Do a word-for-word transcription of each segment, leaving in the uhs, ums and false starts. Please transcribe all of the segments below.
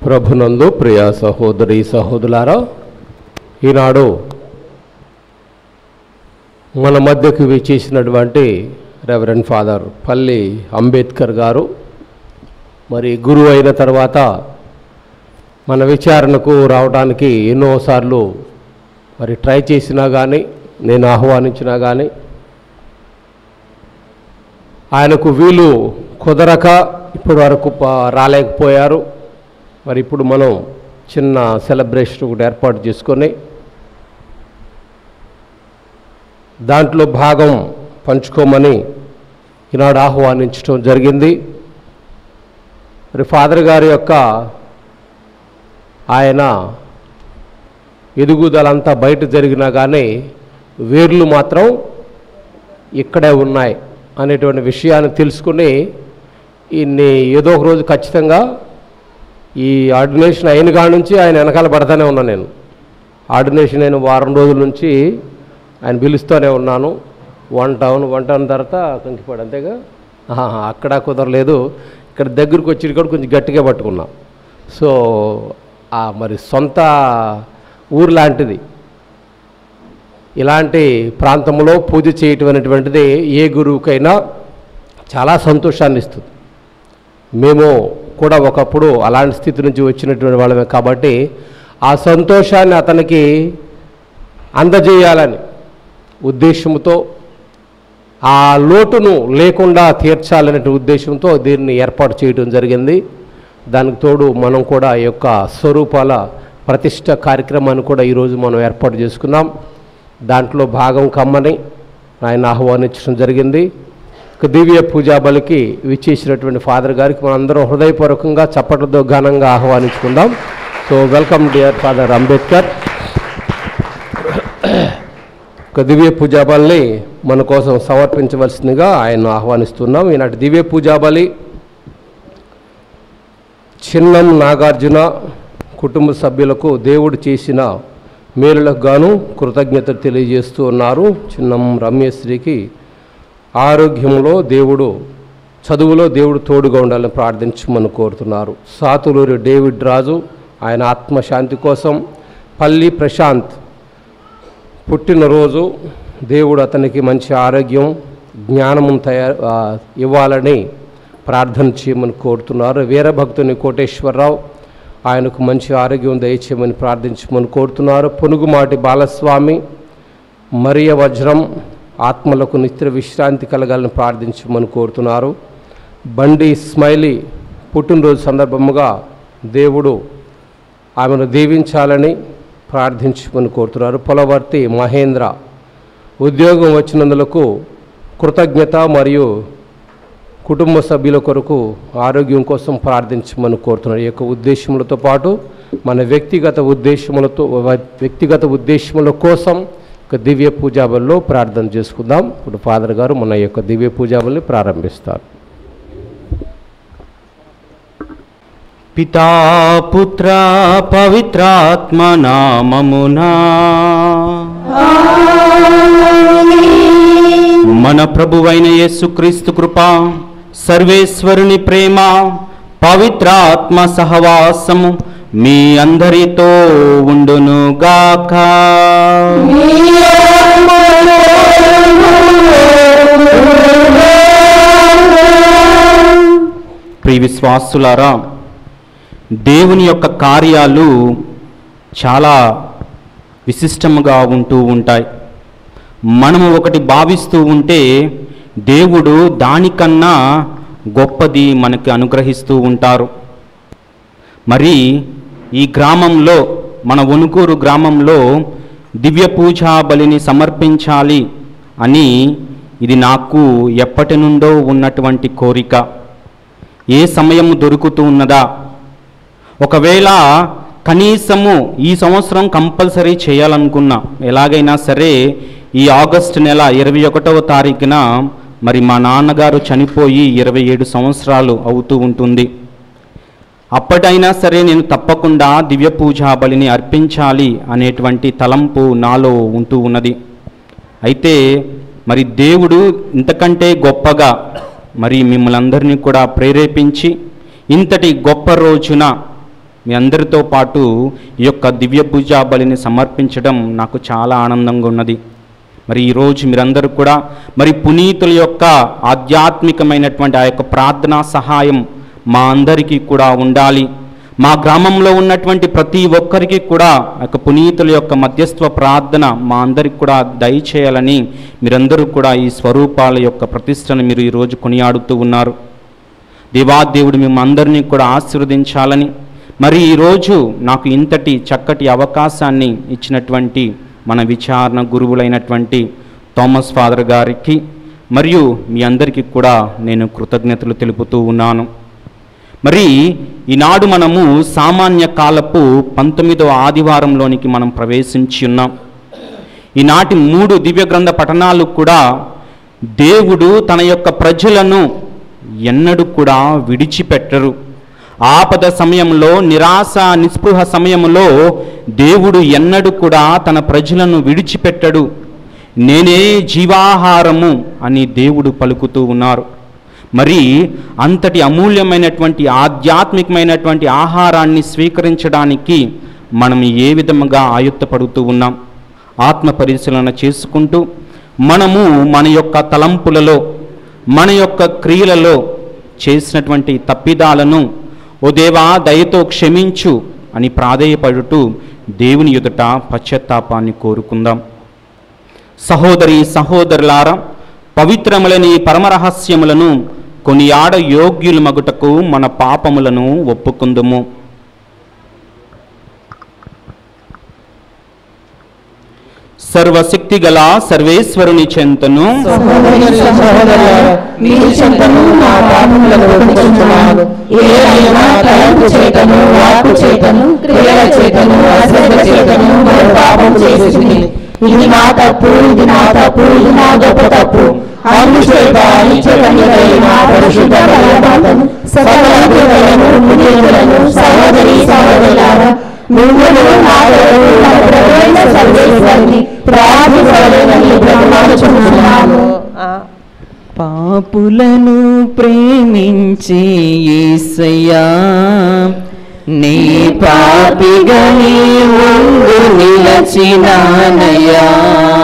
ప్రభునందు ప్రియ సహోదరి సహోదరులారా, ఈనాడు మన మధ్యకు విచ్చేసినటువంటి రెవరెండ్ ఫాదర్ పల్లి అంబేద్కర్ గారు మరి గురువు అయిన తర్వాత మన విచారణకు రావడానికి ఎన్నోసార్లు మరి ట్రై చేసినా కానీ, నేను ఆహ్వానించినా కానీ ఆయనకు వీలు కుదరక ఇప్పటి వరకు రాలేకపోయారు. మరి ఇప్పుడు మనం చిన్న సెలబ్రేషన్ ఒకటి ఏర్పాటు చేసుకొని దాంట్లో భాగం పంచుకోమని ఈనాడు ఆహ్వానించడం జరిగింది. మరి ఫాదర్ గారి యొక్క ఆయన ఎదుగుదలంతా బయట జరిగినా కానీ వేర్లు మాత్రం ఇక్కడే ఉన్నాయి అనేటువంటి విషయాన్ని తెలుసుకుని ఇన్ని ఏదో ఒక రోజు ఖచ్చితంగా ఈ ఆర్డినేషన్ అయిన కాడ నుంచి ఆయన వెనకాల పడతానే ఉన్నాను. నేను ఆర్డినేషన్ అయిన వారం రోజుల నుంచి ఆయన పిలుస్తూనే ఉన్నాను. వన్ టౌన్ వన్ టౌన్ తర్వాత కంకిపాడు, అంతేగా అక్కడ కుదరలేదు. ఇక్కడ దగ్గరకు వచ్చి కూడా కొంచెం గట్టిగా పట్టుకున్నాం. సో మరి సొంత ఊరు లాంటిది ఇలాంటి ప్రాంతంలో పూజ చేయటం అనేటువంటిది ఏ గురువుకైనా చాలా సంతోషాన్ని ఇస్తుంది. మేము కూడా ఒకప్పుడు అలాంటి స్థితి నుంచి వచ్చినటువంటి వాళ్ళమే కాబట్టి ఆ సంతోషాన్ని అతనికి అందజేయాలని ఉద్దేశంతో, ఆ లోటును లేకుండా తీర్చాలనే ఉద్దేశంతో దీన్ని ఏర్పాటు చేయడం జరిగింది. దానికి తోడు మనం కూడా ఈ యొక్క స్వరూపాల ప్రతిష్ట కార్యక్రమాన్ని కూడా ఈరోజు మనం ఏర్పాటు చేసుకున్నాం. దాంట్లో భాగం కమ్మని ఆయన ఆహ్వానించడం జరిగింది. దివ్య పూజా బలికి విచ్చేసినటువంటి ఫాదర్ గారికి మనందరం హృదయపూర్వకంగా చప్పట్లతో ఘనంగా ఆహ్వానించుకుందాం. So welcome dear father Ambedkar. దివ్య పూజా బలిని మన కోసం సమర్పించవలసిందిగా ఆయన ఆహ్వానిస్తున్నాం. ఈనాటి దివ్య పూజా బలి చిన్నం నాగార్జున కుటుంబ సభ్యులకు దేవుడు చేసిన మేలులకు గాను కృతజ్ఞతలు తెలియజేస్తూ ఉన్నారు. చిన్నం రమ్యశ్రీకి ఆరోగ్యంలో దేవుడు, చదువులో దేవుడు తోడుగా ఉండాలని ప్రార్థించమని కోరుతున్నారు. సాతులూరి డేవిడ్ రాజు ఆయన ఆత్మశాంతి కోసం, పల్లి ప్రశాంత్ పుట్టినరోజు దేవుడు అతనికి మంచి ఆరోగ్యం జ్ఞానము తయారు ఇవ్వాలని ప్రార్థన చేయమని కోరుతున్నారు. వీరభక్తుని కోటేశ్వరరావు ఆయనకు మంచి ఆరోగ్యం దయచేయమని ప్రార్థించమని కోరుతున్నారు. పునుగుమాటి బాలస్వామి, మరియ వజ్రం ఆత్మలకు నిత్య విశ్రాంతి కలగాలని ప్రార్థించమని కోరుతున్నారు. బండి స్మైలీ పుట్టినరోజు సందర్భముగా దేవుడు ఆమెను దీవించాలని ప్రార్థించమని కోరుతున్నారు. పొలవర్తి మహేంద్ర ఉద్యోగం వచ్చినందులకు కృతజ్ఞత మరియు కుటుంబ సభ్యుల కొరకు ఆరోగ్యం కోసం ప్రార్థించమని కోరుతున్నారు. ఈ యొక్క ఉద్దేశములతో పాటు మన వ్యక్తిగత ఉద్దేశములతో వ్యక్తిగత ఉద్దేశముల కోసం ఒక దివ్య పూజాబలిలో ప్రార్థన చేసుకుందాం. ఇప్పుడు ఫాదర్ గారు మన యొక్క దివ్య పూజాబలిని ప్రారంభిస్తారు. పితా పుత్ర పవిత్రాత్మ నామమునా మన ప్రభువైన యేసుక్రీస్తు కృప, సర్వేశ్వరుని ప్రేమ, పవిత్రాత్మ సహవాసము మీ అందరితో ఉండును గాక. ప్రియ విశ్వాసులారా, దేవుని యొక్క కార్యాలు చాలా విశిష్టముగా ఉంటూ ఉంటాయి. మనము ఒకటి భావిస్తూ ఉంటే దేవుడు దానికన్నా గొప్పది మనకి అనుగ్రహిస్తూ ఉంటారు. మరి ఈ గ్రామంలో, మన ఒనుకూరు గ్రామంలో దివ్య పూజా బలిని సమర్పించాలి అని ఇది నాకు ఎప్పటి నుండో ఉన్నటువంటి కోరిక. ఏ సమయం దొరుకుతూ ఉన్నదా, ఒకవేళ కనీసము ఈ సంవత్సరం కంపల్సరీ చేయాలనుకున్నా, ఎలాగైనా సరే ఈ ఆగస్టు నెల ఇరవై ఒకటవ తారీఖున మరి మా నాన్నగారు చనిపోయి ఇరవై ఏడు సంవత్సరాలు అవుతూ ఉంటుంది. అప్పటైనా సరే నేను తప్పకుండా దివ్య పూజా బలిని అర్పించాలి అనేటువంటి తలంపు నాలో ఉంటూ ఉన్నది. అయితే మరి దేవుడు ఇంతకంటే గొప్పగా మరి మిమ్మల్ని అందరినీ కూడా ప్రేరేపించి ఇంతటి గొప్ప రోజున మీ అందరితో పాటు ఈ యొక్క దివ్య పూజా బలిని సమర్పించడం నాకు చాలా ఆనందంగా ఉన్నది. మరి ఈరోజు మీరందరూ కూడా మరి పునీతుల యొక్క ఆధ్యాత్మికమైనటువంటి ఆ యొక్క ప్రార్థనా సహాయం మా అందరికీ కూడా ఉండాలి. మా గ్రామంలో ఉన్నటువంటి ప్రతి ఒక్కరికి కూడా ఆ యొక్క పునీతుల యొక్క మధ్యస్థ ప్రార్థన మా అందరికి కూడా దయచేయాలని మీరందరూ కూడా ఈ స్వరూపాల యొక్క ప్రతిష్టను మీరు ఈరోజు కొనియాడుతూ ఉన్నారు. దేవాదేవుడు మేము అందరినీ కూడా ఆశీర్వదించాలని, మరి ఈరోజు నాకు ఇంతటి చక్కటి అవకాశాన్ని ఇచ్చినటువంటి మన విచారణ గురువులైనటువంటి థామస్ ఫాదర్ గారికి మరియు మీ అందరికీ కూడా నేను కృతజ్ఞతలు తెలుపుతూ ఉన్నాను. మరి ఈనాడు మనము సామాన్య కాలపు పంతొమ్మిదవ ఆదివారంలోనికి మనం ప్రవేశించి ఉన్నాం. ఈనాటి మూడు దివ్య గ్రంథ పఠనాలు కూడా దేవుడు తన యొక్క ప్రజలను ఎన్నడూ కూడా విడిచిపెట్టరు. ఆపద సమయంలో, నిరాశ నిస్పృహ సమయంలో దేవుడు ఎన్నడూ కూడా తన ప్రజలను విడిచిపెట్టడు. నేనే జీవాహారము అని దేవుడు పలుకుతూ ఉన్నారు. మరి అంతటి అమూల్యమైనటువంటి ఆధ్యాత్మికమైనటువంటి ఆహారాన్ని స్వీకరించడానికి మనం ఏ విధముగా ఆయుత్తపడుతూ ఉన్నాం? ఆత్మ పరిశీలన చేసుకుంటూ మనము మన యొక్క తలంపులలో, మన యొక్క క్రియలలో చేసినటువంటి తప్పిదాలను ఓ దేవా దయతో క్షమించు అని ప్రాధేయపడుతూ దేవుని ఎదుట పశ్చాత్తాపాన్ని కోరుకుందాం. సహోదరి సహోదరులారా, పవిత్రములని పరమరహస్యములను కొనియాడ యోగ్యులు మగుటకు మన పాపములను ఒప్పుకుందుము. సర్వశక్తి గల సర్వేశ్వరుని చెంతను ఇది నా తప్పు, ఇది నా తప్పు, ఇది నా గొప్ప తప్పు. సహోదరి సహోదరులారా, పాపులను ప్రేమించే యేసయ్యా, నీ పాపిగా నీ ముందు నిలచినానయ్యా.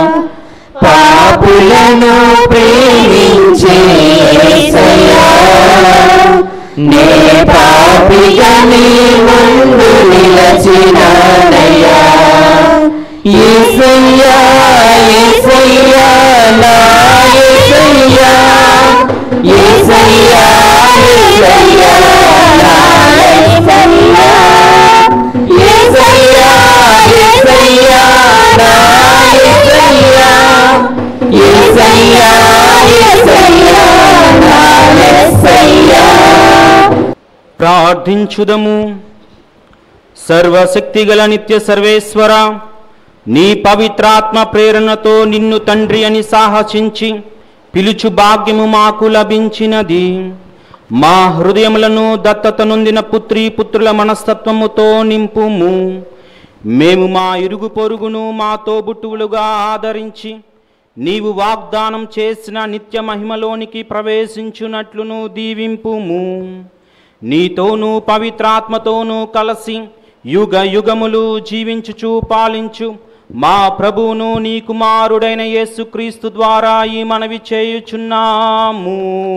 పాపులను ప్రేమించే యేసయ్యా, నీ పాపిగా నీ ముందు నిలచినానయ్యా. యేసయ్యా యేసయ్యా నా యేసయ్యా, యేసయ్యా యేసయ్యా నా యేసయ్యా, యేసయ్యా యేసయ్యా నా యేసయ్యా, యేసయ్యా యేసయ్యా నా యేసయ్యా. ప్రార్థించుదము. సర్వశక్తిగల నిత్య సర్వేశ్వర, నీ పవిత్రాత్మ ప్రేరణతో నిన్ను తండ్రి అని సాహసించి పిలుచు భాగ్యము మాకు లభించినది. మా హృదయములను దత్తత నొందిన పుత్రీ పుత్రుల మనస్తత్వముతో నింపుము. మేము మా ఇరుగు పొరుగును మా తోబుట్టువులుగా ఆదరించి నీవు వాగ్దానం చేసిన నిత్య మహిమలోనికి ప్రవేశించునట్లును దీవింపుము. నీతోనూ పవిత్రాత్మతోనూ కలిసి యుగ యుగములు జీవించుచు పాలించు మా ప్రభువును నీ కుమారుడైన యేసుక్రీస్తు ద్వారా ఈ మనవి చేయుచున్నాము.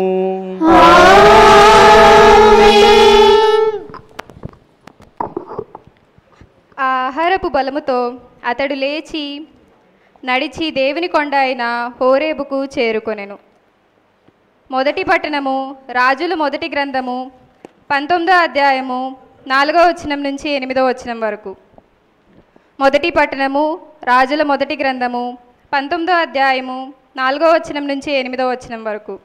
ఆ ఆహారపు బలముతో అతడు లేచి నడిచి దేవుని కొండ అయిన హోరేబుకు చేరుకొనెను. మొదటి పట్టణము రాజుల మొదటి గ్రంథము పంతొమ్మిదో అధ్యాయము నాలుగో వచనం నుంచి ఎనిమిదో వచనం వరకు. మొదటి పట్టణము రాజుల మొదటి గ్రంథము పంతొమ్మిదో అధ్యాయము నాలుగో వచనం నుంచి ఎనిమిదో వచనం వరకు.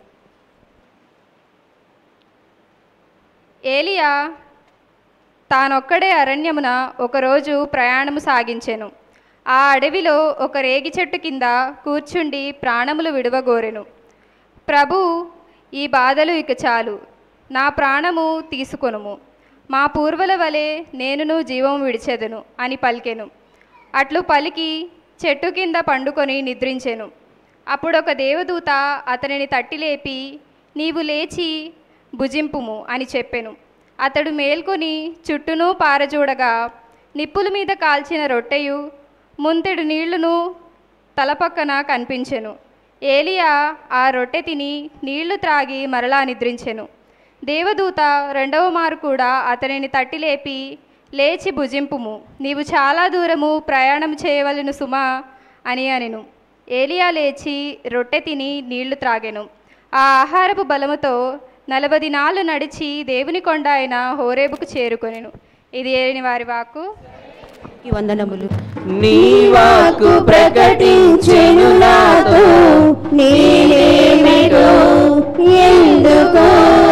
ఏలియా తానొక్కడే అరణ్యమున ఒకరోజు ప్రయాణము సాగించెను. ఆ అడవిలో ఒక రేగి చెట్టు కింద కూర్చుండి ప్రాణములు విడువగోరెను. ప్రభు, ఈ బాధలు ఇక చాలు, నా ప్రాణము తీసుకొనుము. మా పూర్వుల వలె నేనును జీవం విడిచెదను అని పలికెను. అట్లు పలికి చెట్టు కింద పండుకొని నిద్రించెను. అప్పుడొక దేవదూత అతనిని తట్టిలేపి, నీవు లేచి భుజింపుము అని చెప్పెను. అతడు మేల్కొని చుట్టూను పారజూడగా నిప్పుల మీద కాల్చిన రొట్టెయు ముంతెడు నీళ్లును తలపక్కన కనిపించెను. ఏలియా ఆ రొట్టె తిని నీళ్లు త్రాగి మరలా నిద్రించెను. దేవదూత రెండవ మారు కూడా అతనిని తట్టి లేపి, లేచి భుజింపుము, నీవు చాలా దూరము ప్రయాణం చేయవలెను సుమా అని అనెను. ఏలియా లేచి రొట్టె తిని నీళ్లు త్రాగెను. ఆ ఆహారపు బలముతో నలభై దినాలు నడిచి దేవుని కొండ అయిన హోరేబుకు చేరుకొనెను. ఇది ఏలిన వారి వాక్కు. ఈ వందనములు. నీ వాక్కు ప్రకటించెను నాతో, నేనేమిటో ఎందుకో,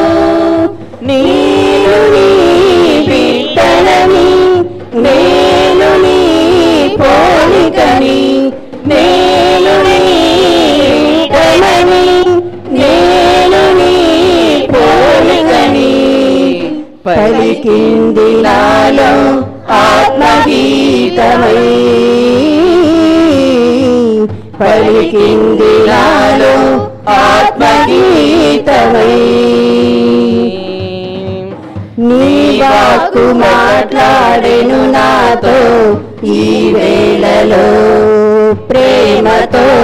నేను నీ బిడ్డలని, నేను నీ పోలికని, నేను నీ బిడ్డలని, నేను నీ పోలికని, పలికింది నాలో ఆత్మగీతమై, పలికింది నాలో ఆత్మగీతమై. నీ వాక్కు మాట్లాడెను నాతో ఈ వేళలో ప్రేమతో,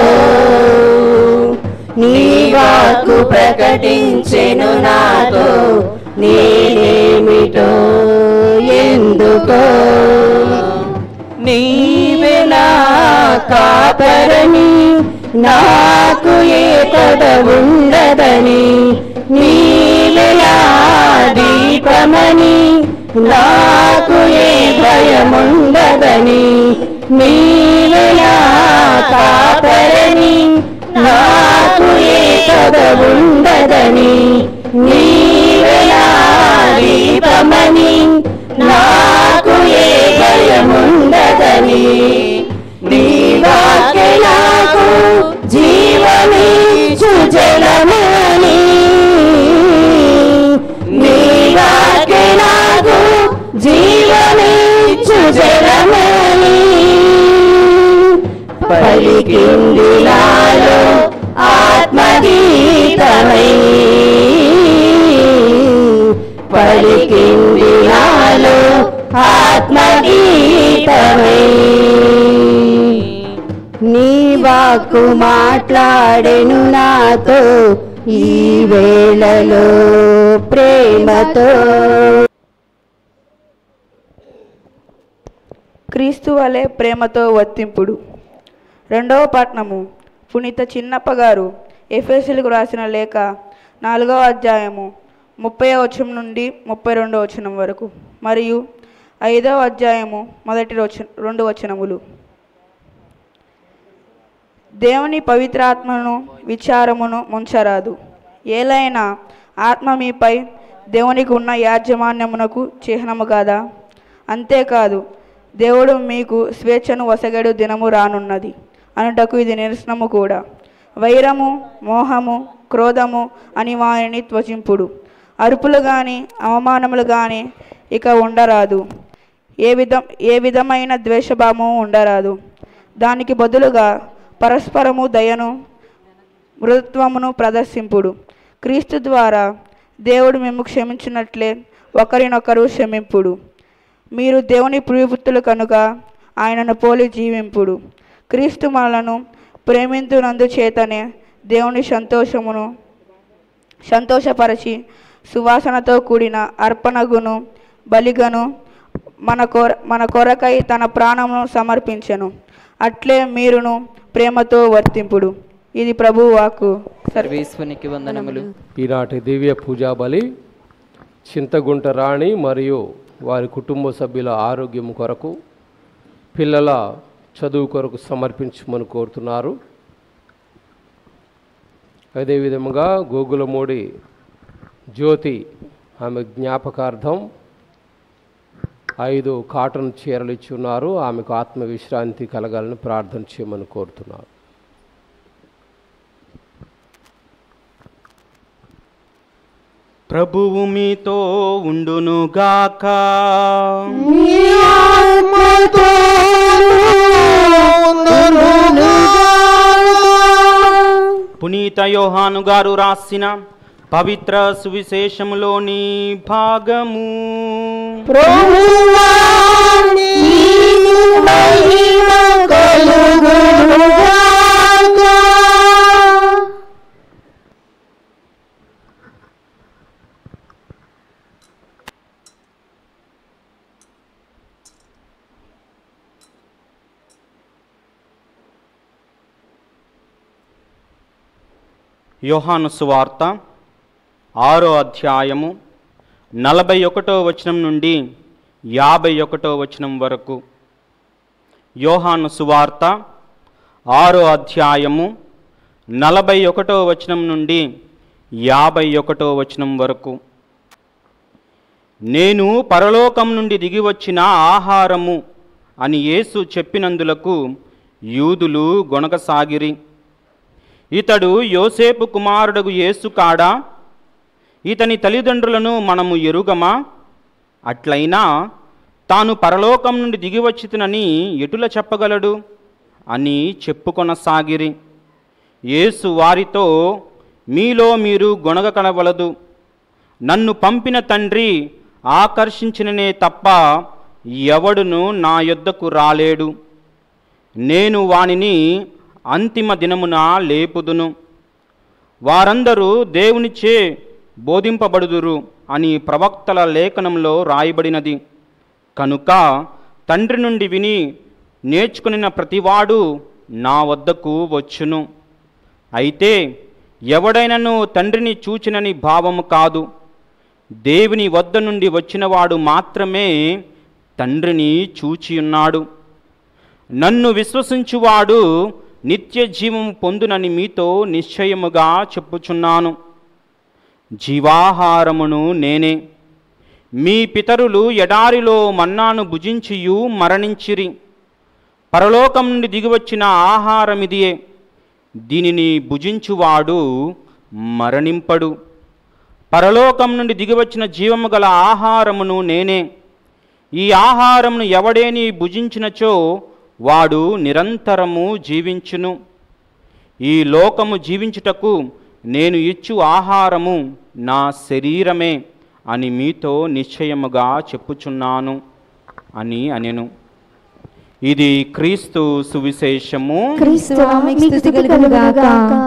నీ వాక్కు ప్రకటించెను నాతో నేనేమిటో ఎందుకో, నీవే నా కాపరని, నాకు ఏ కథ ఉండదని, నీవే నా దీపమని, నాకు ఏ భయముండదని, నీవే నా కాపరని, నాకు ఏ కథ ఉండదని, నీవే నా దీపమని, నాకు ఏ భయముండదని, నీ వాక్యే నాకు జీవమిచ్చు జలమని, నీ వాక్యే నాకు జీవమిచ్చు జలమని, పలికింది నాలో ఆత్మగీతమై, పలికింది నాలో ఆత్మగీతమై. నీ వాక్కు మాట్లాడెను నాతో ఈ వేళలో ప్రేమతో. క్రీస్తు వలె ప్రేమతో వర్తింపుడు. రెండవ పట్నము. పునీత చిన్నప్ప గారు ఎఫెసీయులకు రాసిన లేఖ నాలుగవ అధ్యాయము ముప్పై వచనం నుండి ముప్పై రెండవ వచనం వరకు మరియు ఐదవ అధ్యాయము మొదటి వచన రెండు వచనములు. దేవుని పవిత్రాత్మను విచారమును ముంచరాదు, ఏలైనా ఆత్మ మీపై దేవునికి ఉన్న యాజమాన్యమునకు చిహ్నము కాదా? అంతేకాదు, దేవుడు మీకు స్వేచ్ఛను వసగడు దినము రానున్నది అనుటకు ఇది నిరసనము కూడా. వైరము, మోహము, క్రోధము అని వారిని త్వజింపుడు. అరుపులు కానీ అవమానములు కానీ ఇక ఉండరాదు. ఏ విధం ఏ విధమైన ద్వేషభావము ఉండరాదు. దానికి బదులుగా పరస్పరము దయను మృదుత్వమును ప్రదర్శింపుడు. క్రీస్తు ద్వారా దేవుడు మేము క్షమించినట్లే ఒకరినొకరు క్షమింపుడు. మీరు దేవుని ప్రియపుత్రులు కనుక ఆయనను పోలి జీవింపుడు. క్రీస్తు మనలను ప్రేమించునందు చేతనే దేవుని సంతోషమును సంతోషపరచి సువాసనతో కూడిన అర్పణగును బలిగను మన కొర మన కొరకై తన ప్రాణమును సమర్పించెను. అట్లే మీరును ప్రేమతో వర్తింపుడు. ఇది ప్రభువు వాక్కు. సర్వేశ్వరునికి వందనములు. ఈనాటి దివ్య పూజా బలి చింతగుంట రాణి మరియు వారి కుటుంబ సభ్యుల ఆరోగ్యం కొరకు, పిల్లల చదువు కొరకు సమర్పించమని కోరుతున్నారు. అదేవిధంగా గోగులమూడి జ్యోతి ఆమె జ్ఞాపకార్థం ఐదు కాటన్ చీరలు ఇచ్చి ఉన్నారు. ఆమెకు ఆత్మ విశ్రాంతి కలగాలని ప్రార్థన చేయమని కోరుతున్నారు. ప్రభువు మీతో ఉండునుగాక. పునీత యోహాను గారు రాసిన పవిత్ర సువిశేషములోని భాగము. ప్రభువా నీకు మహిమ కలుగునుగాక. యోహాను సువార్త ఆరో అధ్యాయము నలభై ఒకటో వచనం నుండి యాభై ఒకటో వచనం వరకు. యోహాను సువార్త ఆరో అధ్యాయము నలభై ఒకటో వచనం నుండి యాభై ఒకటో వచనం వరకు. నేను పరలోకం నుండి దిగివచ్చిన ఆహారము అని యేసు చెప్పినందులకు యూదులు గొణగసాగిరి. ఇతడు యోసేపు కుమారుడగు యేసు కాడా? ఇతని తల్లిదండ్రులను మనము ఎరుగమా? అట్లయినా తాను పరలోకం నుండి దిగివచ్చితనని ఎటుల చెప్పగలడు అని చెప్పుకొనసాగిరి. యేసు వారితో, మీలో మీరు గొణగకనవలదు. నన్ను పంపిన తండ్రి ఆకర్షించిననే తప్ప ఎవడును నా యొద్దకు రాలేడు. నేను వానిని అంతిమ దినమున లేపుదును. వారందరూ దేవునిచే బోధింపబడుదురు అని ప్రవక్తల లేఖనంలో రాయబడినది. కనుక తండ్రి నుండి విని నేర్చుకున్న ప్రతివాడు నా వద్దకు వచ్చును. అయితే ఎవడైనను తండ్రిని చూచినని భావము కాదు, దేవుని వద్ద నుండి వచ్చినవాడు మాత్రమే తండ్రిని చూచియున్నాడు. నన్ను విశ్వసించువాడు నిత్య జీవము పొందునని మీతో నిశ్చయముగా చెప్పుచున్నాను. జీవాహారమును నేనే. మీ పితరులు ఎడారిలో మన్నాను భుజించియు మరణించిరి. పరలోకం నుండి దిగివచ్చిన ఆహారమిదియే. దీనిని భుజించువాడు మరణింపడు. పరలోకం నుండి దిగివచ్చిన జీవము గల ఆహారమును నేనే. ఈ ఆహారమును ఎవడేని భుజించినచో వాడు నిరంతరము జీవించును. ఈ లోకము జీవించుటకు నేను ఇచ్చు ఆహారము నా శరీరమే అని మీతో నిశ్చయముగా చెప్పుచున్నాను అని అనెను. ఇది క్రీస్తు సువిశేషము. క్రీస్తువా మీకు స్తుతి కలుగుగాక.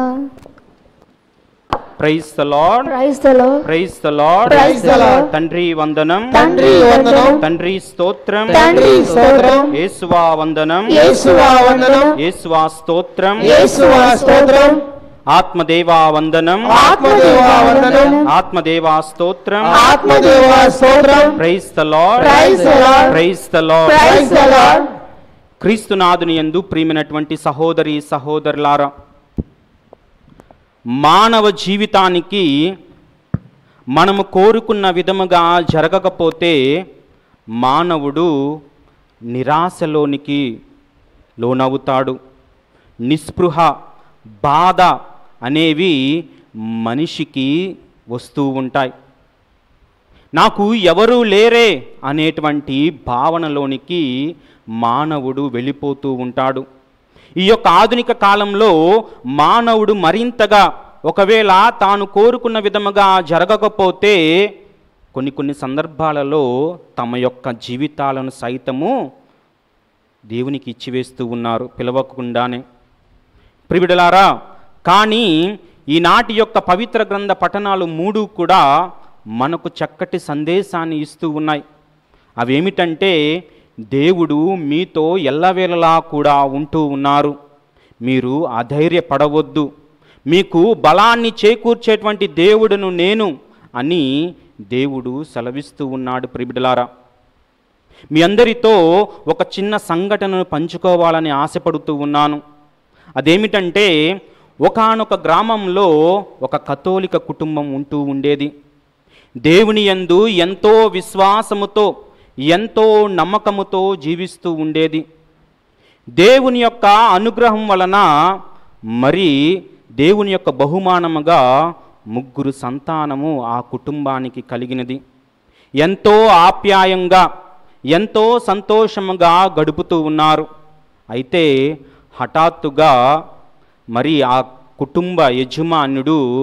Praise the lord. Praise the lord. Praise the lord. Praise the lord. తండ్రి వందనం. తండ్రి వందనం. తండ్రి స్తోత్రం. తండ్రి స్తోత్రం. యేసువా వందనం. యేసువా వందనం. యేసువా స్తోత్రం. యేసువా స్తోత్రం. ఆత్మదేవా వందనం. ఆత్మదేవా వందనం. ఆత్మదేవా స్తోత్రం. ఆత్మదేవా స్తోత్రం. Praise the lord. Praise the lord. Praise the lord. Praise the lord. క్రీస్తునాథుని యందు ప్రియమైనటువంటి సహోదరి సహోదరులారా, మానవ జీవితానికి మనము కోరుకున్న విధముగా జరగకపోతే మానవుడు నిరాశలోనికి లోనవుతాడు. నిస్పృహ, బాధ అనేవి మనిషికి వస్తూ ఉంటాయి. నాకు ఎవరూ లేరే అనేటువంటి భావనలోనికి మానవుడు వెళ్ళిపోతూ ఉంటాడు. ఈ యొక్క ఆధునిక కాలంలో మానవుడు మరింతగా ఒకవేళ తాను కోరుకున్న విధముగా జరగకపోతే కొన్ని కొన్ని సందర్భాలలో తమ యొక్క జీవితాలను సైతము దేవునికి ఇచ్చివేస్తూ ఉన్నారు పిలవకుండానే. ప్రియులారా, కానీ ఈనాటి యొక్క పవిత్ర గ్రంథ పఠనాలు మూడు కూడా మనకు చక్కటి సందేశాన్ని ఇస్తూ ఉన్నాయి. అవేమిటంటే, దేవుడు మీతో ఎల్లవేళలా కూడా ఉంటూ ఉన్నారు. మీరు అధైర్యపడవద్దు, మీకు బలాన్ని చేకూర్చేటువంటి దేవుడును నేను అని దేవుడు సెలవిస్తూ ఉన్నాడు. ప్రియులారా, మీ అందరితో ఒక చిన్న సంఘటనను పంచుకోవాలని ఆశపడుతూ ఉన్నాను. అదేమిటంటే, ఒకానొక గ్రామంలో ఒక కథోలిక కుటుంబం ఉంటూ ఉండేది. దేవుని యందు ఎంతో విశ్వాసముతో ఎంతో నమ్మకముతో జీవిస్తూ ఉండేది. దేవుని యొక్క అనుగ్రహం వలన మరి దేవుని యొక్క బహుమానముగా ముగ్గురు సంతానము ఆ కుటుంబానికి కలిగినది. ఎంతో ఆప్యాయంగా ఎంతో సంతోషముగా గడుపుతూ ఉన్నారు. అయితే హఠాత్తుగా మరి ఆ కుటుంబ యజమానుడు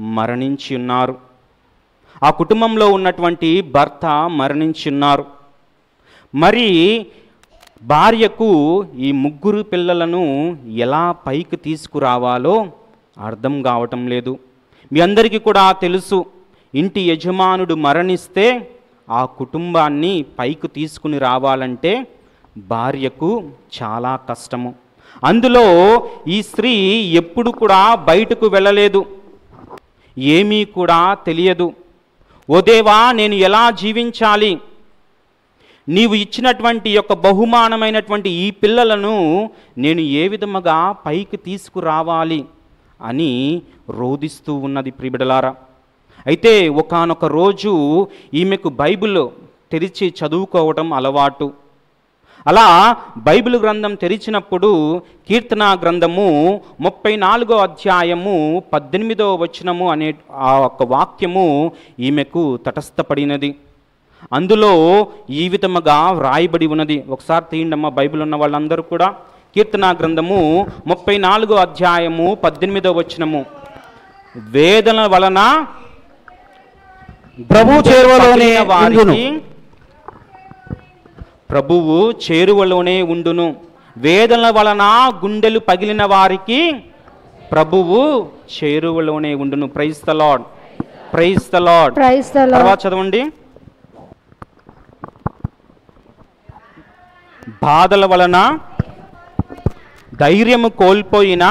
మరణించి ఉన్నారు. ఆ కుటుంబంలో ఉన్నటువంటి భర్త మరణించి ఉన్నారు. మరి భార్యకు ఈ ముగ్గురు పిల్లలను ఎలా పైకి తీసుకురావాలో అర్థం కావటం లేదు. మీ అందరికీ కూడా తెలుసు, ఇంటి యజమానుడు మరణిస్తే ఆ కుటుంబాన్ని పైకి తీసుకుని రావాలంటే భార్యకు చాలా కష్టము. అందులో ఈ స్త్రీ ఎప్పుడు కూడా బయటకు వెళ్ళలేదు, ఏమీ కూడా తెలియదు. ఓ దేవా, నేను ఎలా జీవించాలి, నీవు ఇచ్చినటువంటి యొక్క బహుమానమైనటువంటి ఈ పిల్లలను నేను ఏ విధముగా పైకి తీసుకురావాలి అని రోదిస్తూ ఉన్నది ప్రియబిడ్డలారా. అయితే ఒకానొక రోజు ఈమెకు బైబిల్ తెరిచి చదువుకోవటం అలవాటు. అలా బైబిల్ గ్రంథం తెరిచినప్పుడు కీర్తన గ్రంథము ముప్పై నాలుగో అధ్యాయము పద్దెనిమిదో వచనము అనే ఆ ఒక్క వాక్యము ఈమెకు తటస్థపడినది. అందులో ఈ విధముగా వ్రాయబడి ఉన్నది. ఒకసారి తీయండమ్మ బైబిల్ ఉన్న వాళ్ళందరూ కూడా. కీర్తన గ్రంథము ముప్పై నాలుగో అధ్యాయము పద్దెనిమిదో వచనము. వేదన వలన ప్రభు చేరువలోనే ఉండును. ప్రభువు చేరువలోనే ఉండును. వేదన వలన గుండెలు పగిలిన వారికి ప్రభువు చేరువలోనే ఉండును. Praise the lord, praise the lord. తర్వాత చదవండి. బాధల వలన ధైర్యము కోల్పోయిన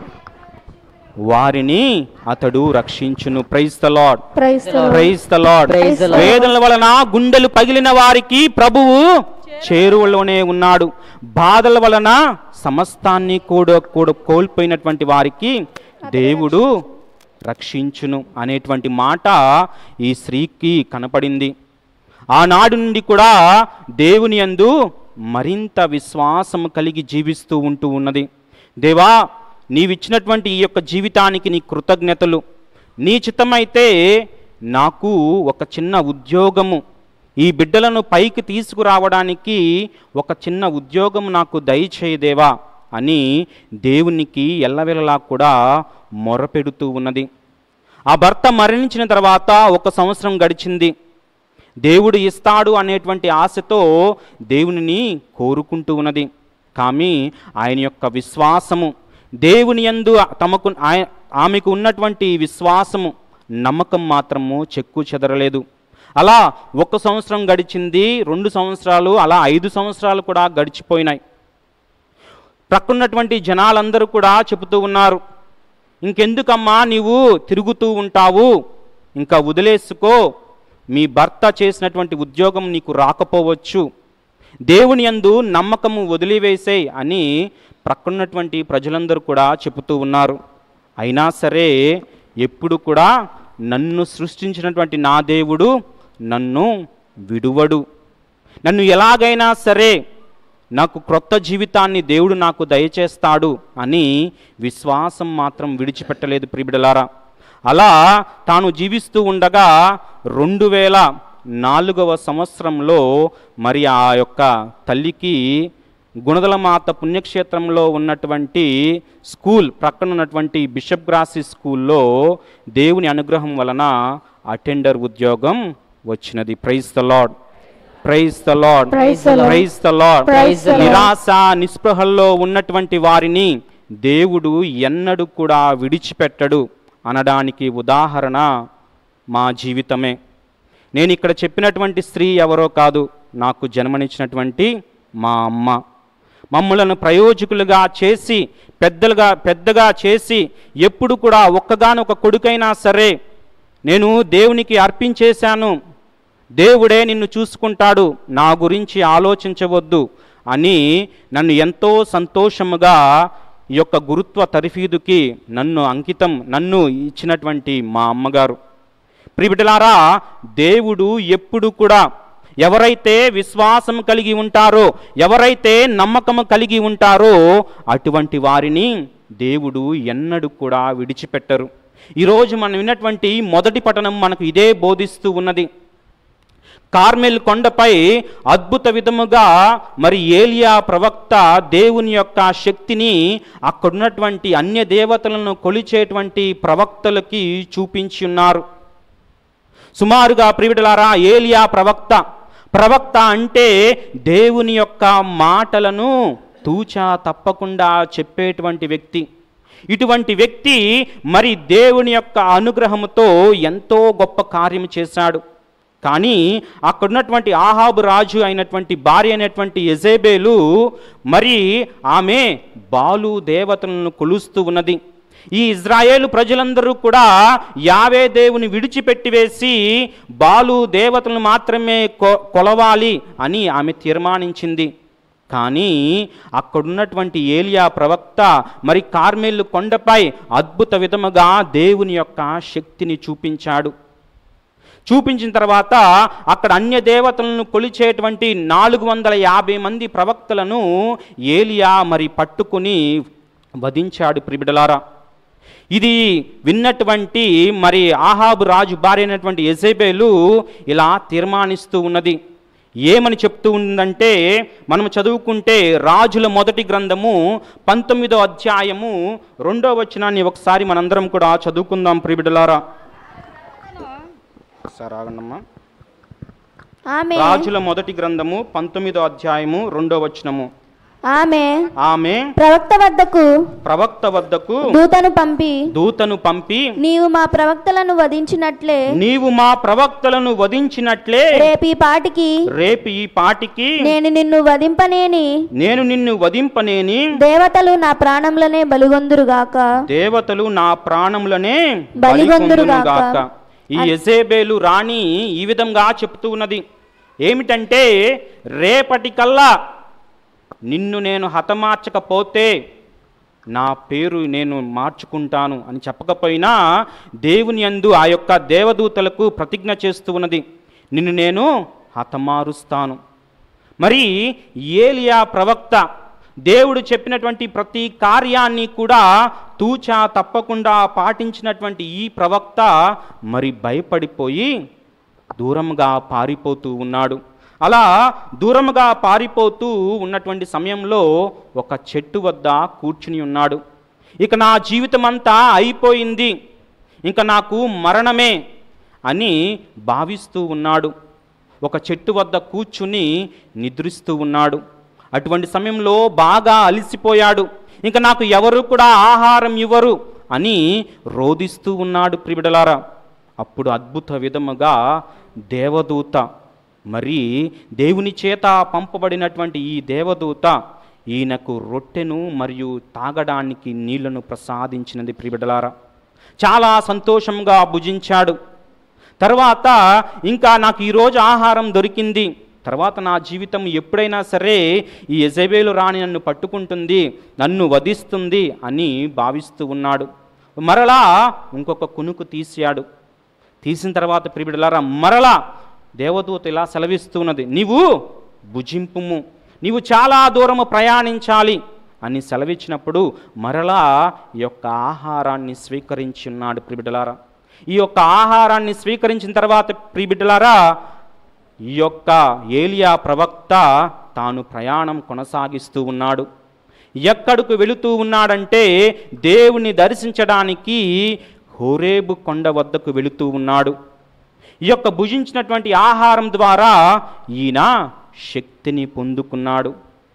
వారిని అతడు రక్షించును. Praise the lord, praise the lord. వేదనల వలన గుండెలు పగిలిన వారికి ప్రభువు చేరువలోనే ఉన్నాడు. బాధల వలన సమస్తాన్ని కూడా కూడా కోల్పోయినటువంటి వారికి దేవుడు రక్షించును అనేటువంటి మాట ఈ స్త్రీకి కనపడింది. ఆనాడు నుండి కూడా దేవుని యందు మరింత విశ్వాసం కలిగి జీవిస్తూ ఉంటూ ఉన్నది. దేవా, నీవిచ్చినటువంటి ఈ యొక్క జీవితానికి నీ కృతజ్ఞతలు. నీ చిత్తమైతే నాకు ఒక చిన్న ఉద్యోగము, ఈ బిడ్డలను పైకి తీసుకురావడానికి ఒక చిన్న ఉద్యోగం నాకు దయచేయదేవా అని దేవునికి ఎల్లవేళలా కూడా మొరపెడుతూ ఉన్నది. ఆ భర్త మరణించిన తర్వాత ఒక సంవత్సరం గడిచింది. దేవుడు ఇస్తాడు అనేటువంటి ఆశతో దేవునిని కోరుకుంటూ ఉన్నది. కానీ ఆయన యొక్క విశ్వాసము, దేవుని యందు తమకు ఆమెకు ఉన్నటువంటి విశ్వాసము, నమ్మకం మాత్రము చెక్కు చెదరలేదు. అలా ఒక సంవత్సరం గడిచింది, రెండు సంవత్సరాలు, అలా ఐదు సంవత్సరాలు కూడా గడిచిపోయినాయి. ప్రక్కన్నటువంటి జనాలందరూ కూడా చెబుతూ ఉన్నారు, ఇంకెందుకమ్మా నీవు తిరుగుతూ ఉంటావు, ఇంకా వదిలేసుకో, మీ భర్త చేసినటువంటి ఉద్యోగం నీకు రాకపోవచ్చు, దేవుని యందు నమ్మకము వదిలివేసేయ్ అని ప్రక్కన్నటువంటి ప్రజలందరూ కూడా చెబుతూ ఉన్నారు. అయినా సరే ఎప్పుడు కూడా నన్ను సృష్టించినటువంటి నా దేవుడు నన్ను విడువడు, నన్ను ఎలాగైనా సరే నాకు క్రొత్త జీవితాన్ని దేవుడు నాకు దయచేస్తాడు అని విశ్వాసం మాత్రం విడిచిపెట్టలేదు ప్రియబిడ్డలారా. అలా తాను జీవిస్తూ ఉండగా రెండు వేల నాలుగవ సంవత్సరంలో మరి ఆ యొక్క తల్లికి గుణదలమాత పుణ్యక్షేత్రంలో ఉన్నటువంటి స్కూల్ ప్రక్కన ఉన్నటువంటి బిషప్ గ్రాసి స్కూల్లో దేవుని అనుగ్రహం వలన అటెండర్ ఉద్యోగం వచ్చినది. Praise the lord, praise the lord, praise the Lord. నిరాశ నిస్పృహల్లో ఉన్నటువంటి వారిని దేవుడు ఎన్నడూ కూడా విడిచిపెట్టడు అనడానికి ఉదాహరణ మా జీవితమే. నేను ఇక్కడ చెప్పినటువంటి స్త్రీ ఎవరో కాదు, నాకు జన్మనిచ్చినటువంటి మా అమ్మ. మమ్మలను ప్రయోజకులుగా చేసి పెద్దలుగా పెద్దగా చేసి ఎప్పుడు కూడా ఒక్కగానొక కొడుకైనా సరే నేను దేవునికి అర్పించేశాను, దేవుడే నిన్ను చూసుకుంటాడు, నా గురించి ఆలోచించవద్దు అని నన్ను ఎంతో సంతోషముగా ఈ యొక్క గురుత్వ తరఫీదుకి నన్ను అంకితం నన్ను ఇచ్చినటువంటి మా అమ్మగారు. ప్రియబిడ్డలారా, దేవుడు ఎప్పుడు కూడా ఎవరైతే విశ్వాసం కలిగి ఉంటారో, ఎవరైతే నమ్మకము కలిగి ఉంటారో అటువంటి వారిని దేవుడు ఎన్నడూ కూడా విడిచిపెట్టరు. ఈరోజు మనం విన్నటువంటి మొదటి పఠనం మనకు ఇదే బోధిస్తూ ఉన్నది. కార్మెల్ కొండపై అద్భుత విధముగా మరి ఏలియా ప్రవక్త దేవుని యొక్క శక్తిని అక్కడున్నటువంటి అన్య దేవతలను కొలిచేటువంటి ప్రవక్తలకి చూపించి ఉన్నారు. సుమారుగా ప్రియులారా, ఏలియా ప్రవక్త ప్రవక్త అంటే దేవుని యొక్క మాటలను తూచా తప్పకుండా చెప్పేటువంటి వ్యక్తి. ఇటువంటి వ్యక్తి మరి దేవుని యొక్క అనుగ్రహముతో ఎంతో గొప్ప కార్యం చేశాడు. కానీ అక్కడున్నటువంటి ఆహాబు రాజు అయినటువంటి భార్య అయినటువంటి యెజెబెలు మరి ఆమె బాలు దేవతలను కొలుస్తూ ఉన్నది. ఈ ఇజ్రాయేలు ప్రజలందరూ కూడా యావే దేవుని విడిచిపెట్టివేసి బాలు దేవతలను మాత్రమే కొ కొలవాలి అని ఆమె తీర్మానించింది. కానీ అక్కడున్నటువంటి ఏలియా ప్రవక్త మరి కార్మెలు కొండపై అద్భుత విధముగా దేవుని యొక్క శక్తిని చూపించాడు. చూపించిన తర్వాత అక్కడ అన్య దేవతలను కొలిచేటువంటి నాలుగు వందల యాభై మంది ప్రవక్తలను ఏలియా మరి పట్టుకుని వధించాడు. ప్రిబిడలారా, ఇది విన్నటువంటి మరి ఆహాబు రాజు భార్య అయినటువంటి యెజెబెలు ఇలా తీర్మానిస్తూ ఉన్నది. ఏమని చెప్తూ ఉందంటే, మనం చదువుకుంటే రాజుల మొదటి గ్రంథము పంతొమ్మిదో అధ్యాయము రెండో వచనాన్ని ఒకసారి మనందరం కూడా చదువుకుందాం. ప్రిబిడలారా, ఒకసారి ఆగండమ్మా. రాజుల మొదటి గ్రంథము పంతొమ్మిదో అధ్యాయము రెండో వచనము. ఆమె ఆమె ప్రవక్త వద్దకు ప్రవక్త వద్దకు దూతను పంపి దూతను పంపి నీవు మా ప్రవక్తలను వధించినట్లే నీవు మా ప్రవక్తలను వధించినట్లే రేపు ఈ పాటికి రేపు ఈ పాటికి నేను నిన్ను వధింపనేని నేను నిన్ను వధింపనేని దేవతలు నా ప్రాణములనే బలుగొందురుగాక దేవతలు నా ప్రాణములనే బలిగొందురుగాక. ఈ యెజెబెలు రాణి ఈ విధంగా చెప్తూ ఉన్నది. ఏమిటంటే, రేపటికల్లా నిన్ను నేను హతమార్చకపోతే నా పేరు నేను మార్చుకుంటాను అని చెప్పకపోయినా దేవుని యందు ఆ యొక్క దేవదూతలకు ప్రతిజ్ఞ చేస్తూ ఉన్నది, నిన్ను నేను హతమారుస్తాను. మరి ఏలియా ప్రవక్త దేవుడు చెప్పినటువంటి ప్రతి కార్యాన్ని కూడా తూచా తప్పకుండా పాటించినటువంటి ఈ ప్రవక్త మరి భయపడిపోయి దూరంగా పారిపోతూ ఉన్నాడు. అలా దూరముగా పారిపోతూ ఉన్నటువంటి సమయంలో ఒక చెట్టు వద్ద కూర్చుని ఉన్నాడు. ఇక నా జీవితం అంతా అయిపోయింది, ఇంకా నాకు మరణమే అని భావిస్తూ ఉన్నాడు. ఒక చెట్టు వద్ద కూర్చుని నిద్రిస్తూ ఉన్నాడు. అటువంటి సమయంలో బాగా అలసిపోయాడు. ఇంకా నాకు ఎవరు కూడా ఆహారం ఇవ్వరు అని రోదిస్తూ ఉన్నాడు. ప్రిబిడలారా, అప్పుడు అద్భుత విధముగా దేవదూత, మరి దేవుని చేత పంపబడినటువంటి ఈ దేవదూత ఈయనకు రొట్టెను మరియు తాగడానికి నీళ్లను ప్రసాదించినది. ప్రిబిడలారా, చాలా సంతోషంగా భుజించాడు. తర్వాత ఇంకా నాకు ఈరోజు ఆహారం దొరికింది, తర్వాత నా జీవితం ఎప్పుడైనా సరే ఈ యెజెబెలు రాణి నన్ను పట్టుకుంటుంది, నన్ను వధిస్తుంది అని భావిస్తూ ఉన్నాడు. మరలా ఇంకొక కునుకు తీసాడు. తీసిన తర్వాత ప్రిబిడలారా, మరలా దేవదూత ఇలా సెలవిస్తున్నది, నీవు భుజింపుము, నీవు చాలా దూరము ప్రయాణించాలి అని సెలవిచ్చినప్పుడు మరలా ఈ యొక్క ఆహారాన్ని స్వీకరించి ఉన్నాడు. ప్రిబిడలారా, ఈ యొక్క ఆహారాన్ని స్వీకరించిన తర్వాత ప్రిబిడలారా, ఈ యొక్క ఏలియా ప్రవక్త తాను ప్రయాణం కొనసాగిస్తూ ఉన్నాడు. ఎక్కడికి వెళుతూ ఉన్నాడంటే దేవుని దర్శించడానికి హోరేబు కొండ వద్దకు వెళుతూ ఉన్నాడు. ఈ యొక్క భుజించినటువంటి ఆహారం ద్వారా ఈయన శక్తిని పొందుకున్నాడు.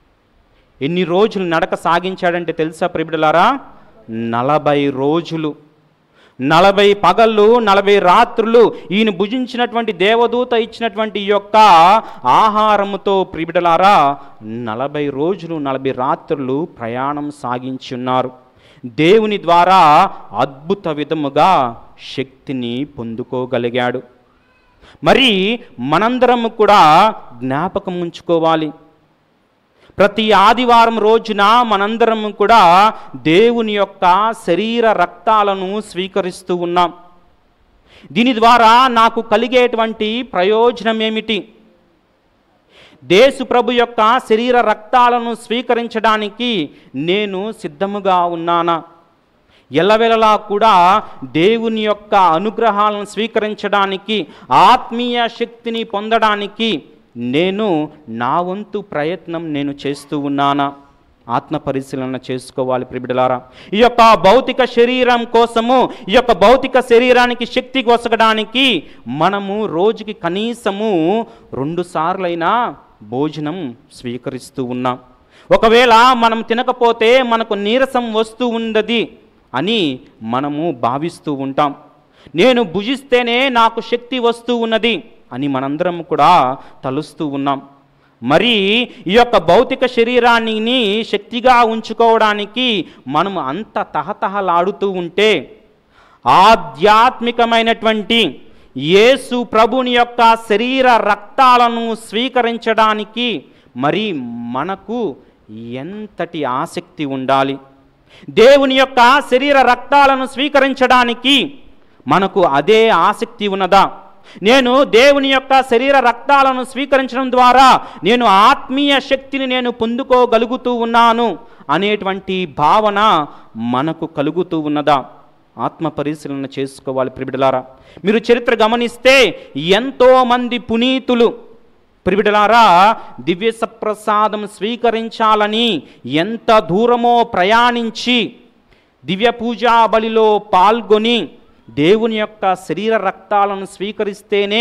ఎన్ని రోజులు నడక సాగించాడంటే తెలుసా ప్రిబిడలారా? నలభై రోజులు, నలభై పగళ్ళు, నలభై రాత్రులు ఈయన భుజించినటువంటి దేవదూత ఇచ్చినటువంటి ఈ యొక్క ఆహారముతో ప్రిబిడలారా నలభై రోజులు నలభై రాత్రులు ప్రయాణం సాగించున్నారు. దేవుని ద్వారా అద్భుత విధముగా శక్తిని పొందుకోగలిగాడు. మరి మనందరము కూడా జ్ఞాపకం ఉంచుకోవాలి, ప్రతి ఆదివారం రోజున మనందరము కూడా దేవుని యొక్క శరీర రక్తాలను స్వీకరిస్తూ ఉన్నాం. దీని ద్వారా నాకు కలిగేటువంటి ప్రయోజనం ఏమిటి? యేసు ప్రభు యొక్క శరీర రక్తాలను స్వీకరించడానికి నేను సిద్ధముగా ఉన్నానా? ఎల్లవేళలా కూడా దేవుని యొక్క అనుగ్రహాలను స్వీకరించడానికి, ఆత్మీయ శక్తిని పొందడానికి నేను నా వంతు ప్రయత్నం నేను చేస్తూ ఉన్నానా? ఆత్మ పరిశీలన చేసుకోవాలి ప్రియబిడ్డలారా. ఈ యొక్క భౌతిక శరీరం కోసము, ఈ యొక్క భౌతిక శరీరానికి శక్తి కొసగడానికి మనము రోజుకి కనీసము రెండు సార్లైనా భోజనం స్వీకరిస్తూ ఉన్నాం. ఒకవేళ మనం తినకపోతే మనకు నీరసం వస్తూ ఉన్నది అని మనము భావిస్తూ ఉంటాం. నేను భుజిస్తేనే నాకు శక్తి వస్తూ ఉన్నది అని మనందరం కూడా తలుస్తూ ఉన్నాం. మరి ఈ యొక్క భౌతిక శరీరాన్ని శక్తిగా ఉంచుకోవడానికి మనం అంత తహతహలాడుతూ ఉంటే, ఆధ్యాత్మికమైనటువంటి యేసు ప్రభుని యొక్క శరీర రక్తాలను స్వీకరించడానికి మరి మనకు ఎంతటి ఆసక్తి ఉండాలి? దేవుని యొక్క శరీర రక్తాలను స్వీకరించడానికి మనకు అదే ఆసక్తి ఉన్నదా? నేను దేవుని యొక్క శరీర రక్తాలను స్వీకరించడం ద్వారా నేను ఆత్మీయ శక్తిని నేను పొందుకోగలుగుతూ ఉన్నాను అనేటువంటి భావన మనకు కలుగుతూ ఉన్నదా? ఆత్మ పరిశీలన చేసుకోవాలి ప్రియబిడ్డలారా. మీరు చరిత్ర గమనిస్తే ఎంతోమంది పునీతులు ప్రియబిడ్డలారా దివ్య సప్రసాదం స్వీకరించాలని ఎంత దూరమో ప్రయాణించి దివ్య పూజా బలిలో పాల్గొని దేవుని యొక్క శరీర రక్తాలను స్వీకరిస్తేనే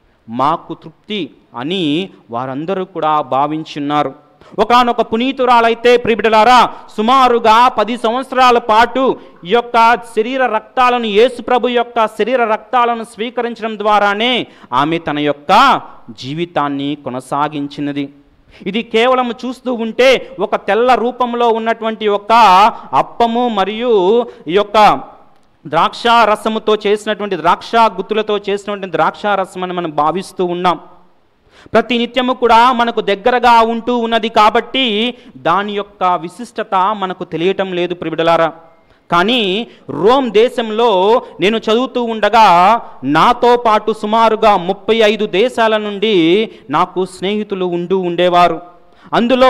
మాకు తృప్తి అని వారందరూ కూడా భావించున్నారు. ఒకానొక పునీతురాలైతే ప్రియబిడ్డలారా సుమారుగా పది సంవత్సరాల పాటు ఈ యొక్క శరీర రక్తాలను, యేసు ప్రభు యొక్క శరీర రక్తాలను స్వీకరించడం ద్వారానే ఆమె తన యొక్క జీవితాన్ని కొనసాగించినది. ఇది కేవలం చూస్తూ ఉంటే ఒక తెల్ల రూపంలో ఉన్నటువంటి ఒక అప్పము మరియు ఈ యొక్క ద్రాక్ష రసముతో చేసినటువంటి ద్రాక్ష గుత్తులతో చేసినటువంటి ద్రాక్ష రసం అని మనం భావిస్తూ ఉన్నాం. ప్రతి నిత్యము కూడా మనకు దగ్గరగా ఉంటూ ఉన్నది కాబట్టి దాని యొక్క విశిష్టత మనకు తెలియటం లేదు ప్రియబిడ్డలారా. కానీ రోమ్ దేశంలో నేను చదువుతూ ఉండగా నాతో పాటు సుమారుగా ముప్పై ఐదు దేశాల నుండి నాకు స్నేహితులు ఉంటూ ఉండేవారు. అందులో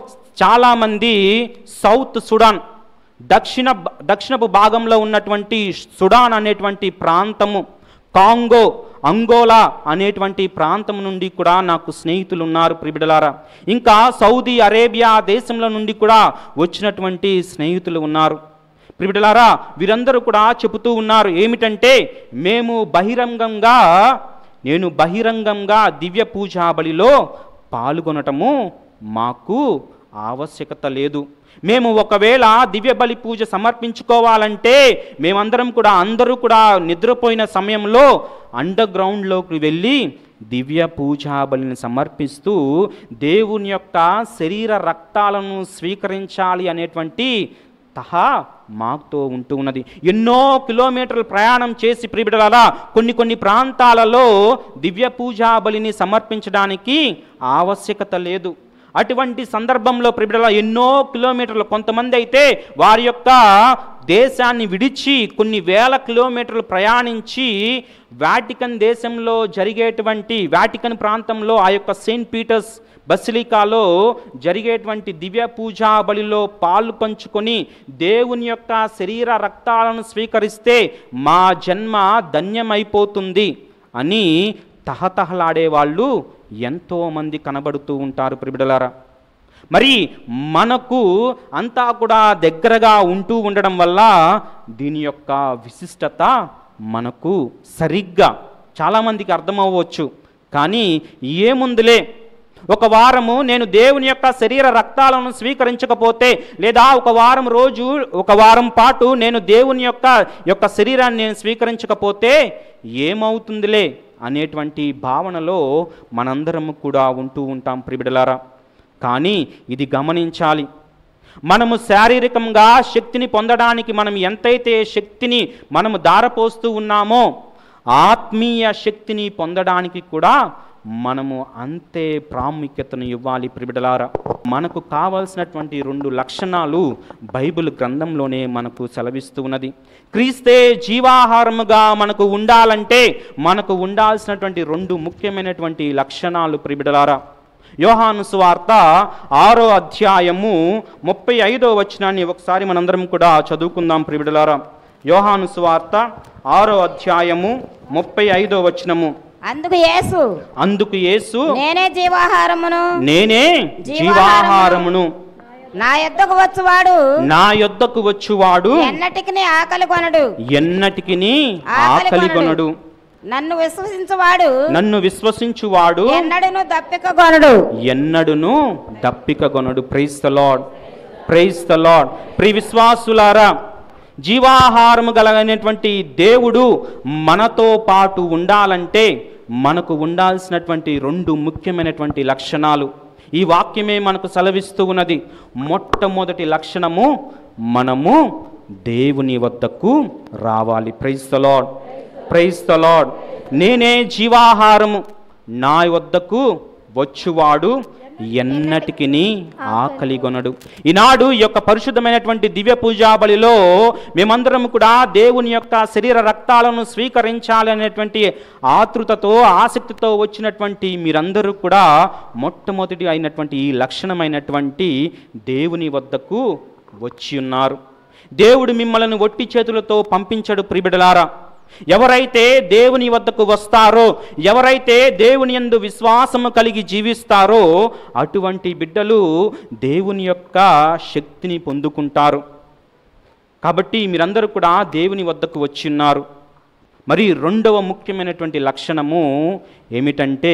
చాలామంది సౌత్ సుడాన్, దక్షిణ దక్షిణపు భాగంలో ఉన్నటువంటి సుడాన్ అనేటువంటి ప్రాంతము, కాంగో, అంగోలా అనేటువంటి ప్రాంతం నుండి కూడా నాకు స్నేహితులు ఉన్నారు ప్రియబిడ్డలారా. ఇంకా సౌదీ అరేబియా దేశంలో నుండి కూడా వచ్చినటువంటి స్నేహితులు ఉన్నారు ప్రియబిడ్డలారా. వీరందరూ కూడా చెబుతూ ఉన్నారు ఏమిటంటే, మేము బహిరంగంగా నేను బహిరంగంగా దివ్య పూజా బలిలో పాల్గొనటము మాకు ఆవశ్యకత లేదు. మేము ఒకవేళ దివ్య బలి పూజ సమర్పించుకోవాలంటే మేమందరం కూడా అందరూ కూడా నిద్రపోయిన సమయంలో అండర్ గ్రౌండ్లోకి వెళ్ళి దివ్య పూజా బలిని సమర్పిస్తూ దేవుని యొక్క శరీర రక్తాలను స్వీకరించాలి అనేటువంటి తహా మాతో ఉంటూ ఉన్నది. ఎన్నో కిలోమీటర్లు ప్రయాణం చేసి ప్రియబిడ్డలారా కొన్ని కొన్ని ప్రాంతాలలో దివ్య పూజా బలిని సమర్పించడానికి ఆవశ్యకత లేదు. అటువంటి సందర్భంలో ప్రియబిడ్డలారా ఎన్నో కిలోమీటర్లు, కొంతమంది అయితే వారి యొక్క దేశాన్ని విడిచి కొన్ని వేల కిలోమీటర్లు ప్రయాణించి వాటికన్ దేశంలో జరిగేటువంటి వాటికన్ ప్రాంతంలో ఆ యొక్క సెయింట్ పీటర్స్ బసిలికాలో జరిగేటువంటి దివ్య పూజా బలిలో పాలు పంచుకొని దేవుని యొక్క శరీర రక్తాలను స్వీకరిస్తే మా జన్మ ధన్యమైపోతుంది అని తహతహలాడే వాళ్ళు ఎంతోమంది కనబడుతూ ఉంటారు ప్రియబిడ్డలారా. మరి మనకు అంతా కూడా దగ్గరగా ఉంటూ ఉండడం వల్ల దీని యొక్క విశిష్టత మనకు సరిగ్గా చాలామందికి అర్థమవ్వచ్చు. కానీ ఏముందిలే, ఒక వారము నేను దేవుని యొక్క శరీర రక్తాలను స్వీకరించకపోతే, లేదా ఒక వారం రోజు ఒక వారం పాటు నేను దేవుని యొక్క యొక్క శరీరాన్ని నేను స్వీకరించకపోతే ఏమవుతుందిలే అనేటువంటి భావనలో మనందరము కూడా ఉంటూ ఉంటాం ప్రియబిడ్డలారా. కానీ ఇది గమనించాలి, మనము శారీరకంగా శక్తిని పొందడానికి మనం ఎంతైతే శక్తిని మనము దారపోస్తూ ఉన్నామో ఆత్మీయ శక్తిని పొందడానికి కూడా మనము అంతే ప్రాముఖ్యతను ఇవ్వాలి ప్రియబిడ్డలారా. మనకు కావాల్సినటువంటి రెండు లక్షణాలు బైబిల్ గ్రంథంలోనే మనకు సెలవిస్తూ ఉన్నది. క్రీస్తే జీవాహారముగా మనకు ఉండాలంటే మనకు ఉండాల్సినటువంటి రెండు ముఖ్యమైనటువంటి లక్షణాలు ప్రియబిడ్డలారా. యోహాను సువార్త ఆరో అధ్యాయము ముప్పై ఐదో వచనాన్ని ఒకసారి మనందరం కూడా చదువుకుందాం ప్రియబిడ్డలారా. యోహాను సువార్త ఆరో అధ్యాయము ముప్పై ఐదో వచనము. అందుకు యేసు అందుకు యేసు నేనే జీవాహారమును నేనే జీవాహారమును, నా యొద్దకు వచ్చువాడు నా యొద్దకు వచ్చువాడు ఎన్నటికి ఆకలి కొనడు ఎన్నటికి ఆకలి కొనడు, నన్ను విశ్వసించువాడు నన్ను విశ్వసించువాడు ఎన్నడును దప్పిక కొనడు ఎన్నడును దప్పిక కొనడు. Praise the lord, praise the Lord. ప్రియ విశ్వాసులారా, జీవాహారము కలిగినటువంటి దేవుడు మనతో పాటు ఉండాలంటే మనకు ఉండాల్సినటువంటి రెండు ముఖ్యమైనటువంటి లక్షణాలు ఈ వాక్యమే మనకు సెలవిస్తూ ఉన్నది. మొట్టమొదటి లక్షణము, మనము దేవుని వద్దకు రావాలి. Praise the lord, praise the Lord. నేనే జీవాహారము, నా వద్దకు వచ్చువాడు ఎన్నటికి ఆకలి కొనడు. ఈనాడు ఈ యొక్క పరిశుద్ధమైనటువంటి దివ్య పూజా బలిలో మేమందరం కూడా దేవుని యొక్క శరీర రక్తాలను స్వీకరించాలి అనేటువంటి ఆతృతతో ఆసక్తితో వచ్చినటువంటి మీరందరూ కూడా మొట్టమొదటి అయినటువంటి ఈ లక్షణమైనటువంటి దేవుని వద్దకు వచ్చి ఉన్నారు. దేవుడు మిమ్మల్ని ఒట్టి చేతులతో పంపించడు ప్రియబిడ్డలారా. ఎవరైతే దేవుని వద్దకు వస్తారో, ఎవరైతే దేవుని యందు విశ్వాసము కలిగి జీవిస్తారో అటువంటి బిడ్డలు దేవుని యొక్క శక్తిని పొందుకుంటారు. కాబట్టి మీరందరూ కూడా దేవుని వద్దకు వచ్చి ఉన్నారు. మరి రెండవ ముఖ్యమైనటువంటి లక్షణము ఏమిటంటే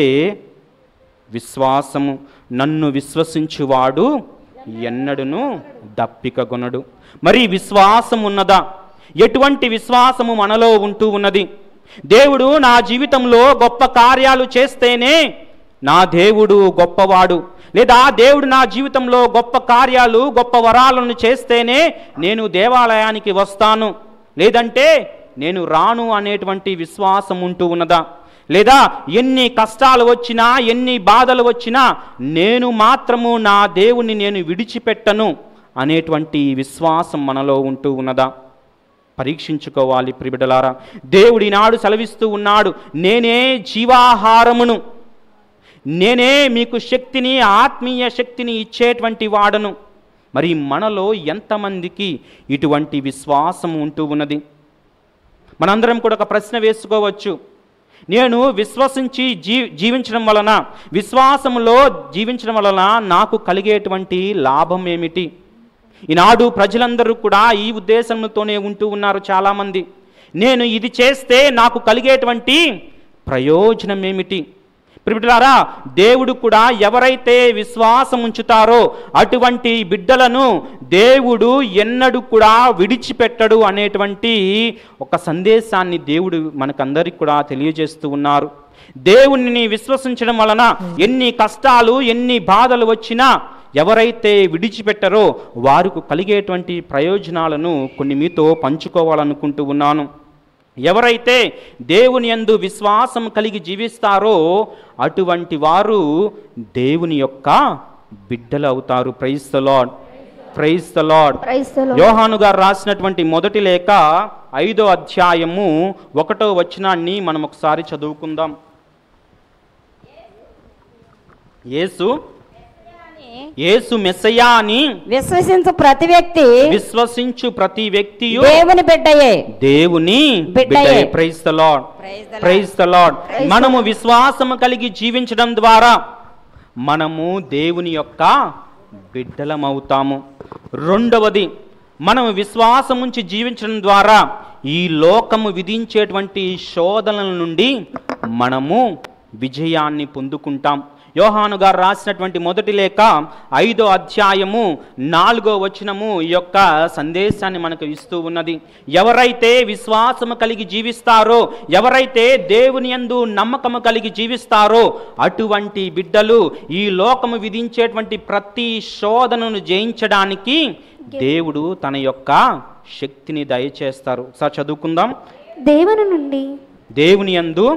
విశ్వాసము. నన్ను విశ్వసించువాడు ఎన్నడును దప్పిక కొనడు. మరి విశ్వాసం ఉన్నదా? ఎటువంటి విశ్వాసము మనలో ఉంటూ ఉన్నది? దేవుడు నా జీవితంలో గొప్ప కార్యాలు చేస్తేనే నా దేవుడు గొప్పవాడు, లేదా దేవుడు నా జీవితంలో గొప్ప కార్యాలు గొప్ప వరాలను చేస్తేనే నేను దేవాలయానికి వస్తాను, లేదంటే నేను రాను అనేటువంటి విశ్వాసం ఉంటూ ఉన్నదా? లేదా ఎన్ని కష్టాలు వచ్చినా ఎన్ని బాధలు వచ్చినా నేను మాత్రము నా దేవుణ్ణి నేను విడిచిపెట్టను అనేటువంటి విశ్వాసం మనలో ఉంటూ ఉన్నదా? పరీక్షించుకోవాలి ప్రియబిడ్డలారా. దేవుడు ఈనాడు సెలవిస్తూ ఉన్నాడు, నేనే జీవాహారమును, నేనే మీకు శక్తిని, ఆత్మీయ శక్తిని ఇచ్చేటువంటి వాడను. మరి మనలో ఎంతమందికి ఇటువంటి విశ్వాసం ఉంటూ ఉన్నది? మనందరం కూడా ఒక ప్రశ్న వేసుకోవచ్చు. నేను విశ్వసించి జీ జీవించడం వలన, విశ్వాసములో జీవించడం వలన నాకు కలిగేటువంటి లాభం ఏమిటి? ఈనాడు ప్రజలందరూ కూడా ఈ ఉద్దేశంతోనే ఉంటూ ఉన్నారు చాలామంది. నేను ఇది చేస్తే నాకు కలిగేటువంటి ప్రయోజనం ఏమిటి? ప్రియబిడ్డలారా, దేవుడు కూడా ఎవరైతే విశ్వాసం ఉంచుతారో అటువంటి బిడ్డలను దేవుడు ఎన్నడూ కూడా విడిచిపెట్టడు అనేటువంటి ఒక సందేశాన్ని దేవుడు మనకందరికి కూడా తెలియజేస్తూ ఉన్నారు. దేవుణ్ణి విశ్వసించడం వలన ఎన్ని కష్టాలు ఎన్ని బాధలు వచ్చినా ఎవరైతే విడిచిపెట్టరో వారికి కలిగేటువంటి ప్రయోజనాలను కొన్ని మీతో పంచుకోవాలనుకుంటూ ఉన్నాను. ఎవరైతే దేవుని యందు విశ్వాసం కలిగి జీవిస్తారో అటువంటి వారు దేవుని యొక్క బిడ్డలు అవుతారు. Praise the lord, praise the Lord. యోహాను గారు రాసినటువంటి మొదటి లేఖ ఐదో అధ్యాయము ఒకటో వచనాన్ని మనం ఒకసారి చదువుకుందాం. యేసు యేసు మెస్సయ్యా అని విశ్వసించు ప్రతి వ్యక్తి విశ్వసించు ప్రతి వ్యక్తి దేవుని బిడ్డయే, దేవుని బిడ్డయే. Praise the lord, praise the Lord. మనము విశ్వాసము కలిగి జీవించడం ద్వారా మనము దేవుని యొక్క బిడ్డలమవుతాము. రెండవది, మనము విశ్వాసం ఉంచి జీవించడం ద్వారా ఈ లోకము విధించేటువంటి శోధనల నుండి మనము విజయాన్ని పొందుకుంటాం. యోహాను గారు రాసినటువంటి మొదటి లేఖ ఐదో అధ్యాయము నాలుగో వచనము ఈ యొక్క సందేశాన్ని మనకు ఇస్తూ ఉన్నది. ఎవరైతే విశ్వాసము కలిగి జీవిస్తారో, ఎవరైతే దేవుని యందు నమ్మకము కలిగి జీవిస్తారో అటువంటి బిడ్డలు ఈ లోకము విధించేటువంటి ప్రతి శోధనను జయించడానికి దేవుడు తన యొక్క శక్తిని దయచేస్తారు. సార్ చదువుకుందాం. దేవుని నుండి దేవుని యందు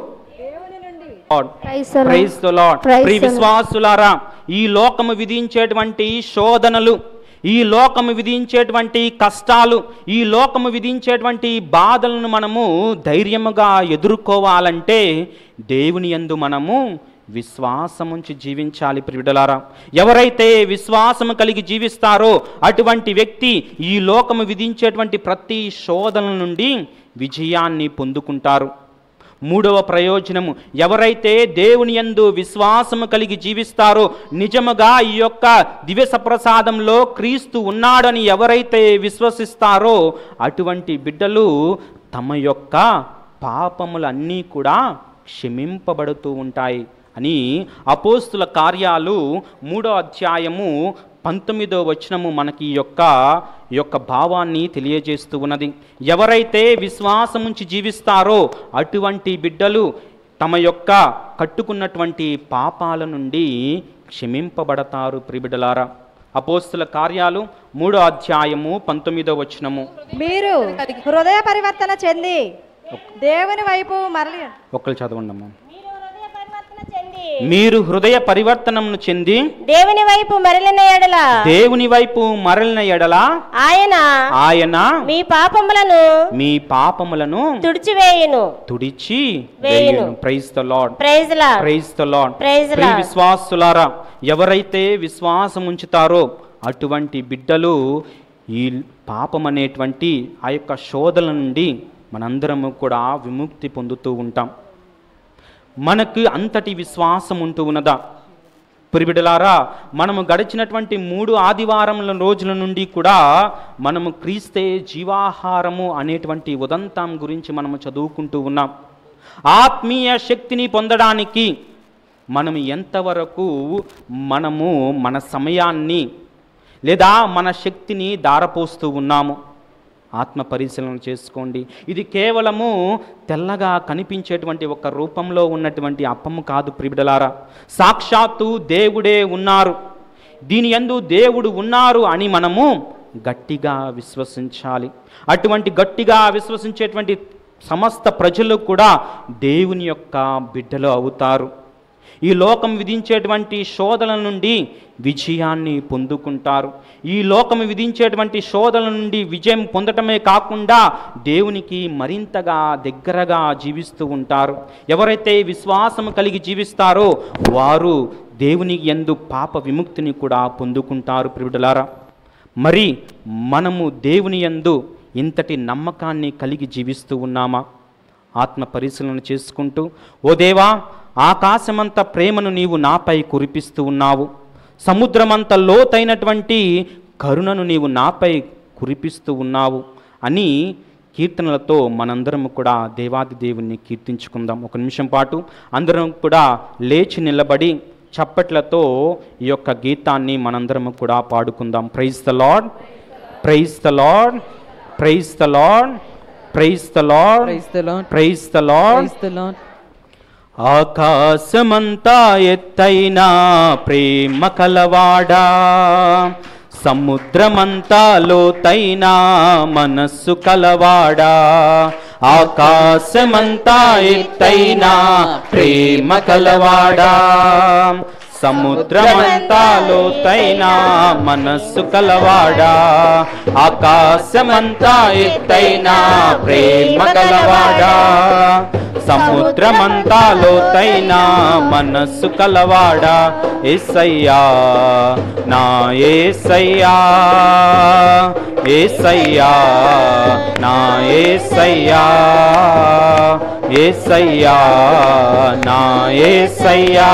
ప్రైజ్ ది లార్డ్. ప్రియ విశ్వాసులారా, ఈ లోకము విధించేటువంటి శోధనలు, ఈ లోకము విధించేటువంటి కష్టాలు, ఈ లోకము విధించేటువంటి బాధలను మనము ధైర్యముగా ఎదుర్కోవాలంటే దేవుని యందు మనము విశ్వాసముంచి జీవించాలి ప్రియుడలారా. ఎవరైతే విశ్వాసము కలిగి జీవిస్తారో అటువంటి వ్యక్తి ఈ లోకము విధించేటువంటి ప్రతి శోధన నుండి విజయాన్ని పొందుకుంటారు. మూడవ ప్రయోజనము, ఎవరైతే దేవుని యందు విశ్వాసము కలిగి జీవిస్తారో, నిజముగా ఈ యొక్క దివ్య సప్రసాదంలో క్రీస్తు ఉన్నాడని ఎవరైతే విశ్వసిస్తారో అటువంటి బిడ్డలు తమ యొక్క పాపములన్నీ కూడా క్షమింపబడుతూ ఉంటాయి అని అపోస్తుల కార్యాలు మూడో అధ్యాయము పంతొమ్మిదో వచనము మనకి ఈ యొక్క ఈ యొక్క భావాన్ని తెలియజేస్తూ ఉన్నది. ఎవరైతే విశ్వాసముంచి జీవిస్తారో అటువంటి బిడ్డలు తమ యొక్క కట్టుకున్నటువంటి పాపాల నుండి క్షమింపబడతారు ప్రియబిడ్డలారా. అపోస్తుల కార్యాలు మూడో అధ్యాయము పంతొమ్మిదో వచనము, మీరు హృదయ పరివర్తన చెంది దేవుని వైపు మరలి ఒక్కరు చదవండి అమ్మా. మీరు హృదయ పరివర్తనమును చెంది దేవుని వైపు మరలిన ఎడల దేవుని వైపు మరలిన ఎడల ఆయన ఆయన మీ పాపములను మీ పాపములను తుడిచివేయును తుడిచి వేయును. Praise the lord, praise Lord praise the lord. Praise Lord. ప్రియ విశ్వాసులారా, ఎవరైతే విశ్వాసం ఉంచుతారో అటువంటి బిడ్డలు ఈ పాపం అనేటువంటి ఆ యొక్క శోధన నుండి మనందరము కూడా విముక్తి పొందుతూ ఉంటాం. మనకు అంతటి విశ్వాసం ఉంటూ ఉన్నదా ప్రియబిడ్డలారా? మనము గడిచినటువంటి మూడు ఆదివారముల రోజుల నుండి కూడా మనము క్రీస్తే జీవాహారము అనేటువంటి ఉదంతం గురించి మనము చదువుకుంటూ ఉన్నాం. ఆత్మీయ శక్తిని పొందడానికి మనము ఎంతవరకు మనము మన సమయాన్ని లేదా మన శక్తిని దారపోస్తూ ఉన్నాము ఆత్మ పరిశీలన చేసుకోండి. ఇది కేవలము తెల్లగా కనిపించేటువంటి ఒక రూపంలో ఉన్నటువంటి అప్పము కాదు ప్రియబిడ్డలారా. సాక్షాత్తు దేవుడే ఉన్నారు, దీని యందు దేవుడు ఉన్నారు అని మనము గట్టిగా విశ్వసించాలి. అటువంటి గట్టిగా విశ్వసించేటువంటి సమస్త ప్రజలు కూడా దేవుని యొక్క బిడ్డలు అవుతారు. ఈ లోకం విధించేటువంటి శోధనల నుండి విజయాన్ని పొందుకుంటారు. ఈ లోకం విధించేటువంటి శోధనల నుండి విజయం పొందటమే కాకుండా దేవునికి మరింతగా దగ్గరగా జీవిస్తూ ఉంటారు. ఎవరైతే విశ్వాసం కలిగి జీవిస్తారో వారు దేవుని యందు పాప విముక్తిని కూడా పొందుకుంటారు ప్రియబిడ్డలారా. మరి మనము దేవుని యందు ఇంతటి నమ్మకాన్ని కలిగి జీవిస్తూ ఉన్నామా? ఆత్మ పరిశీలన చేసుకుంటూ, ఓ దేవా, ఆకాశమంత ప్రేమను నీవు నాపై కురిపిస్తూ ఉన్నావు, సముద్రమంత లోతైనటువంటి కరుణను నీవు నాపై కురిపిస్తూ ఉన్నావు అని కీర్తనలతో మనందరం కూడా దేవాది దేవుణ్ణి కీర్తించుకుందాం. ఒక నిమిషం పాటు అందరం కూడా లేచి నిలబడి చప్పట్లతో ఈ యొక్క గీతాన్ని మనందరం కూడా పాడుకుందాం. Praise the lord, praise the lord, praise the lord, praise the lord, praise the lord, praise the lord, praise the Lord. ఆకాశమంతా ఎత్తైన ప్రేమ కలవాడా, సముద్రమంతా లోతైన మనస్సు కలవాడా. ఆకాశమంతా ఎత్తైన ప్రేమ కలవాడా, సముద్రమంతా లోతైన మనస్సు కలవాడా. ఆకాశమంతా ఎత్తైన ప్రేమ కలవాడా, సముద్రమంతా లోతైన మనస్సు కలవాడా. యేసయ్యా నా యేసయ్యా, యేసయ్యా నా యేసయ్యా, యేసయ్యా నా యేసయ్యా,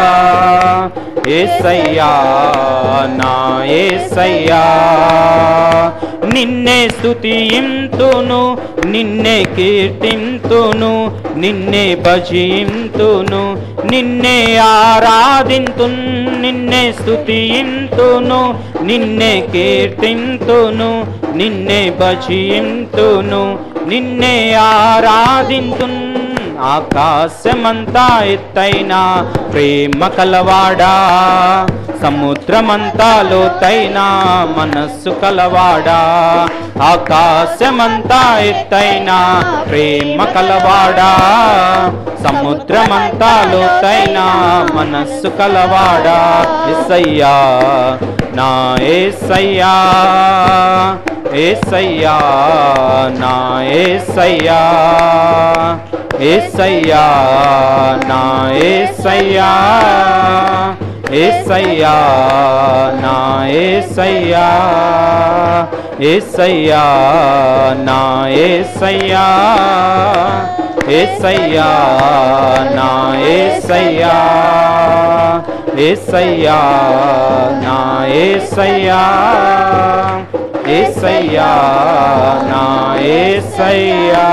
యేసయ్యా నా యేసయ్యా. నిన్నే స్తుతింతును, నిన్నే కీర్తింతును, నిన్నే భజింతును, నిన్నే ఆరాధింతును, నిన్నే స్తుతింతును, నిన్నే కీర్తింతును, నిన్నే భజింతును, నిన్నే ఆరాధింతును. ఆకాశమంతా ఎత్తైన ప్రేమ కలవాడా, సముద్రమంతా లోతైన మనస్సు కలవాడా. ఆకాశమంతా ఎత్తైన ప్రేమ కలవాడా, సముద్రమంతా లోతైన మనస్సు కలవాడా. యేసయ్యా నా యేసయ్యా, యేసయ్యా నా యేసయ్యా, యేసయ్యా నా యేసయ్యా యేసయ్యా నా యేసయ్యా యేసయ్యా నా యేసయ్యా యేసయ్యా నా యేసయ్యా యేసయ్యా నా యేసయ్యా యేసయ్యా నా యేసయ్యా.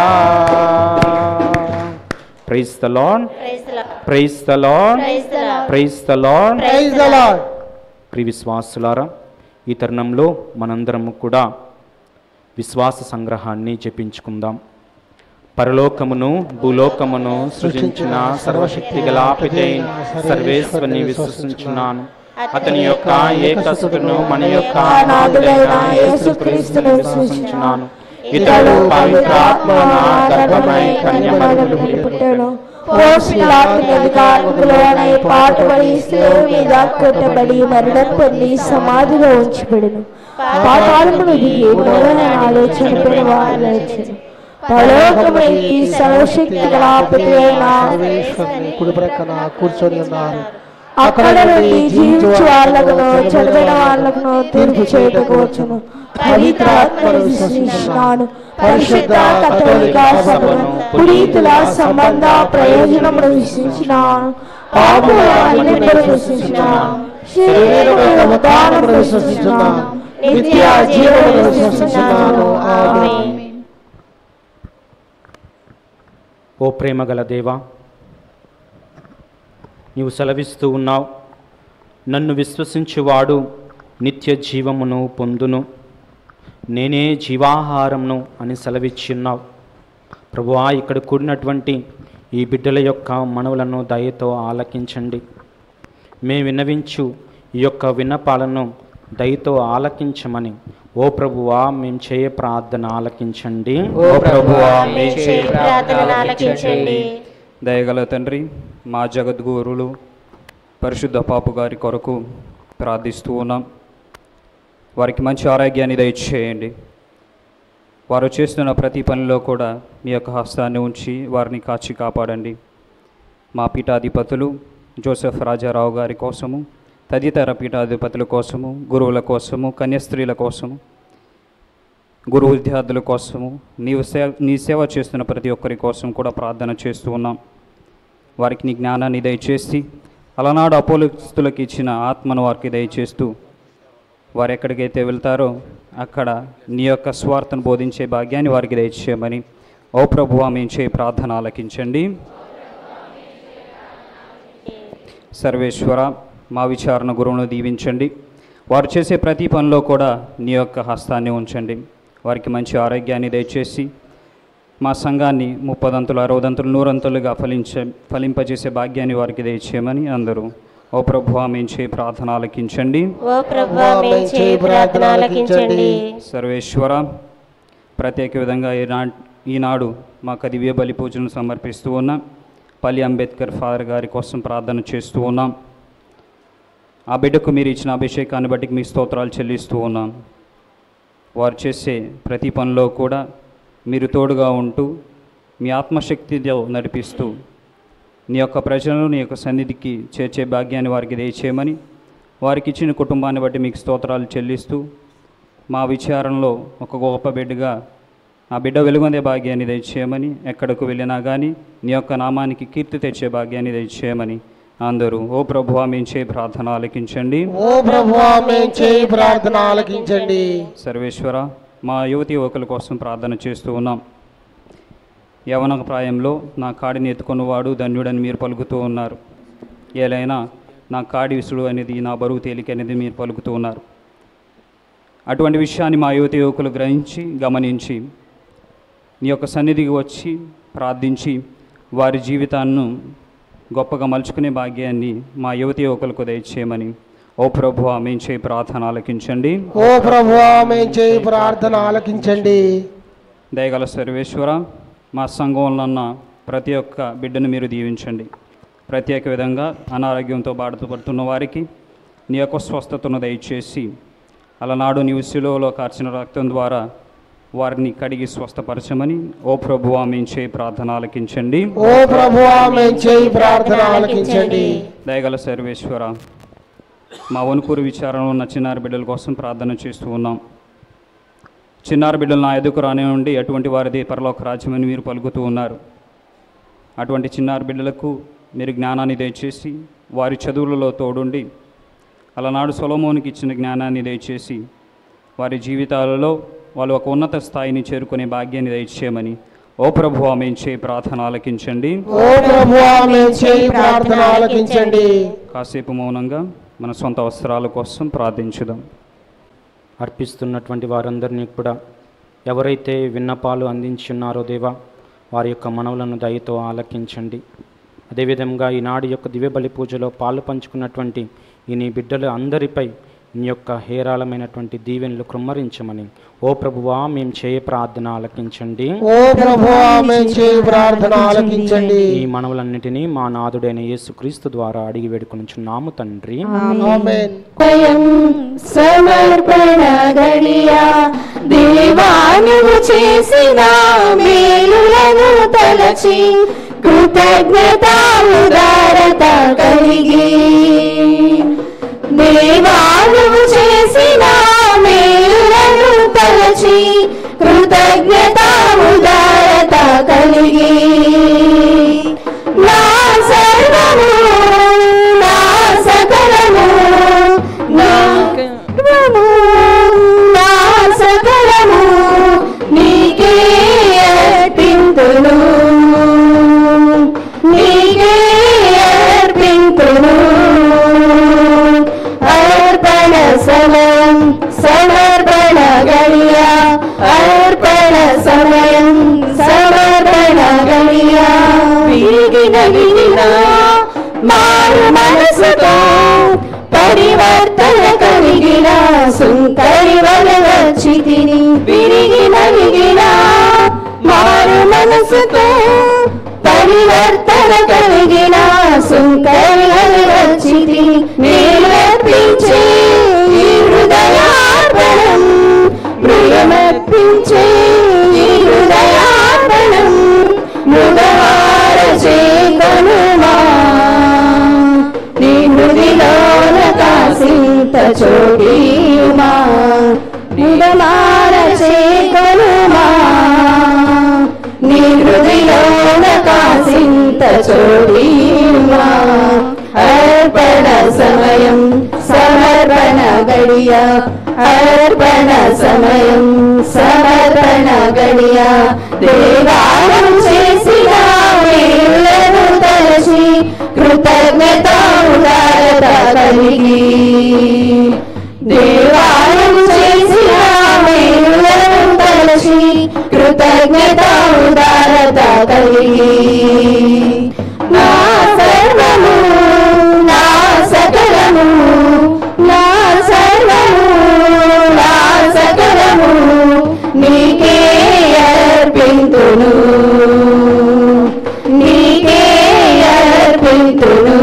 Praise the lord, praise the lord, praise the lord, praise the Lord. ప్రియ విశ్వాసులారా, ఈ తరుణంలో మనందరము కూడా విశ్వాస సంగ్రహాన్ని జపించుకుందాం. పరలోకమును భూలోకమును సృజించిన సర్వశక్తి గల పితైన సర్వేశ్వరుని విశ్వసించున్నాను. అతని యొక్క ఏకసును మన యొక్క నాథుడైన యేసుక్రీస్తును విశ్వసించున్నాను. ఇతడు పవిత్రాత్మ గర్భమై కన్యమరియు పుట్టెను. పాటుపడి శిలువ మీద కొట్టబడి మరణం పొంది సమాధిలో ఉంచబడెను. పాతాళమును దిగి మూడవ నాడు చనిపోయిన వారు లేచెను. పరలోకమునికి సర్వశక్తి గల పితైన సర్వేశ్వరుని కుడి ప్రక్కన కూర్చొని ఉన్నారు. అక్కడ నుండి జీవించు వాళ్ళకును చనిపోయిన వాళ్ళకును తీర్పు చేయటకు వచ్చును. పవిత్రాత్మను విశ్వసించున్నాను. పరిశుద్ధ కథోలిక సభను పునీతుల సంబంధ ప్రయోజనమును విశ్వసించున్నాను. పాపుల మన్నింపును విశ్వసించున్నాను. శరీరమును ఉద్ధానమును విశ్వసించున్నాను. నిత్య జీవమును విశ్వసించున్నాను. ఆమేన్. ఓ ప్రేమగల దేవా, నీవు సెలవిస్తూ ఉన్నావు, నన్ను విశ్వసించువాడు నిత్య జీవమును పొందును, నేనే జీవాహారమును అని సెలవిచ్చున్నావు. ప్రభువా, ఇక్కడ కూడినటువంటి ఈ బిడ్డల యొక్క మనవులను దయతో ఆలకించండి. మేము విన్నవించు ఈ యొక్క విన్నపాలను దయతో ఆలకించమని ఓ ప్రభువా మేము చేయ ప్రార్థన ఆలకించండి. ఓ ప్రభువా మేము చేయ ప్రార్థన ఆలకించండి. దయగల తండ్రి, మా జగద్గురులు పరిశుద్ధ పాపు గారి కొరకు ప్రార్థిస్తూ ఉన్నాం. వారికి మంచి ఆరోగ్యాన్ని దయచేయండి. వారు చేస్తున్న ప్రతి పనిలో కూడా మీ యొక్క హస్తాన్ని ఉంచి వారిని కాచి కాపాడండి. మా పీఠాధిపతులు జోసెఫ్ రాజారావు గారి కోసము, తదితర పీఠాధిపతుల కోసము, గురువుల కోసము, కన్యాస్త్రీల కోసము, గురు విద్యార్థుల కోసము, నీవు సే నీ సేవ చేస్తున్న ప్రతి ఒక్కరి కోసం కూడా ప్రార్థన చేస్తూ ఉన్నాం. వారికి నీ జ్ఞానాన్ని దయచేసి అలనాడు అపోస్తులకు ఇచ్చిన ఆత్మను వారికి దయచేస్తూ వారు ఎక్కడికైతే వెళ్తారో అక్కడ నీ యొక్క స్వార్థను బోధించే భాగ్యాన్ని వారికి దయచేయమని ఓ ప్రభువా మేము చేయి ప్రార్థన ఆలకించండి. సర్వేశ్వర, మా విచారణ గురువును దీవించండి. వారు చేసే ప్రతి పనిలో కూడా నీ యొక్క హస్తాన్ని ఉంచండి. వారికి మంచి ఆరోగ్యాన్ని దయచేసి మా సంఘాన్ని ముప్పదంతులు, అరవదంతులు, నూరంతులుగా ఫలించే ఫలింపజేసే భాగ్యాన్ని వారికి దయచేయమని అందరూ ఓ ప్రభువా మేము చేయి ప్రార్థన ఆలకించండి. ఓ ప్రభువా మేము చేయి ప్రార్థన ఆలకించండి. సర్వేశ్వర, ప్రత్యేక విధంగా ఈనా ఈనాడు మాకు దివ్య బలి పూజను సమర్పిస్తూ ఉన్నాం. పల్లి అంబేద్కర్ ఫాదర్ గారి కోసం ప్రార్థన చేస్తూ ఉన్నాం. ఆ బిడ్డకు మీరు ఇచ్చిన అభిషేకాన్ని బట్టి మీ స్తోత్రాలు చెల్లిస్తూ ఉన్నాం. వారు చేసే ప్రతి పనిలో కూడా మీరు తోడుగా ఉంటూ మీ ఆత్మశక్తితో నడిపిస్తూ నీ యొక్క ప్రజలను నీ యొక్క సన్నిధికి చేర్చే భాగ్యాన్ని వారికి దయచేయమని, వారికి ఇచ్చిన కుటుంబాన్ని బట్టి మీకు స్తోత్రాలు చెల్లిస్తూ మా విచారణలో ఒక గొప్ప బిడ్డగా ఆ బిడ్డ వెలుగొందే భాగ్యాన్ని దయచేయమని, ఎక్కడకు వెళ్ళినా కానీ నీ యొక్క నామానికి కీర్తి తెచ్చే భాగ్యాన్ని దయచేయమని అందరూ ఓ ప్రభువా మేము చేయి ప్రార్థన ఆలకించండి. ఓ ప్రభువా మేము చేయి ప్రార్థన ఆలకించండి. సర్వేశ్వర, మా యువతి యువకుల కోసం ప్రార్థన చేస్తూ ఉన్నాం. యవన ప్రాయంలో నా కాడిని ఎత్తుకున్నవాడు ధన్యుడని మీరు పలుకుతూ ఉన్నారు. ఏలైనా నా కాడి విసుడు అనేది, నా బరువు తేలిక అనేది మీరు పలుకుతూ ఉన్నారు. అటువంటి విషయాన్ని మా యువతి యువకులు గ్రహించి గమనించి నీ యొక్క సన్నిధికి వచ్చి ప్రార్థించి వారి జీవితాన్ని గొప్పగా మలుచుకునే భాగ్యాన్ని మా యువతి యువకులకు దయచేయమని ఓ ప్రభువా మేము చేయి ప్రార్థన ఆలకించండి. ఓ ప్రభువా మేము చేయి ప్రార్థన ఆలకించండి. దయగల సర్వేశ్వర, మా సంఘంలో ఉన్న ప్రతి ఒక్క బిడ్డను మీరు దీవించండి. ప్రత్యేక విధంగా అనారోగ్యంతో బాధపడుతున్న వారికి నీ యొక్క స్వస్థతను దయచేసి, అలనాడు నీ శిలువలో కార్చిన రక్తం ద్వారా వారిని కడిగి స్వస్థపరచమని ఓ ప్రభువా మేము చేయి ప్రార్థన ఆలకించండి. ఓ ప్రభువా మేము చేయి ప్రార్థన ఆలకించండి. దయగల సర్వేశ్వర, మా వణుకూరు విచారణలో ఉన్న చిన్నారి బిడ్డల కోసం ప్రార్థన చేస్తూ ఉన్నాం. చిన్నారి బిడ్డలు నా ఎదుకు రానివ్వండి, అటువంటి వారిది పరలోక రాజ్యమని మీరు పలుకుతూ ఉన్నారు. అటువంటి చిన్నారి బిడ్డలకు మీరు జ్ఞానాన్ని దయచేసి వారి చదువులలో తోడుండి అలనాడు సొలొమోనుకి ఇచ్చిన జ్ఞానాన్ని దయచేసి వారి జీవితాలలో వాళ్ళు ఒక ఉన్నత స్థాయిని చేరుకునే భాగ్యాన్ని దయచేయమని ఓ ప్రభువా మేము చేయి ప్రార్థన ఆలకించండి. ఓ ప్రభువా మేము చేయి ప్రార్థన ఆలకించండి. కాసేపు మౌనంగా మన సొంత అవసరాల కోసం ప్రార్థించుదాం. అర్పిస్తున్నటువంటి వారందరినీ కూడా ఎవరైతే విన్నపాలు అందించున్నారో దేవా, వారి యొక్క మనవులను దయతో ఆలకించండి. అదేవిధంగా ఈనాడు యొక్క దివ్యబలి పూజలో పాలు పంచుకున్నటువంటి ఈ నీ బిడ్డలు అందరిపై నీ యొక్క హేరాళమైనటువంటి దీవెనలు కృమ్మరించమని ఓ ప్రభువా మేము చేయ ప్రార్థన ఆలకించండి. ఓ ప్రభువా మేము చేయ ప్రార్థన ఆలకించండి. ఈ మనవులన్నిటినీ మా నాథుడైన యేసుక్రీస్తు ద్వారా అడిగి వేడుకొనుచున్నాము తండ్రి. ఆమేన్. సమర్పణ గడియా దేవానువు చేసిన మేలులను తలచి కృతజ్ఞత ఉదారత కలిగి దేవానువు చేసిన మేలులను తలచి కృతజ్ఞత ఉదారత కలిగి నా సర్వము నా సకలము నా నా సకలము నీకే అర్పింతును నీకే అర్పింతును. అర్పణ సమయం సమర్పణ గడియా అర్పణ సమయం సమర్పణ గడియా విరిగిన విరిగిన మారు మనసుతో పరివర్తన కలిగిన సుంకరి వలవచ్చి తిని విరిగిన విరిగిన మారు మనసుతో పరివర్తన కలిగిన సుంకరి వలవచ్చి తిని నేర్పించే ఈ హృదయార్పణం ప్రియమర్పించే ఈ హృదయార్పణం మృగహార చేకొనుమా నీ హృదిలోన కాసింత చోటియుమా మృగహార చేకొనుమా నీ హృదిలోన కాసింత చోటియుమా. అర్పణ సమయం సమర్పణ గడియా అర్పణ సమయం సమర్పణ గడియా దేవానం చేసిన మేలులను తలచి కృతజ్ఞత ఉదారత కలిగి దేవానం చేసిన మేలులను తలచి కృతజ్ఞత ఉదారత కలిగి నా సర్వము నా సకలము నా సర్వము నా సకలము నీకే అర్పింతును నీకే అర్పింతును.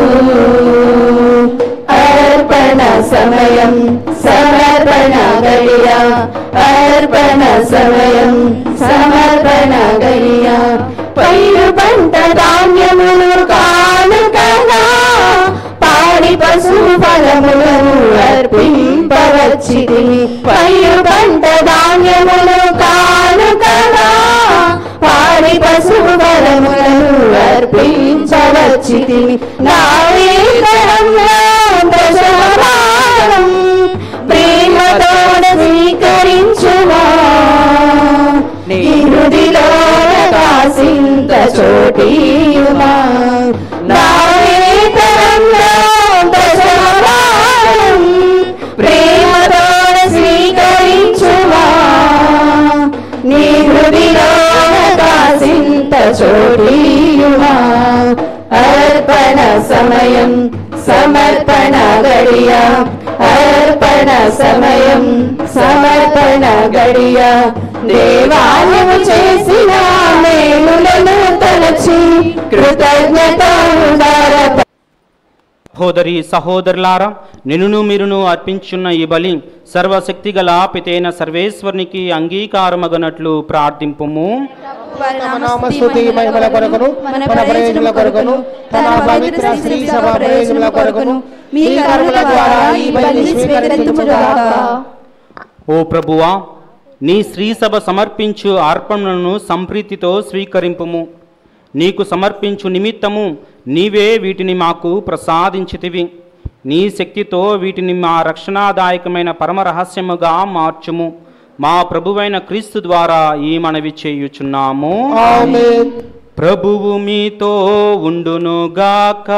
అర్పణ సమయం సమర్పణ గడియా అర్పణ సమయం సమర్పణ గడియా పైరు పంట ధాన్యములు కానుకగా పాడి పశు ఫలములను అర్పింపవచ్చితిని పైరు పంట ధాన్యములు కానుకగా పాడి పశు ఫలములను అర్పించవచ్చితిని నా వేతనంలో దశమభాగం ప్రేమతోడ స్వీకరించుమా నీ హృదిలోన కాసింత చోటియుమా నా వేతనంలో దశమభాగం ప్రేమతోడ స్వీకరించుమా నీ హృదిలోన కాసింత చోటియుమా. అర్పణ సమయం సమర్పణ గడియా అర్పణ సమయం సమర్పణ గడియా దేవాలయము చేసిన మేలులను తలచి కృతజ్ఞత ఉదారత సహోదరి సహోదరులారా, నిన్నును మీరును అర్పించున్న ఈ బలి సర్వశక్తి గల పితైన సర్వేశ్వరునికి అంగీకారమగనట్లు ప్రార్థింపుము. తమ నామస్తుతి మహిమల కొరకును మన ప్రయోజనముల కొరకును తన పవిత్ర శ్రీ సభ ప్రయోజనముల కొరకును మీ కరుణల ద్వారా ఈ బలిని స్వీకరించుగాక. ఓ ప్రభువా, నీ శ్రీసభ సమర్పించు అర్పణలను సంప్రీతితో స్వీకరింపుము. నీకు సమర్పించు నిమిత్తము నీవే వీటిని మాకు ప్రసాదించితివి. నీ శక్తితో వీటిని మా రక్షణాదాయకమైన పరమ రహస్యముగా మార్చుము. మా ప్రభువైన క్రీస్తు ద్వారా ఈ మనవి చేయుచున్నాము. ఆమేన్. ప్రభువు మీతో ఉండునుగాక.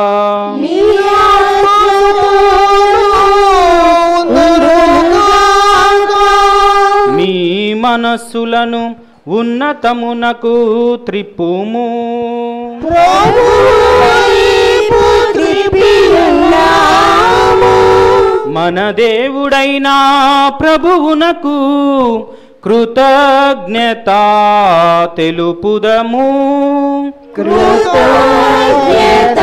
మీ మనస్సులను ఉన్నతమునకు త్రిప్పుము. మన దేవుడైన ప్రభువునకు కృతజ్ఞత తెలుపుదము. కృతజ్ఞత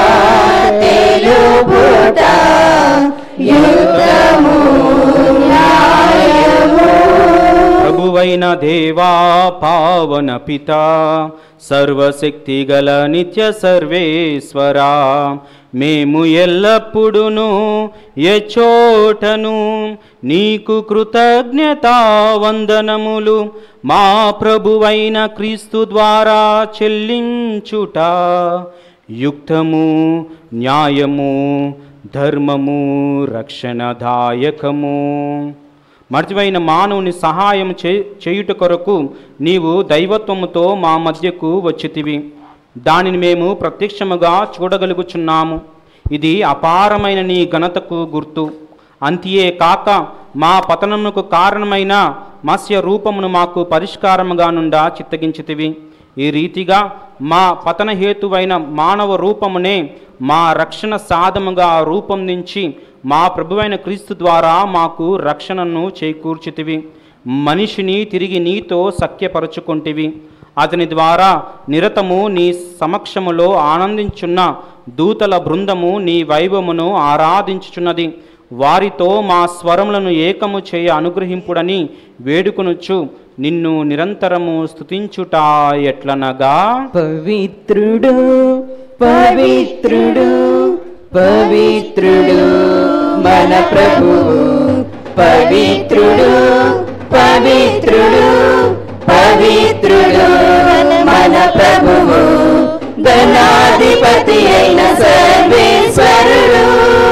తెలుపుట యుక్తము న్యాయము. ప్రభువైన దేవా, పావన పిత, సర్వశక్తి గల నిత్య సర్వేశ్వరా, మేము ఎల్లప్పుడూను ఎచోటను నీకు కృతజ్ఞతా వందనములు మా ప్రభువైన క్రీస్తు ద్వారా చెల్లించుట యుక్తము, న్యాయము, ధర్మము, రక్షణదాయకము. మర్చిపోయిన మానవుని సహాయం చే చేయుట కొరకు నీవు దైవత్వముతో మా మధ్యకు వచ్చితివి. దానిని మేము ప్రత్యక్షముగా చూడగలుగుచున్నాము. ఇది అపారమైన నీ ఘనతకు గుర్తు. అంతియే కాక మా పతనమునకు కారణమైన మత్స్య రూపమును మాకు పరిష్కారముగా నుండా చిత్తగించితివి. ఈ రీతిగా మా పతన హేతువైన మానవ రూపమునే మా రక్షణ సాధముగా రూపొందించి మా ప్రభువైన క్రీస్తు ద్వారా మాకు రక్షణను చేకూర్చితివి. మనిషిని తిరిగి నీతో సఖ్యపరచుకుంటివి. అతని ద్వారా నిరతము నీ సమక్షములో ఆనందించున్న దూతల బృందము నీ వైభవమును ఆరాధించుచున్నది. వారితో మా స్వరములను ఏకము చేయ అనుగ్రహింపుడని వేడుకొనుచు నిన్ను నిరంతరము స్తుతించుట ఎట్లనగా, పవిత్రుడు పవిత్రుడు పవిత్రుడు మన ప్రభువు, పవిత్రుడు పవిత్రుడు పవిత్రుడు మన ప్రభువు, ధనాధిపతి అయిన సర్వేశ్వరుడు.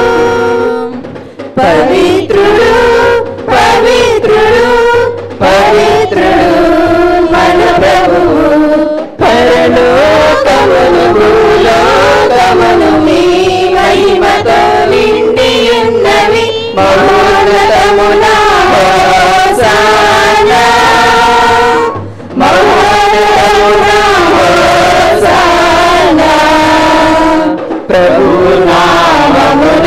పవిత్రుడు పవిత్రుడు పవిత్రుడు మన ప్రభువు, పరలోకమును భూలోకమును నీ మహిమతో నిండి ఉన్నవి. మహోన్నతమున హోసానా, మహోన్నతమున హోసానా, ప్రభువు నామమున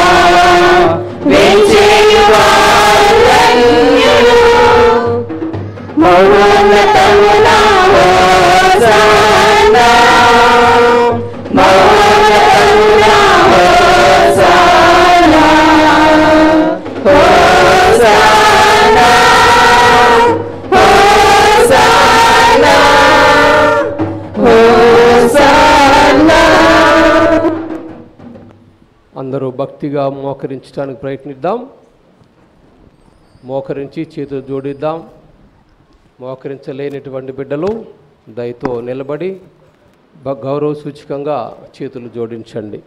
వేంచేయువారు ధన్యులు. మహోన్నతమున హోసానా, మహోన్నతమున హోసానా, హోసానా, హోసానా, హోసానా. అందరూ భక్తిగా మోకరించడానికి ప్రయత్నిద్దాం. మోకరించి చేతులు జోడిద్దాం. మోకరించలేనటువంటి బిడ్డలు దయతో నిలబడి గౌరవ సూచకంగా చేతులు జోడించండి.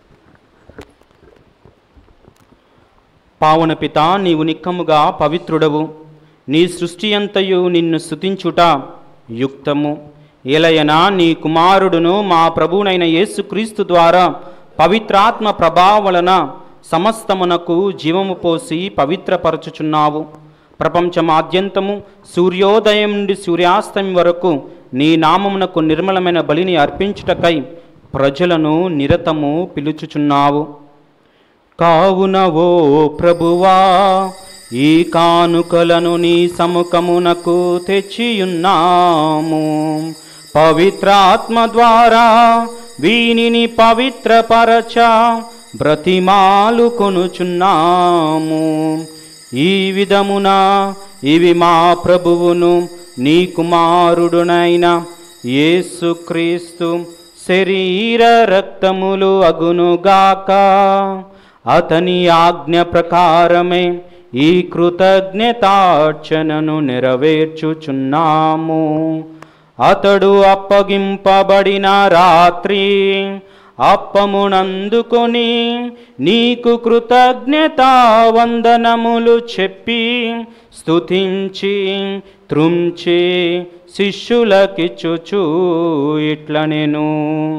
పావన పిత, నీవు నిక్కముగా పవిత్రుడవు. నీ సృష్టి అంతయు నిన్ను స్తుతించుట యుక్తము. ఎలయనా నీ కుమారుడును మా ప్రభువునైన యేసుక్రీస్తు ద్వారా పవిత్రాత్మ ప్రభావం వలన సమస్తమునకు జీవము పోసి పవిత్రపరచుచున్నావు. ప్రపంచమాద్యంతము సూర్యోదయం నుండి సూర్యాస్తమయం వరకు నీ నామమునకు నిర్మలమైన బలిని అర్పించుటకై ప్రజలను నిరతము పిలుచుచున్నావు. కావున ఓ ప్రభువా, ఈ కానుకలను నీ సముఖమునకు తెచ్చియున్నాము. పవిత్రాత్మ ద్వారా వీనిని పవిత్రపరచ బ్రతిమాలు కొనుచున్నాము. ఈ విధమున ఇవి మా ప్రభువును నీ కుమారుడునైన యేసుక్రీస్తు శరీర రక్తములు అగునుగాక. అతని ఆజ్ఞ ప్రకారమే ఈ కృతజ్ఞతార్చనను నెరవేర్చుచున్నాము. అతడు అప్పగింపబడిన రాత్రి అప్పమునందుకొని నీకు కృతజ్ఞతా వందనములు చెప్పి స్తుతించి త్రుంచి శిష్యులకిచ్చుచు ఇట్లనెను,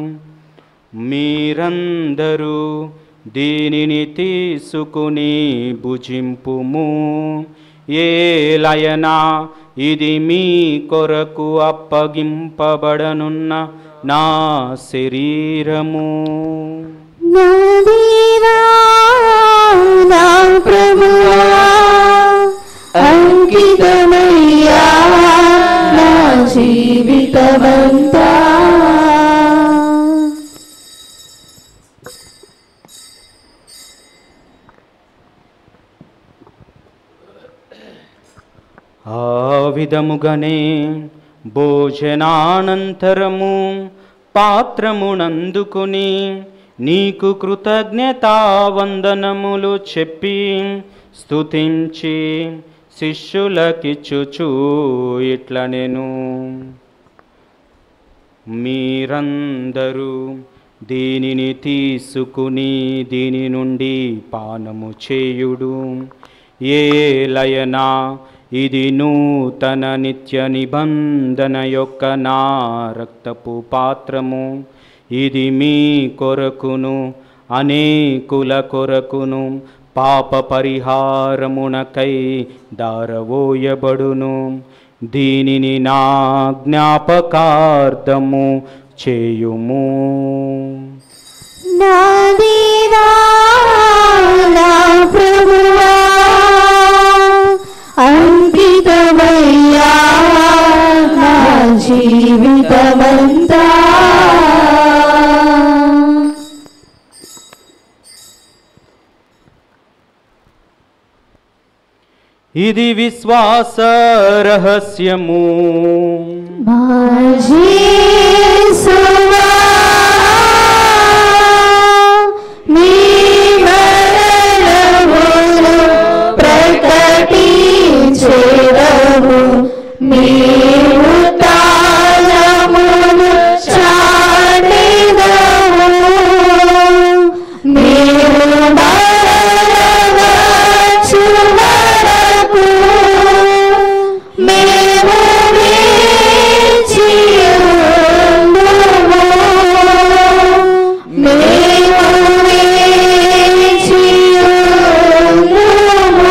మీరందరూ దీనిని తీసుకుని భుజింపుము. ఏలయనా ఇది మీ కొరకు అప్పగింపబడనున్న నా శరీరము. నా దేవా నా ప్రభువా అంకితమయ్యా నా జీవితమంతా. ఆ విధముగానే భోజనానంతరము పాత్రమునందుకొని నీకు కృతజ్ఞతా వందనములు చెప్పి స్తుతించి శిష్యులకిచ్చుచు ఇట్లనెను, మీరందరూ దీనిని తీసుకుని దీని నుండి పానము చేయుడు. ఏలయనా ఇది నూతన నిత్య నిబంధన యొక్క నా రక్తపు పాత్రము. ఇది మీ కొరకును అనేకుల కొరకును పాప పరిహారమునకై దారవోయబడును. దీనిని నా జ్ఞాపకార్థము చేయుము. నా దేవా నా ప్రభువా అంకితమయ్యా నా జీవితమంతా. ఇది విశ్వాస రహస్యము. మా యేసువా నీ మరణమును ప్రకటించెదము, నీ ఉత్థానమును చాటెదము. నీవు మరణవచ్చు వరకు మేము వేచియుందుము. మేము వేచియుందుము.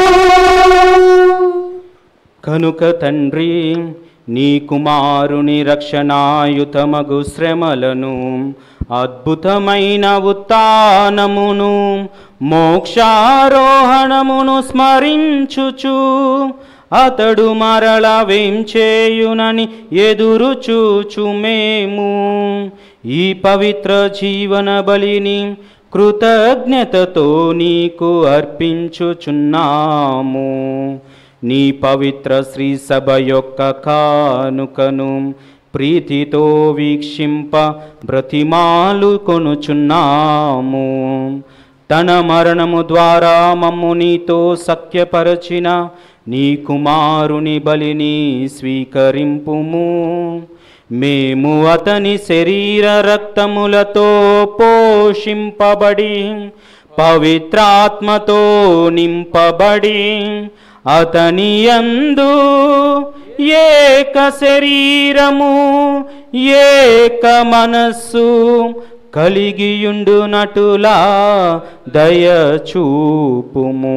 కనుక తండ్రి నీ కుమారుని రక్షణాయుతమగు శ్రమలను అద్భుతమైన ఉత్థానమును మోక్షారోహణమును స్మరించుచు అతడు మరల వేంచేయునని ఎదురు చూచు మేము ఈ పవిత్ర జీవన బలిని కృతజ్ఞతతో నీకు అర్పించుచున్నాము. నీ పవిత్ర శ్రీ సభ యొక్క కానుకను ప్రీతితో వీక్షింప బ్రతిమాలు కొనుచున్నాము. తన మరణము ద్వారా మమ్ము నీతో సఖ్యపరచిన నీ కుమారుని బలిని స్వీకరింపుము. మేము అతని శరీర రక్తములతో పోషింపబడి పవిత్రాత్మతో నింపబడి అతని యందు ఏక శరీరము ఏక మనస్సు కలిగియుండునటులా దయచూపుము.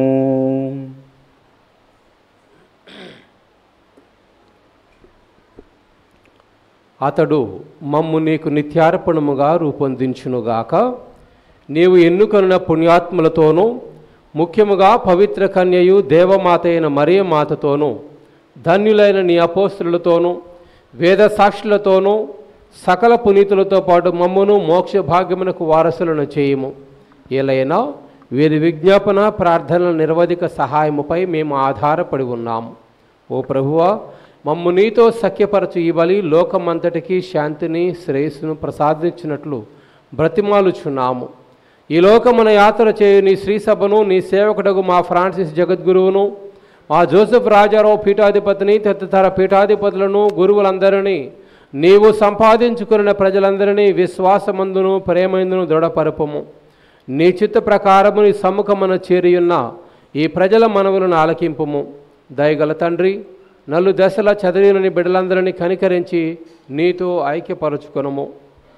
అతడు మమ్ము నీకు నిత్యార్పణముగా రూపొందించునుగాక. నీవు ఎన్నుకొనిన పుణ్యాత్ములతోనూ ముఖ్యముగా పవిత్ర కన్యయు దేవమాత అయిన మరియ మాతతోనూ ధన్యులైన నీ అపోస్తులతోనూ వేద సాక్షులతోనూ సకల పునీతులతో పాటు మమ్మును మోక్ష భాగ్యమునకు వారసులను చేయము. ఏలైనా వీరి విజ్ఞాపన ప్రార్థనల నిరవధిక సహాయముపై మేము ఆధారపడి ఉన్నాము. ఓ ప్రభువా, మమ్ము నీతో సఖ్యపరచు ఈ బలి లోకమంతటికీ శాంతిని శ్రేయస్సును ప్రసాదించినట్లు బ్రతిమాలుచున్నాము. ఈ లోకమున యాత్ర చేయు నీ శ్రీసభను, నీ సేవకుడగు మా ఫ్రాన్సిస్ జగద్గురువును, మా జోసెఫ్ రాజారావు పీఠాధిపతిని, తదితర పీఠాధిపతులను, గురువులందరినీ, నీవు సంపాదించుకున్న ప్రజలందరినీ విశ్వాసమందును ప్రేమందును దృఢపరపము. నీ చిత్త ప్రకారము నీ సమ్ముఖమున చేరియున్న ఈ ప్రజల మనవులను ఆలకింపుము. దయగల తండ్రి, నలు దశల చదివినని బిడ్డలందరినీ కనికరించి నీతో ఐక్యపరచుకొనుము.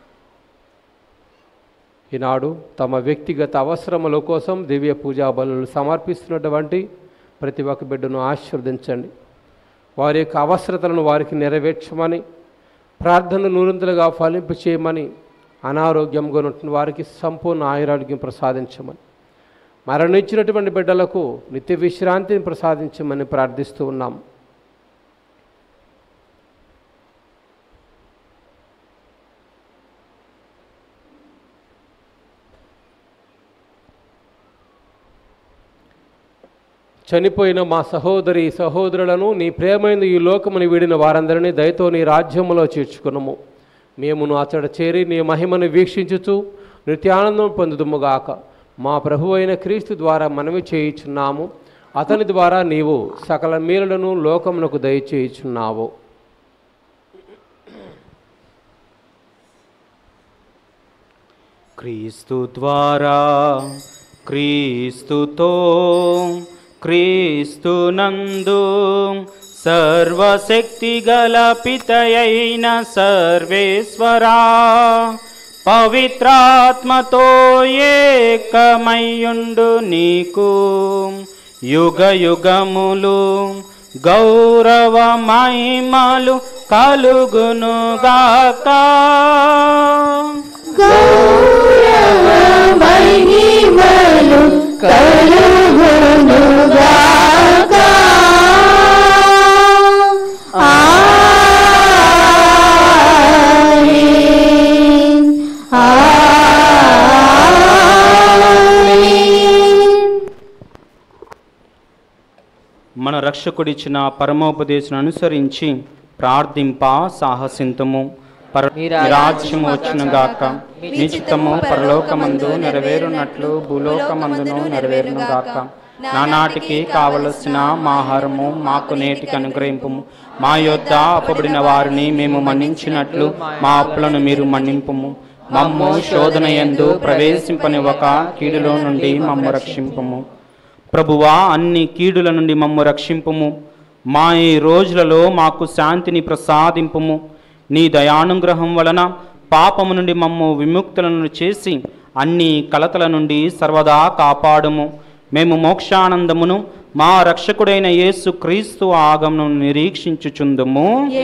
ఈనాడు తమ వ్యక్తిగత అవసరముల కోసం దివ్య పూజా బలులు సమర్పిస్తున్నటువంటి ప్రతి ఒక్క బిడ్డను ఆశీర్వదించండి. వారి యొక్క అవసరతలను వారికి నెరవేర్చమని, ప్రార్థనలు నూరంతలుగా ఫలింపు చేయమని, అనారోగ్యంగా ఉన్న వారికి సంపూర్ణ ఆయురారోగ్యం ప్రసాదించమని, మరణించినటువంటి బిడ్డలకు నిత్య విశ్రాంతిని ప్రసాదించమని ప్రార్థిస్తూ ఉన్నాం. చనిపోయిన మా సహోదరి సహోదరులను, నీ ప్రేమైన ఈ లోకముని వీడిన వారందరినీ దయతో నీ రాజ్యములో చేర్చుకునము. మేమును అతడ చేరి నీ మహిమను వీక్షించుచు నిత్యానందం పొందుదుముగాక. మా ప్రభు అయిన క్రీస్తు ద్వారా మనవి చేయుచున్నాము. అతని ద్వారా నీవు సకల మేలులను లోకమునకు దయచేయుచున్నావు. క్రీస్తు ద్వారా, క్రీస్తుతో, క్రీస్తునందు సర్వశక్తి గల పితయైన సర్వేశ్వరా, పవిత్రాత్మతో ఏకమయ్యుండు నీకు యుగ యుగములు గౌరవ మహిమలు కలుగునుగాక. గౌరవ మహిమలు కలుగునుగాక. ఆమేన్. ఆమేన్. మన రక్షకుడిచ్చిన పరమోపదేశం అనుసరించి ప్రార్థింప సాహసింతము. రాజ్యము వచ్చును గాక, నీ చిత్తము పరలోకమందు నెరవేరునట్లు భూలోకమందును నెరవేరును గాక. నానాటికి కావలసిన మా ఆహారము మాకు నేటికి అనుగ్రహింపుము. మా యొద్ద అప్పబడిన వారిని మేము మన్నించినట్లు మా అప్పులను మీరు మన్నింపుము. మమ్ము శోధన యందు ప్రవేశింపనివ్వక కీడులో నుండి మమ్ము రక్షింపుము. ప్రభువా, అన్ని కీడుల నుండి మమ్ము రక్షింపుము. మా ఈ రోజులలో మాకు శాంతిని ప్రసాదింపుము. నీ దయానుగ్రహం వలన పాపము నుండి మమ్ము విముక్తులను చేసి అన్ని కలతల నుండి సర్వదా కాపాడుము. మేము మోక్షానందమును మా రక్షకుడైన యేసు క్రీస్తు ఆగమను నిరీక్షించుచుందుము.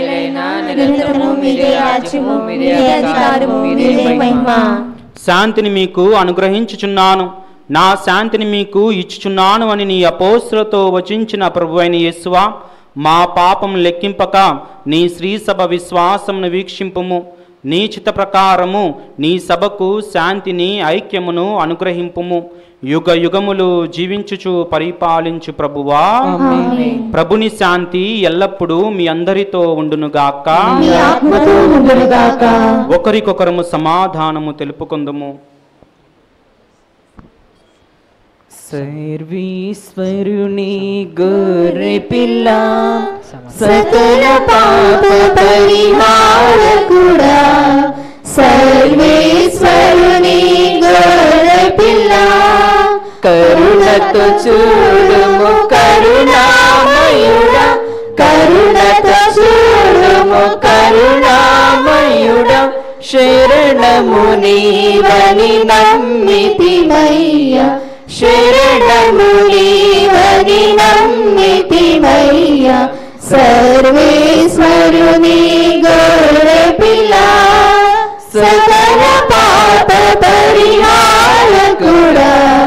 శాంతిని మీకు అనుగ్రహించుచున్నాను, నా శాంతిని మీకు ఇచ్చుచున్నాను అని నీ అపోస్తులతో వచించిన ప్రభువైన యేసువా, మా పాపం లెక్కింపక నీ శ్రీసభ విశ్వాసమును వీక్షింపుము. నీ చిత్త ప్రకారము నీ సభకు శాంతిని ఐక్యమును అనుగ్రహింపుము. యుగ యుగములు జీవించుచు పరిపాలించు ప్రభువా, ప్రభుని శాంతి ఎల్లప్పుడూ మీ అందరితో ఉండునుగాక. ఒకరికొకరము సమాధానము తెలుపుకుందుము. సర్వేశ్వరుని గొర్రె పిల్ల, సకల పాప పరిహారకుడా, సర్వేశ్వరుని గొర్రె పిల్ల, కరుణతో చూడుము కరుణామయుడా, కరుణతో చూడుము కరుణామయుడా, శరణము నీవని నమ్మితిమయ్యా, శరణము నీవని నమ్మితిమయ్యా. సర్వేశ్వరుని గొర్రె పిల్ల, సకల పాప పరిహారకుడా,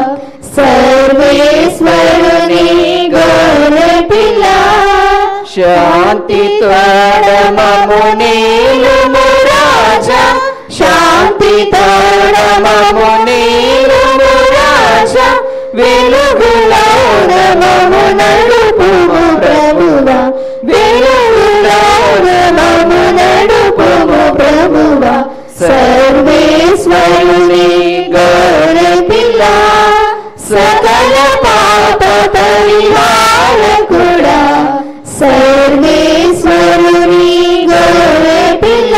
సర్వేశ్వరుని గొర్రె పిల్ల, శాంతి త్వరమము నీలుము రాజా, రాజా శాంతి తోడమము నీరుము రాజా వెలుగులోన మము నడుపుము ప్రభువా వెలుగులోన మము నడుపుము ప్రభువా సర్వేశ్వరుని గొర్రె పిల్ల సకల పాప పరిహారకుడా సర్వేశ్వరుని గొర్రె పిల్ల.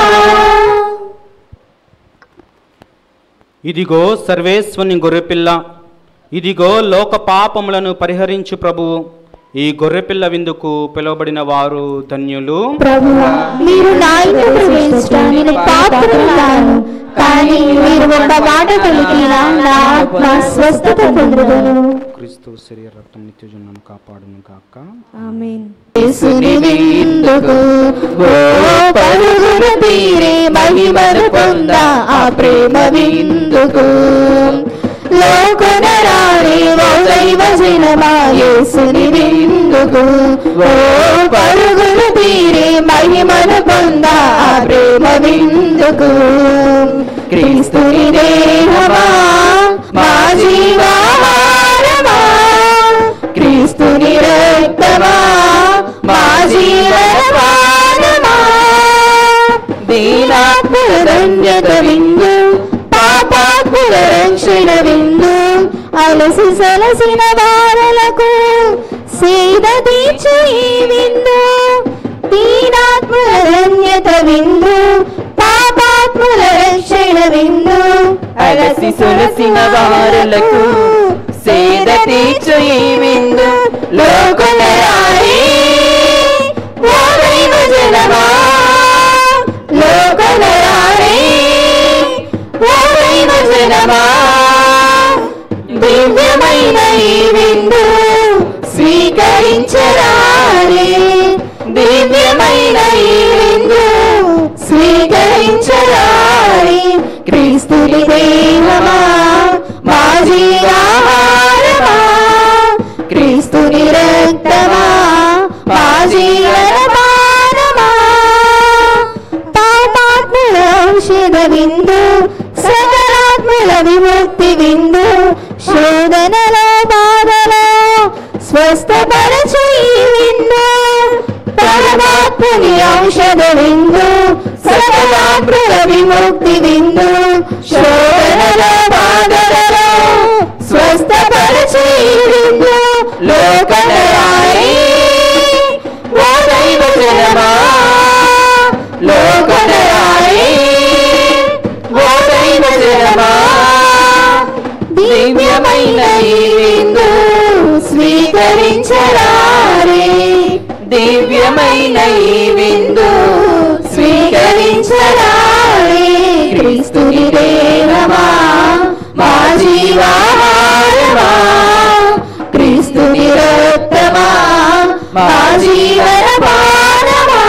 ఇదిగో సర్వేశ్వరుని గొర్రెపిల్ల, ఇదిగో లోక పాపములను పరిహరించు ప్రభువు. ఈ గొర్రెపిల్ల విందుకు పిలువబడిన వారు ధన్యులు. ప్రభువా మీరు నా ఇంట ప్రవేశించడానికి పాత్రులను, కానీ మీరు ఒక మాట పలికినా నా ఆత్మ స్వస్థత పొందుదును. క్రీస్తు శరీర రక్తం నిత్యజీవనను కాపాడును గాక. ఆమేన్. యేసుని విందుకు ఓ పరుగున తీరే మహిమను పొందా ఆ ప్రేమ విందుకు లోకన రాని ఓ దైవ జనమా యేసుని విందుకు ఓ పరుగున తీరే మహిమను పొందా ఆ ప్రేమ విందుకు. క్రీస్తుని దేహమా మా జీవాహారమా క్రీస్తుని రక్తమా మా జీవనపానమా దీనాత్మల ధన్యత విందు పాపాత్మల రక్షణ విందు అలసి సలసిన వారలకు సేద తీర్చు ఈ విందు దీనాత్మల ధన్యత విందు పాపాత్మల రక్షణ విందు అలసి సొలసిన వారలకు సేద తీర్చు ఈ విందు లోకనరాయి ఓ దైవ జనమా లోకనరాయి ఓ దైవ జనమా దివ్యమైన ఈ విందు స్వీకరించరారే దివ్యమైన ఈ విందు స్వీకరించరారే. క్రీస్తుని దేహమా మా జీవాహారమా క్రీస్తుని రక్తమా మా జీవనపానమా పాపాత్మల ఔషధ విందు సకలాత్మల విముక్తి విందు శోధనలో బాధలో స్వస్థపరచు ఈ విందు పరమాత్మని ఔషధ విందు సకలాత్మల విముక్తి విందు శోధనలో బాధలలో స్వస్థపరచు ఈ విందు లోకనరాయి ఓ దైవ జనమా లోకనరాయి ఓ దైవ జనమా దివ్యమైన ఈ విందు స్వీకరించరారే దివ్యమైన ఈ విందు స్వీకరించరారే. క్రీస్తుని దేహమా మా జీవాహారమా క్రీస్తుని రక్తమా మా జీవనపానమా.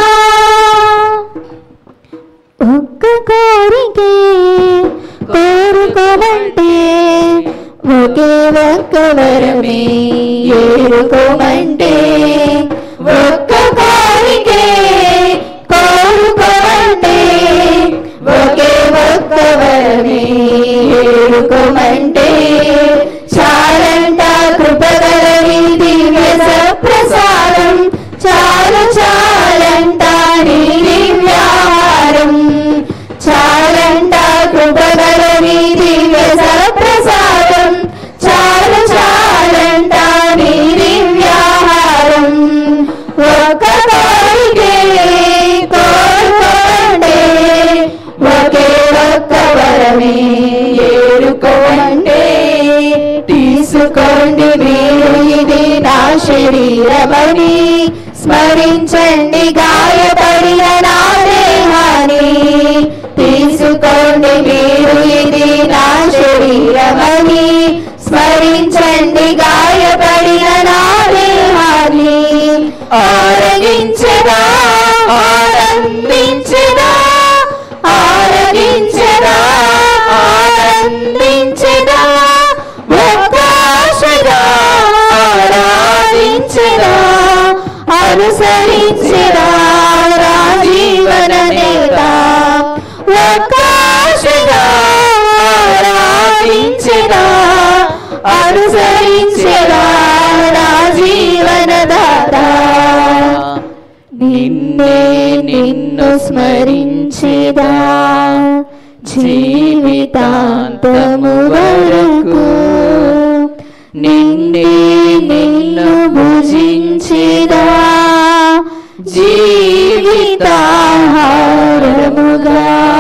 ఒక్క కోరికే కోరుకోమంటే ఒకే ఒక్క వరమే ఏరుకోమంటే ఒక్క కోరికే కోరుకోమంటే ఒకే ఒక్క వరమే ఏరుకోమంటే చాలంట కృపగలని దివ్య సప్రసాదం చాలు చాలంట నీ దివ్యాహారం చాలంట కృపగలని దివ్య సప్రసాదం చాలు చాలంట నీ దివ్యాహారం. ఒక్క కోరికే కోరుకోండి ఒకే ఒక్క వరమే ఏరుకోండి తీసుకోండి మీరు ఇది నా శరీరమని స్మరించండి గాయపడిన నా దేహాన్ని తీసుకోండి మీరు ఇది నా శరీరమని స్మరించండి గాయపడిన నా దేహాన్ని ఆరగించదా ఆనందించదా ఆరగించదా ఆనందించదా ఒక్కాశగా ఆరాధించదా అనుసరించదా రాజీవన నేత ఒక్కాశగా ఆరాధించెదా అనుసరించెదా నా జీవనదాత నిన్నే నిన్ను స్మరించెదా జీవితాంతము వరకు నిన్నే నిన్ను భుజించెదా జీవితాహారముగా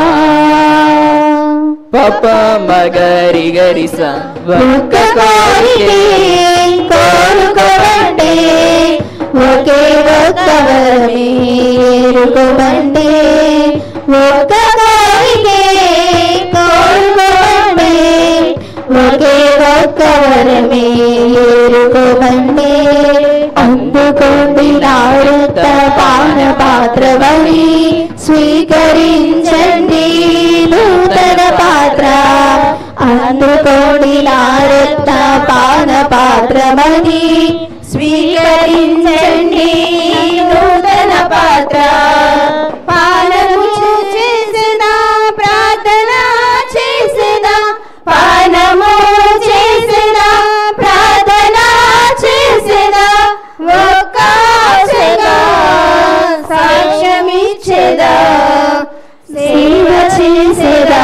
పప మగరి గరిస ఒక్క కోరికే కోరుకోవంటే ఒకే ఒక్క వరమే ఎరుకోవంటే ఒక్క కోరికే కోరుకోవంటే ఒకే ఒక్క వరమే ఎరుకోవంటే అందుకోండి నారత పాన పాత్రవని స్వీకరించండి నూతన పాత్ర అందుకోండి నారత పాన పాత్రవని స్వీకరించండి నూతన పాత్ర పానము చేసిన ప్రార్థన చేసిన పానము చేసిన ప్రార్థన చేసిన ఒక్కాశగా సాక్ష్యమిచ్చేదా సేవ చేసేదా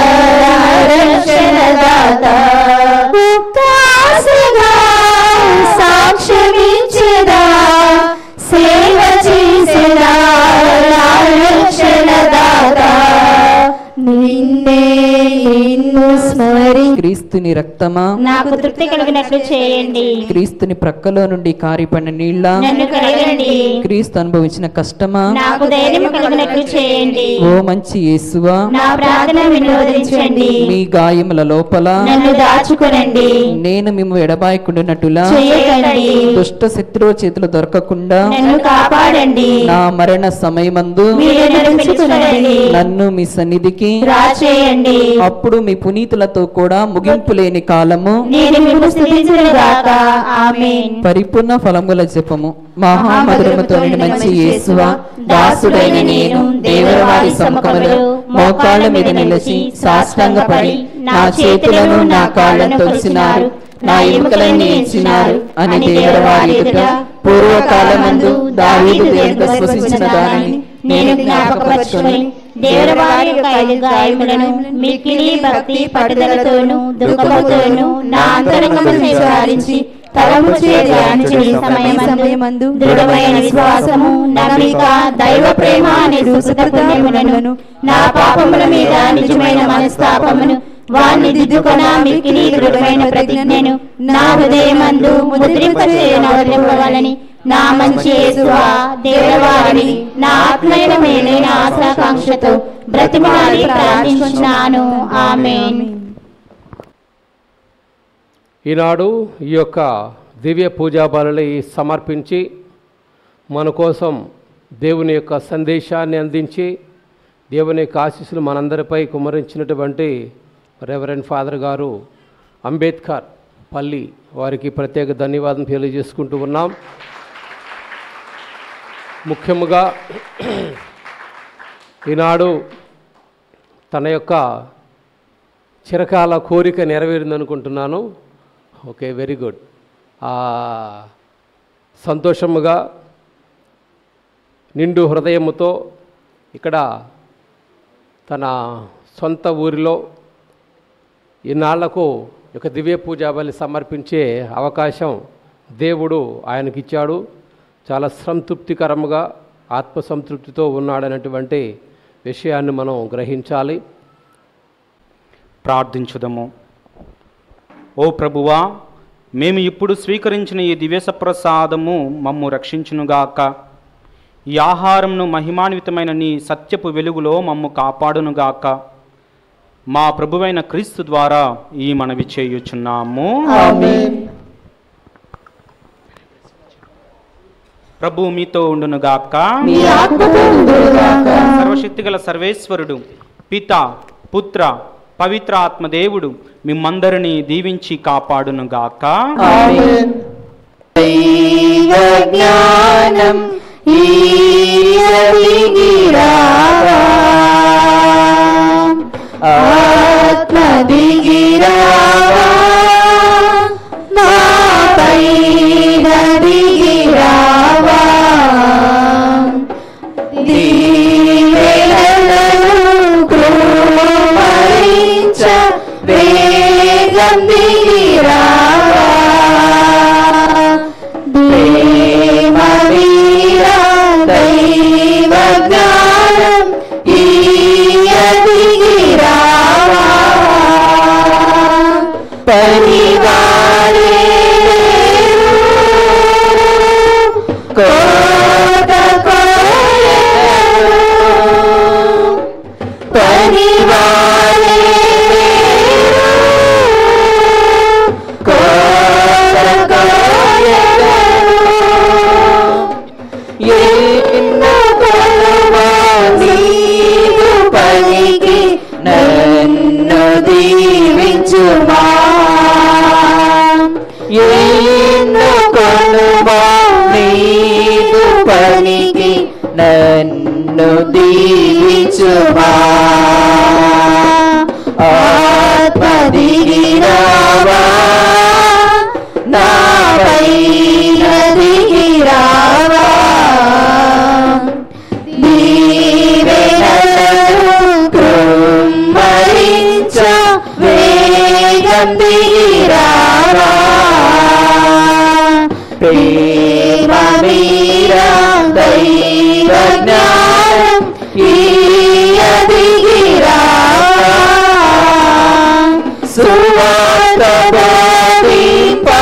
రక్షణదాత ఒక్కాశగా సాక్ష్యమిచ్చేదా సేవ చేసేదా రక్షణదాత నిన్నే నిన్ను స్మరి క్రీస్తుని రక్తమా నాకు తృప్తి కలిగినట్లు చేయండి క్రీస్తుని ప్రక్కలో నుండి కారిపడిన నీళ్ళ నన్ను కడగండి క్రీస్తు అనుభవించిన కష్టమా నాకు ధైర్యం కలిగినట్లు చేయండి ఓ మంచి యేసువా నా ప్రార్థన వినోదించండి మీ గాయముల లోపల నన్ను దాచుకొనండి నేను మేము ఎడబాయకుండానట్టులా చేయకండి దుష్ట శత్రువు చేతులు దొరకకుండా నన్ను కాపాడండి నా మరణ సమయమందు మీరు నన్ను పిలుచుకొనండి నన్ను మీ సన్నిధికి రాచేయండి అప్పుడు మీ పునీతులతో కూడా ముగింపు లేని కాలము నేను మిమ్ము స్తుతించునుగాక ఆమేన్ పరిపూర్ణ ఫలముల జపము మహామధురముతో నిండిన మంచి యేసువా దాసుడైన నేను దేవరవారి సముఖములో మోకాళ్ళ మీద నిలిచి సాష్టాంగపడి నా చేతులను నా కాళ్ళను తొలిసినారు నా ఎముకలన్నీ ఇచ్చినారు అని దేవరవారి ఎదుట పూర్వకాలమందు దావీదు దేవునితో శ్వసించిన దానిని నేను జ్ఞాపకపరచుకొని దేవరవారి యొక్క ఐదు గాయములను మిక్కిలి భక్తి పట్టుదలతోనూ దుఃఖముతోనూ నా అంతరంగమును విచారించి తలము ధ్యానించే సమయమందు దృఢమైన విశ్వాసము నమ్మిక దైవ ప్రేమ అనే సుకృత పుణ్యములను నా పాపముల మీద నిజమైన మనస్తాపమును వాణ్ణి దిద్దుకొన మిక్కిలి దృఢమైన ప్రతిజ్ఞను నా హృదయమందు ముద్రింపచేయనవలింపవాలని నా మంచి యేసువా దేవరవారిని నా ఆత్మీయ మేలైన ఆశాకాంక్షతో బ్రతిమాలి ప్రార్థించున్నాను ఆమేన్. ఈనాడు ఈ యొక్క దివ్య పూజా బలులు సమర్పించి మన కోసం దేవుని యొక్క సందేశాన్ని అందించి దేవుని యొక్క ఆశీస్సులు మనందరిపై కుమ్మరించినటువంటి రెవరెండ్ ఫాదర్ గారు అంబేద్కర్ పల్లి వారికి ప్రత్యేక ధన్యవాదం తెలియజేసుకుంటూ ఉన్నాం. ముఖ్యముగా ఈనాడు తన యొక్క చిరకాల కోరిక నెరవేరిందనుకుంటున్నాను. Okay, very good. సంతోషముగా నిండు హృదయముతో ఇక్కడ తన సొంత ఊరిలో ఈనాళ్లకు ఒక దివ్య పూజా బలి సమర్పించే అవకాశం దేవుడు ఆయనకిచ్చాడు. చాలా సంతృప్తికరముగా ఆత్మసంతృప్తితో ఉన్నాడనేటువంటి విషయాన్ని మనం గ్రహించాలి. ప్రార్థించుదము. ఓ ప్రభువా, మేము ఇప్పుడు స్వీకరించిన ఈ దివ్యసప్రసాదము మమ్ము రక్షించునుగాక. ఈ ఆహారంను మహిమాన్వితమైన నీ సత్యపు వెలుగులో మమ్ము కాపాడునుగాక. మా ప్రభువైన క్రీస్తు ద్వారా ఈ మనవి చేయుచున్నాము. ఆమేన్. ప్రభు మీతో ఉండునుగాక. మీ ఆత్మతో ఉండునుగాక. సర్వశక్తిగల సర్వేశ్వరుడు పిత పుత్ర పవిత్ర ఆత్మదేవుడు మిమ్మందరినీ దీవించి కాపాడునుగాక. ఆమేన్. దైవ జ్ఞానం ఈయదిగిరావా ఎన్నో కొలువా నీదు పలికి నన్ను దీవించుమా ఎన్నో కొలువా నీదు పలికి నన్ను దీవించుమా ఆత్మ దిగిరావా నాపై దిగిరావా దీవెనలను కృమ్మరించ వేగం దిగిరావా ప్రేమ మీరా దైవ జ్ఞానం ఈయ దిగిరావా సువార్త బోధింపా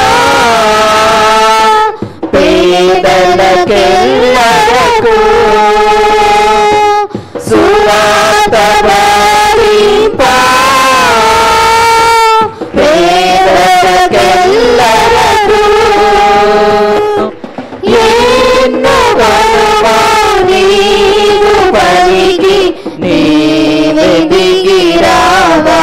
పేదలకెల్లరకు సువార్త బోధింపా పేదలకెల్లరకు ఎన్నో కొలువా నీదు పలికి నీవే దిగిరావా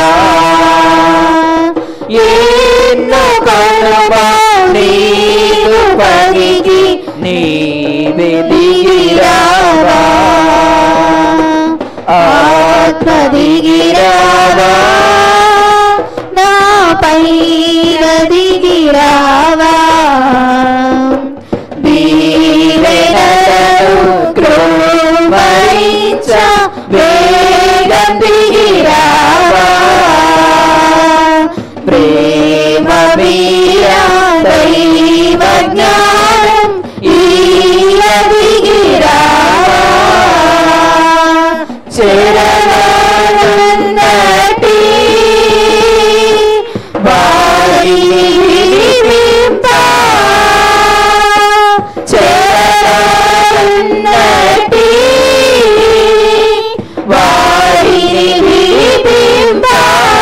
ఎన్నో కొలువా నీదు పలికి నీవే దిగిరావా ఆత్మ దిగిరావా నాపై దిగిరావా దీవెనలను కృమ్మరించ వేగం దిగిరావా ప్రేమ మీరా దైవ జ్ఞానం ఈయ దిగిరావా చెరలనున్నటి వారిని విడిపింపా చెరలనున్నటి వారిని విడిపింపా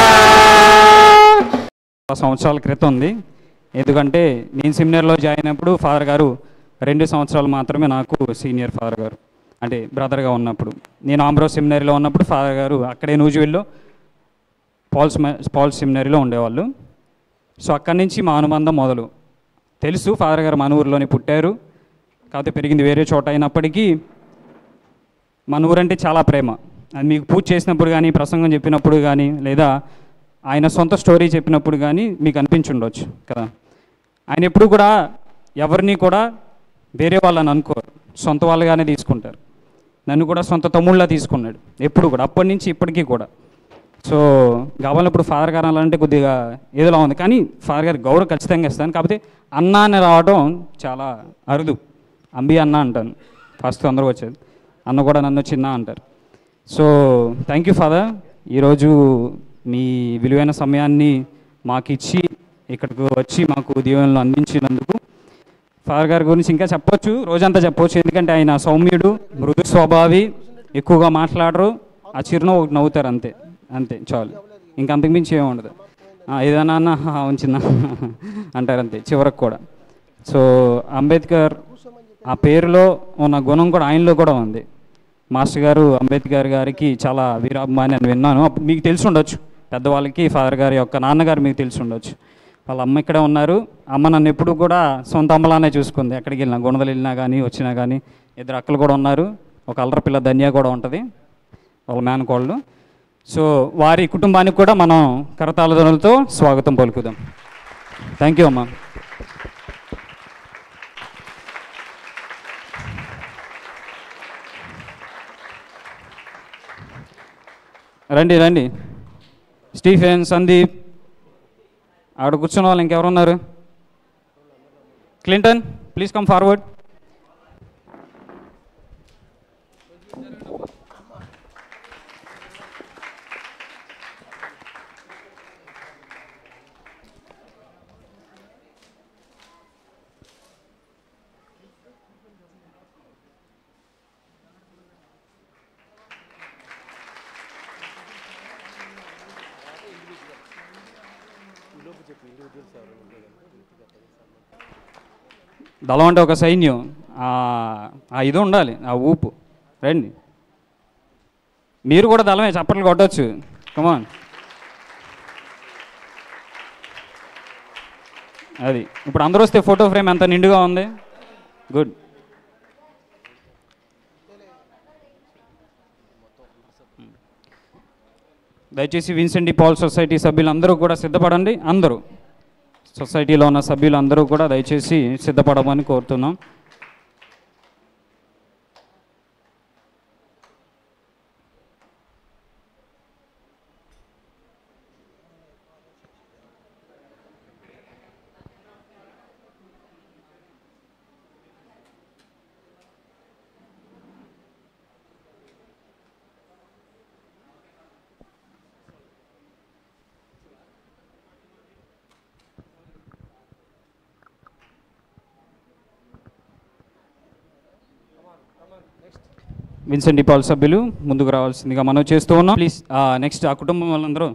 సంవత్సరాల క్రితం ఉంది. ఎందుకంటే నేను సెమినార్లో జాయిన్ అయినప్పుడు ఫాదర్ గారు రెండు సంవత్సరాలు మాత్రమే నాకు సీనియర్ ఫాదర్ గారు, అంటే బ్రదర్గా ఉన్నప్పుడు. నేను ఆంబ్రో సెమినారీలో ఉన్నప్పుడు ఫాదర్ గారు అక్కడే నూజివీడ్లో పాల్స్ పాల్స్ సెమినారీలో ఉండేవాళ్ళు. సో అక్కడి నుంచి మా అనుబంధం మొదలు. తెలుసు ఫాదర్ గారు మన ఊరిలోనే పుట్టారు, కాకపోతే పెరిగింది వేరే చోట అయినప్పటికీ మన ఊరంటే చాలా ప్రేమ. అది మీకు పూజ చేసినప్పుడు కానీ, ప్రసంగం చెప్పినప్పుడు కానీ, లేదా ఆయన సొంత స్టోరీ చెప్పినప్పుడు కానీ మీకు అనిపించుండొచ్చు కదా. ఆయన ఎప్పుడు కూడా ఎవరిని కూడా వేరే వాళ్ళని అనుకోరు, సొంత వాళ్ళగానే తీసుకుంటారు. నన్ను కూడా సొంత తమ్ముళ్ళ తీసుకున్నాడు ఎప్పుడు కూడా, అప్పటి నుంచి ఇప్పటికీ కూడా. సో కావాలని ఇప్పుడు ఫాదర్ గారు అలాంటి కొద్దిగా ఏదోలా ఉంది, కానీ ఫాదర్ గారి గౌరవం ఖచ్చితంగా ఇస్తాను. కాకపోతే అన్న అని రావడం చాలా అరుదు. అంబి అన్న అంటాను ఫస్ట్, అందరూ వచ్చేది అన్న కూడా నన్ను చిన్న అంటారు. సో థ్యాంక్ యూ ఫాదర్, ఈరోజు మీ విలువైన సమయాన్ని మాకు ఇచ్చి ఇక్కడికి వచ్చి మాకు దీవెనలు అందించినందుకు. ఫాదర్ గారి గురించి ఇంకా చెప్పొచ్చు, రోజంతా చెప్పొచ్చు. ఎందుకంటే ఆయన సౌమ్యుడు, మృదు స్వభావి, ఎక్కువగా మాట్లాడరు, ఆ చిరునవ్వు ఒకటి నవ్వుతారు, అంతే అంతే చాలు, ఇంకా అంతకుమించి ఏమి ఉండదు. ఏదైనా అన్న ఉంచిందా అంటారు, అంతే చివరకు కూడా. సో అంబేద్కర్ ఆ పేరులో ఉన్న గుణం కూడా ఆయనలో కూడా ఉంది. మాస్టర్ గారు అంబేద్కర్ గారికి చాలా వీరాభిమాని అని విన్నాను. అప్పుడు మీకు తెలిసి ఉండొచ్చు, పెద్దవాళ్ళకి ఫాదర్ గారి యొక్క నాన్నగారు మీకు తెలిసి ఉండొచ్చు. వాళ్ళ అమ్మ ఇక్కడే ఉన్నారు. అమ్మ నన్ను ఎప్పుడు కూడా సొంత అమ్మలానే చూసుకుంది. ఎక్కడికి వెళ్ళినా, గుణదలు వెళ్ళినా కానీ వచ్చినా కానీ. ఇద్దరు అక్కలు కూడా ఉన్నారు, ఒక అల్లర పిల్ల ధన్య కూడా ఉంటుంది, వాళ్ళ మేనకోళ్ళు. సో వారి కుటుంబానికి కూడా మనం కరతాళ ధ్వనులతో స్వాగతం పలుకుదాం. థ్యాంక్ యూ అమ్మా. రండి రండి, స్టీఫెన్, సందీప్, ఆడ కూర్చున్న వాళ్ళు ఇంకెవరున్నారు? Clinton, please come forward. దళం అంటే ఒక సైన్యం, ఆ ఇది ఉండాలి, ఆ ఊపు. రండి, మీరు కూడా దళమే చప్పట్లు కొట్టవచ్చు. కమాన్. అది ఇప్పుడు అందరూ వస్తే ఫోటో ఫ్రేమ్ ఎంత నిండుగా ఉంది. గుడ్. దయచేసి విన్సెంట్ డి పాల్ సొసైటీ సభ్యులందరూ కూడా సిద్ధపడండి. అందరూ సొసైటీలో ఉన్న సభ్యులు అందరూ కూడా దయచేసి సిద్ధపడమని కోరుతున్నాం. విన్సెంట్ డి పాల్ సభ్యులు ముందుకు రావాల్సిందిగా మనం చేస్తూ ఉన్నాం. ప్లీజ్. నెక్స్ట్ ఆ కుటుంబం వాళ్ళందరూ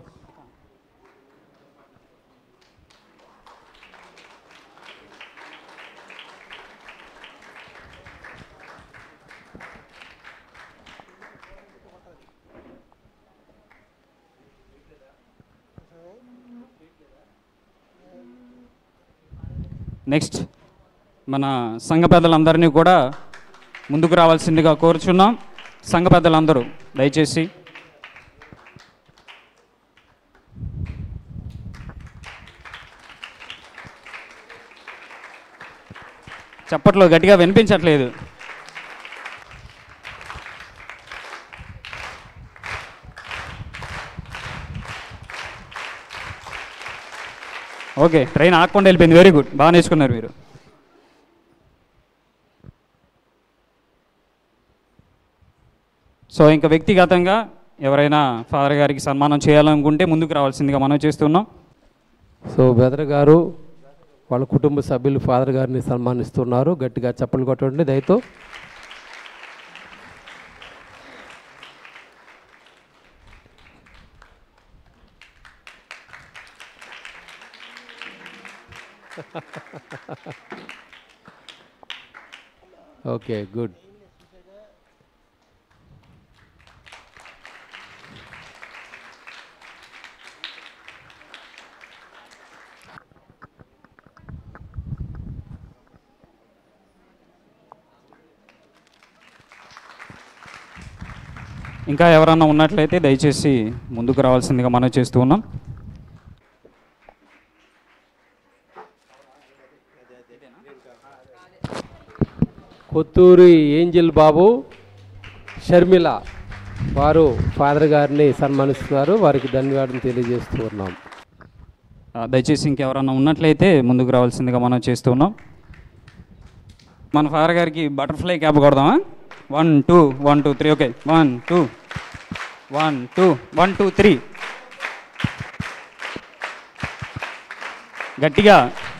నెక్స్ట్ మన సంఘ పెద్దలందరినీ కూడా ముందుకు రావాల్సిందిగా కోరుచున్నాం. సంఘ పెద్దలందరూ దయచేసి చప్పట్లో గట్టిగా వినిపించట్లేదు. ఓకే, ట్రైన్ ఆకుండా వెళ్ళిపోయింది. వెరీ గుడ్, బాగా నేర్చుకున్నారు మీరు. సో ఇంకా వ్యక్తిగతంగా ఎవరైనా ఫాదర్ గారికి సన్మానం చేయాలనుకుంటే ముందుకు రావాల్సిందిగా మనం చేస్తున్నాం. సో బెదర్ గారు వాళ్ళ కుటుంబ సభ్యులు ఫాదర్ గారిని సన్మానిస్తున్నారు. గట్టిగా చప్పట్లు కొట్టండి దయతో. Okay, good. ఇంకా ఎవరన్నా ఉన్నట్లయితే దయచేసి ముందుకు రావాల్సిందిగా మనం చేస్తూ ఉన్నాం. కొత్తూరి ఏంజల్ బాబు, షర్మిల వారు ఫాదర్ గారిని సన్మానిస్తున్నారు. వారికి ధన్యవాదాలు తెలియజేస్తూ ఉన్నాం. దయచేసి ఇంకెవరన్నా ఉన్నట్లయితే ముందుకు రావాల్సిందిగా మనం చేస్తూ ఉన్నాం. మన ఫాదర్ గారికి బటర్ఫ్లై క్యాప్ కొడదామా? One two one two three. Okay, one two one two one two three. గట్టిగా.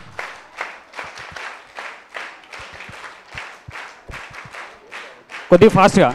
కొద్దిగా ఫాస్ట్గా.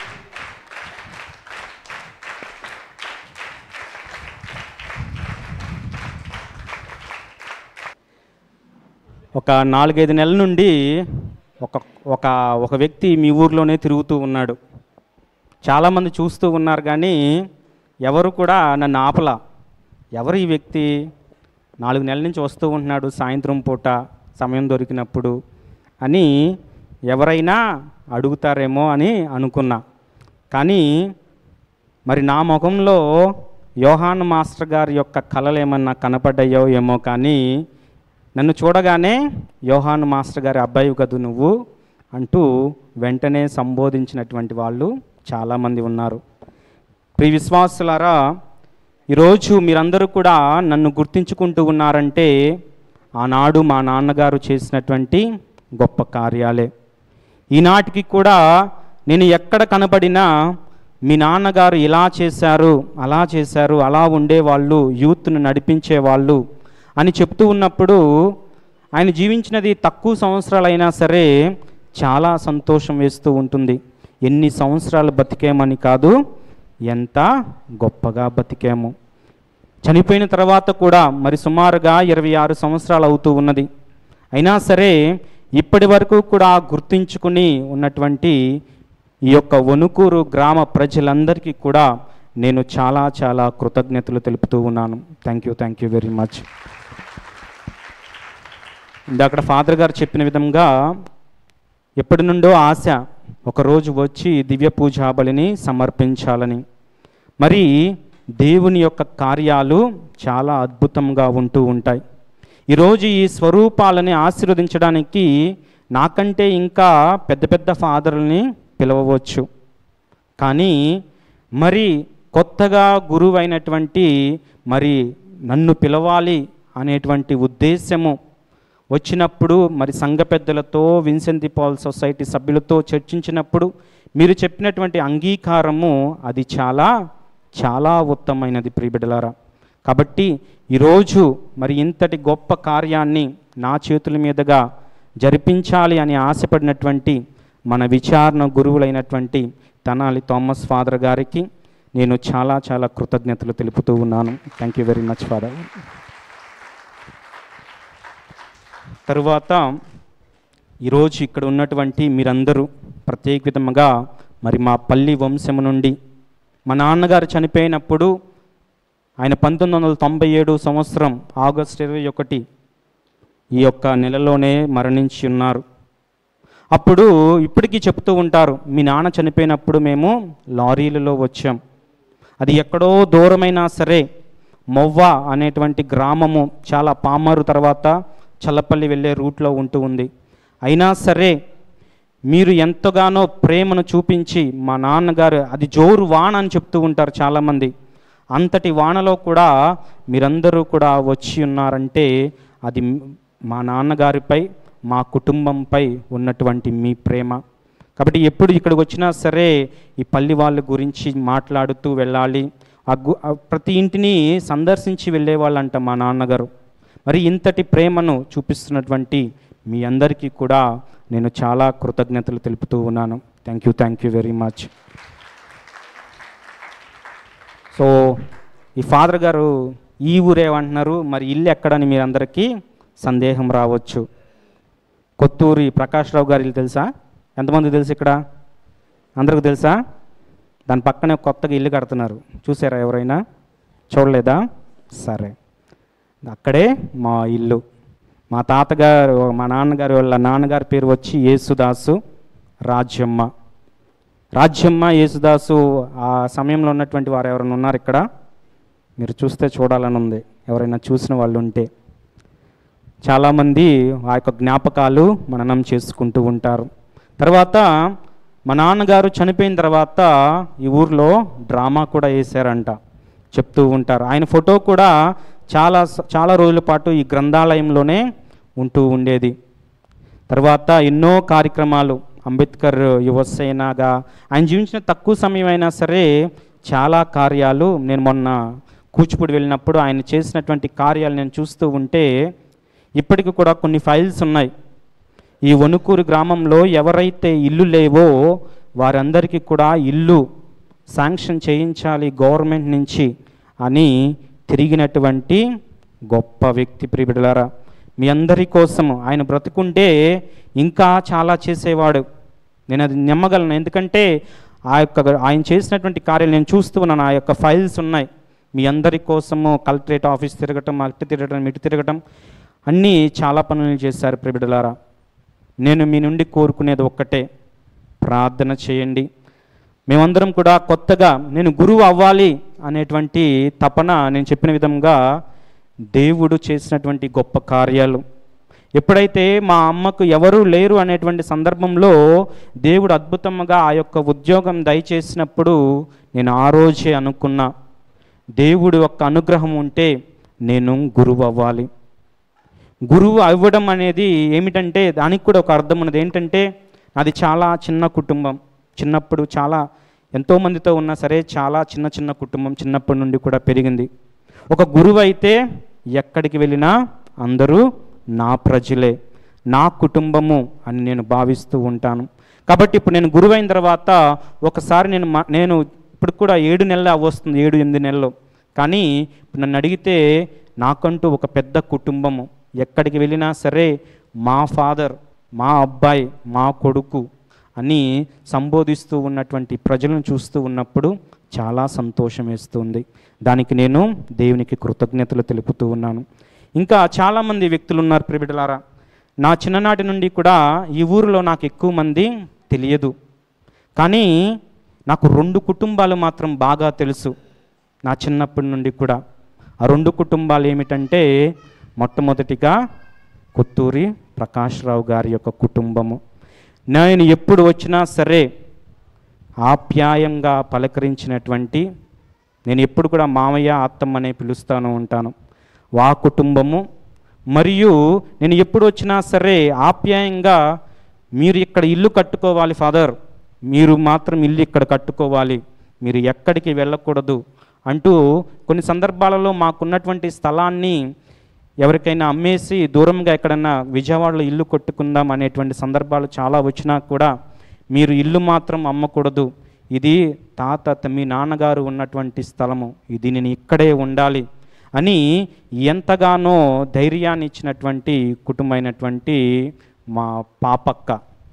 ఒక నాలుగైదు నెలల నుండి ఒక ఒక ఒక వ్యక్తి మీ ఊర్లోనే తిరుగుతూ ఉన్నాడు. చాలామంది చూస్తూ ఉన్నారు కానీ ఎవరు కూడా నన్ను ఆపలా. ఎవరు ఈ వ్యక్తి? నాలుగు నెలల నుంచి వస్తూ ఉంటున్నాడు సాయంత్రం పూట సమయం దొరికినప్పుడు అని ఎవరైనా అడుగుతారేమో అని అనుకున్నా. కానీ మరి నా ముఖంలో యోహాన్ మాస్టర్ గారి యొక్క కళలు ఏమన్నా కనపడ్డాయో ఏమో కానీ నన్ను చూడగానే యోహాన్ మాస్టర్ గారి అబ్బాయి కదూ నువ్వు అంటూ వెంటనే సంబోధించినటువంటి వాళ్ళు చాలామంది ఉన్నారు. ప్రియ విశ్వాసులారా, ఈరోజు మీరందరూ కూడా నన్ను గుర్తించుకుంటూ ఉన్నారంటే ఆనాడు మా నాన్నగారు చేసినటువంటి గొప్ప కార్యాలే. ఈనాటికి కూడా నేను ఎక్కడ కనబడినా మీ నాన్నగారు ఇలా చేశారు, అలా చేశారు, అలా ఉండేవాళ్ళు, యూత్ను నడిపించేవాళ్ళు అని చెప్తూ ఉన్నప్పుడు ఆయన జీవించినది తక్కువ సంవత్సరాలైనా సరే చాలా సంతోషం వేస్తూ ఉంటుంది. ఎన్ని సంవత్సరాలు బతికేమని కాదు, ఎంత గొప్పగా బతికేము. చనిపోయిన తర్వాత కూడా మరి సుమారుగా ఇరవై ఆరు సంవత్సరాలు అవుతూ ఉన్నది. అయినా సరే ఇప్పటి వరకు కూడా గుర్తించుకుని ఉన్నటువంటి ఈ యొక్క వణుకూరు గ్రామ ప్రజలందరికీ కూడా నేను చాలా చాలా కృతజ్ఞతలు తెలుపుతూ ఉన్నాను. Thank you thank you very much. ఇందాక ఫాదర్ గారు చెప్పిన విధంగా ఎప్పటి నుండో ఆశ ఒకరోజు వచ్చి దివ్య పూజా బలిని సమర్పించాలని. మరి దేవుని యొక్క కార్యాలు చాలా అద్భుతంగా ఉంటూ ఉంటాయి. ఈరోజు ఈ స్వరూపాలని ఆశీర్వదించడానికి నాకంటే ఇంకా పెద్ద పెద్ద ఫాదర్ని పిలవవచ్చు, కానీ మరి కొత్తగా గురువు అయినటువంటి మరి నన్ను పిలవాలి అనేటువంటి ఉద్దేశము వచ్చినప్పుడు మరి సంఘ పెద్దలతో విన్సెంట్ ది పాల్ సొసైటీ సభ్యులతో చర్చించినప్పుడు మీరు చెప్పినటువంటి అంగీకారము అది చాలా చాలా ఉత్తమమైనది ప్రియబిడ్డలారా. కాబట్టి ఈరోజు మరి ఇంతటి గొప్ప కార్యాన్ని నా చేతుల మీదుగా జరిపించాలి అని ఆశపడినటువంటి మన విచారణ గురువులైనటువంటి తనాలి థామస్ ఫాదర్ గారికి నేను చాలా చాలా కృతజ్ఞతలు తెలుపుతూ ఉన్నాను. Thank you very much father. తరువాత ఈరోజు ఇక్కడ ఉన్నటువంటి మీరందరూ ప్రత్యేక విధముగా మరి మా పల్లి వంశము నుండి మా నాన్నగారు చనిపోయినప్పుడు ఆయన పంతొమ్మిది వందల తొంభై ఏడు సంవత్సరం ఆగస్టు ఇరవై ఒకటి ఈ యొక్క నెలలోనే మరణించి ఉన్నారు. అప్పుడు ఇప్పటికీ చెప్తూ ఉంటారు, మీ నాన్న చనిపోయినప్పుడు మేము లారీలలో వచ్చాం. అది ఎక్కడో దూరమైనా సరే మొవ్వ అనేటువంటి గ్రామము చాలా పామారు తర్వాత చల్లపల్లి వెళ్ళే రూట్లో ఉంటూ ఉంది. అయినా సరే మీరు ఎంతగానో ప్రేమను చూపించి మా నాన్నగారు అది జోరు వాన అని చెప్తూ ఉంటారు చాలామంది, అంతటి వానలో కూడా మీరందరూ కూడా వచ్చి ఉన్నారంటే అది మా నాన్నగారిపై మా కుటుంబంపై ఉన్నటువంటి మీ ప్రేమ. కాబట్టి ఎప్పుడు ఇక్కడికి వచ్చినా సరే ఈ పల్లి వాళ్ళ గురించి మాట్లాడుతూ వెళ్ళాలి. ఆ గు ప్రతి ఇంటిని సందర్శించి వెళ్ళేవాళ్ళంట మా నాన్నగారు. మరి ఇంతటి ప్రేమను చూపిస్తున్నటువంటి మీ అందరికీ కూడా నేను చాలా కృతజ్ఞతలు తెలుపుతూ ఉన్నాను. Thank you thank you very much. So ఈ ఫాదర్ గారు ఈ ఊరేమంటున్నారు, మరి ఇల్లు ఎక్కడని మీరు అందరికీ సందేహం రావచ్చు. కొత్తూరి ప్రకాశ్రావు గారి ఇల్లు తెలుసా? ఎంతమంది తెలుసు? ఇక్కడ అందరికీ తెలుసా? దాని పక్కనే కొత్తగా ఇల్లు కడుతున్నారు, చూసారా? ఎవరైనా చూడలేదా? సరే, అక్కడే మా ఇల్లు. మా తాతగారు మా నాన్నగారు వాళ్ళ నాన్నగారి పేరు వచ్చి యేసుదాసు రాజ్యమ్మ. రాజ్యమ్మ యేసుదాసు ఆ సమయంలో ఉన్నటువంటి వారు ఎవరైనా ఉన్నారు ఇక్కడ? మీరు చూస్తే చూడాలని ఉంది, ఎవరైనా చూసిన వాళ్ళు ఉంటే. చాలామంది ఆ యొక్క జ్ఞాపకాలు మననం చేసుకుంటూ ఉంటారు. తర్వాత మా నాన్నగారు చనిపోయిన తర్వాత ఈ ఊర్లో డ్రామా కూడా వేశారంట, చెప్తూ ఉంటారు. ఆయన ఫోటో కూడా చాలా చాలా రోజుల పాటు ఈ గ్రంథాలయంలోనే ఉంటూ ఉండేది. తర్వాత ఎన్నో కార్యక్రమాలు అంబేద్కర్ యువసేనగా ఆయన జీవించిన తక్కువ సమయం అయినా సరే చాలా కార్యాలు, నేను మొన్న కూచిపూడి వెళ్ళినప్పుడు ఆయన చేసినటువంటి కార్యాలు నేను చూస్తూ ఉంటే ఇప్పటికి కూడా కొన్ని ఫైల్స్ ఉన్నాయి. ఈ వణుకూరు గ్రామంలో ఎవరైతే ఇల్లు లేవో వారందరికీ కూడా ఇల్లు శాంక్షన్ చేయించాలి గవర్నమెంట్ నుంచి అని తిరిగినటువంటి గొప్ప వ్యక్తి ప్రియబిడ్డలారా. మీ అందరి కోసం ఆయన బ్రతుకుంటే ఇంకా చాలా చేసేవాడు, నేను అది నమ్మగలను. ఎందుకంటే ఆ యొక్క ఆయన చేసినటువంటి కార్యాలు నేను చూస్తూ ఉన్నాను, ఆ యొక్క ఫైల్స్ ఉన్నాయి. మీ అందరి కోసము కలెక్టరేట్ ఆఫీస్ తిరగటం, అటు తిరగటం, ఇటు తిరగటం, అన్నీ చాలా పనులు చేశారు ప్రియబిడ్డలారా. నేను మీ నుండి కోరుకునేది ఒక్కటే, ప్రార్థన చేయండి. మేమందరం కూడా కొత్తగా నేను గురువు అవ్వాలి అనేటువంటి తపన, నేను చెప్పిన విధంగా దేవుడు చేసినటువంటి గొప్ప కార్యాలు ఎప్పుడైతే మా అమ్మకు ఎవరూ లేరు అనేటువంటి సందర్భంలో దేవుడు అద్భుతంగా ఆ యొక్క ఉద్యోగం దయచేసినప్పుడు నేను ఆ రోజే అనుకున్నా, దేవుడు యొక్క అనుగ్రహం ఉంటే నేను గురువు అవ్వాలి. గురువు అవ్వడం అనేది ఏమిటంటే దానికి కూడా ఒక అర్థం ఉన్నది. ఏంటంటే అది చాలా చిన్న కుటుంబం, చిన్నప్పుడు చాలా ఎంతోమందితో ఉన్నా సరే చాలా చిన్న చిన్న కుటుంబం చిన్నప్పటి నుండి కూడా పెరిగింది. ఒక గురువు అయితే ఎక్కడికి వెళ్ళినా అందరూ నా ప్రజలే, నా కుటుంబము అని నేను భావిస్తూ ఉంటాను. కాబట్టి ఇప్పుడు నేను గురువు అయిన తర్వాత ఒకసారి నేను నేను ఇప్పుడు కూడా ఏడు నెలలు వస్తుంది, ఏడు ఎనిమిది నెలలు. కానీ ఇప్పుడు నన్ను అడిగితే నాకంటూ ఒక పెద్ద కుటుంబము, ఎక్కడికి వెళ్ళినా సరే మా ఫాదర్ మా అబ్బాయి, మా కొడుకు అని సంబోధిస్తూ ఉన్నటువంటి ప్రజలను చూస్తూ ఉన్నప్పుడు చాలా సంతోషం వేస్తుంది. దానికి నేను దేవునికి కృతజ్ఞతలు తెలుపుతూ ఉన్నాను. ఇంకా చాలామంది వ్యక్తులు ఉన్నారు ప్రియబిడ్డలారా. నా చిన్ననాటి నుండి కూడా ఈ ఊరిలో నాకు ఎక్కువ మంది తెలియదు, కానీ నాకు రెండు కుటుంబాలు మాత్రం బాగా తెలుసు నా చిన్నప్పటి నుండి కూడా. ఆ రెండు కుటుంబాలు ఏమిటంటే, మొట్టమొదటిగా కొత్తూరి ప్రకాష్ రావు గారి యొక్క కుటుంబము. నేను ఎప్పుడు వచ్చినా సరే ఆప్యాయంగా పలకరించినటువంటి, నేను ఎప్పుడు కూడా మామయ్య అత్తమ్మ అనే పిలుస్తాను ఉంటాను, వా కుటుంబము. మరియు నేను ఎప్పుడు వచ్చినా సరే ఆప్యాయంగా, మీరు ఇక్కడ ఇల్లు కట్టుకోవాలి ఫాదర్, మీరు మాత్రం ఇల్లు ఇక్కడ కట్టుకోవాలి, మీరు ఎక్కడికి వెళ్ళకూడదు అంటూ కొన్ని సందర్భాలలో మాకున్నటువంటి స్థలాన్ని ఎవరికైనా అమ్మేసి దూరంగా ఎక్కడన్నా విజయవాడలో ఇల్లు కొట్టుకుందాం అనేటువంటి సందర్భాలు చాలా వచ్చినా కూడా, మీరు ఇల్లు మాత్రం అమ్మకూడదు, ఇది తాత మీ నాన్నగారు ఉన్నటువంటి స్థలము, ఇది నేను ఇక్కడే ఉండాలి అని ఎంతగానో ధైర్యాన్ని ఇచ్చినటువంటి కుటుంబమైనటువంటి మా పాపక్క.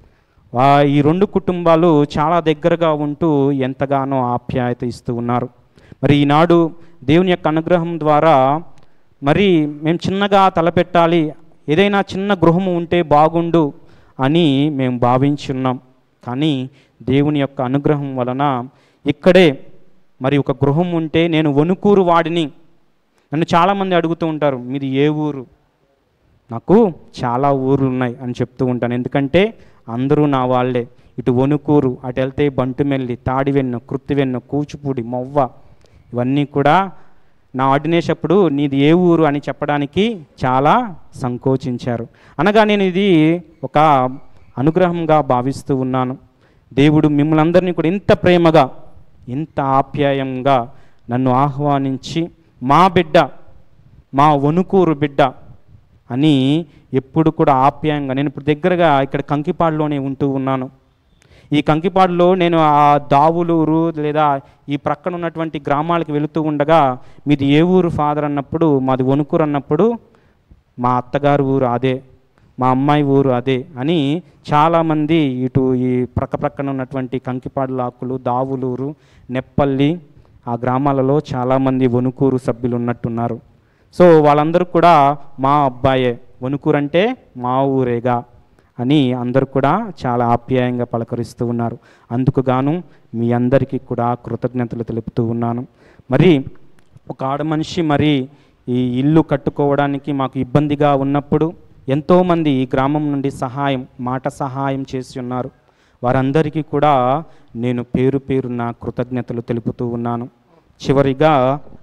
ఈ రెండు కుటుంబాలు చాలా దగ్గరగా ఉంటూ ఎంతగానో ఆప్యాయత ఇస్తూ ఉన్నారు. మరి ఈనాడు దేవుని యొక్క అనుగ్రహం ద్వారా మరి మేము చిన్నగా తలపెట్టాలి, ఏదైనా చిన్న గృహము ఉంటే బాగుండు అని మేము భావించున్నాం. కానీ దేవుని యొక్క అనుగ్రహం వలన ఇక్కడే మరి ఒక గృహం ఉంటే, నేను వణుకూరు వాడిని. నన్ను చాలామంది అడుగుతూ ఉంటారు, మీది ఏ ఊరు? నాకు చాలా ఊర్లు ఉన్నాయి అని చెప్తూ ఉంటాను, ఎందుకంటే అందరూ నా వాళ్ళే. ఇటు వణుకూరు, అటు వెళ్తే బంటుమెల్లి, తాడివెన్ను, కృత్తివెన్ను, కూచిపూడి, మొవ్వ, ఇవన్నీ కూడా నా ఆర్డినేషన్ అప్పుడు నీది ఏ ఊరు అని చెప్పడానికి చాలా సంకోచించారు. అనగా నేను ఇది ఒక అనుగ్రహంగా భావిస్తూ ఉన్నాను. దేవుడు మిమ్మల్ని అందరినీ కూడా ఇంత ప్రేమగా, ఇంత ఆప్యాయంగా నన్ను ఆహ్వానించి, మా బిడ్డ, మా వణుకూరు బిడ్డ అని ఎప్పుడు కూడా ఆప్యాయంగా, నేను ఇప్పుడు దగ్గరగా ఇక్కడ కంకిపాడులోనే ఉంటూ ఉన్నాను. ఈ కంకిపాడులో నేను ఆ దావులూరు లేదా ఈ ప్రక్కన ఉన్నటువంటి గ్రామాలకు వెళుతూ ఉండగా, మీది ఏ ఊరు ఫాదర్ అన్నప్పుడు, మాది వణుకూరు అన్నప్పుడు, మా అత్తగారు ఊరు అదే, మా అమ్మాయి ఊరు అదే అని చాలామంది ఇటు ఈ ప్రక్క ప్రక్కన ఉన్నటువంటి కంకిపాడు లాకులు, దావులూరు, నెప్పల్లి ఆ గ్రామాలలో చాలామంది వణుకూరు సభ్యులు ఉన్నట్టున్నారు. సో వాళ్ళందరూ కూడా మా అబ్బాయే, వణుకూరు అంటే మా ఊరేగా అని అందరూ కూడా చాలా ఆప్యాయంగా పలకరిస్తూ ఉన్నారు. అందుకు గాను మీ అందరికీ కూడా కృతజ్ఞతలు తెలుపుతూ ఉన్నాను. మరి ఒక ఆడ మనిషి మరి ఈ ఇల్లు కట్టుకోవడానికి మాకు ఇబ్బందిగా ఉన్నప్పుడు ఎంతోమంది ఈ గ్రామం నుండి సహాయం, మాట సహాయం చేసి ఉన్నారు. వారందరికీ కూడా నేను పేరు పేరున కృతజ్ఞతలు తెలుపుతూ ఉన్నాను. చివరిగా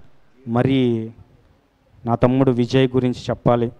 మరి నా తమ్ముడు విజయ్ గురించి చెప్పాలి.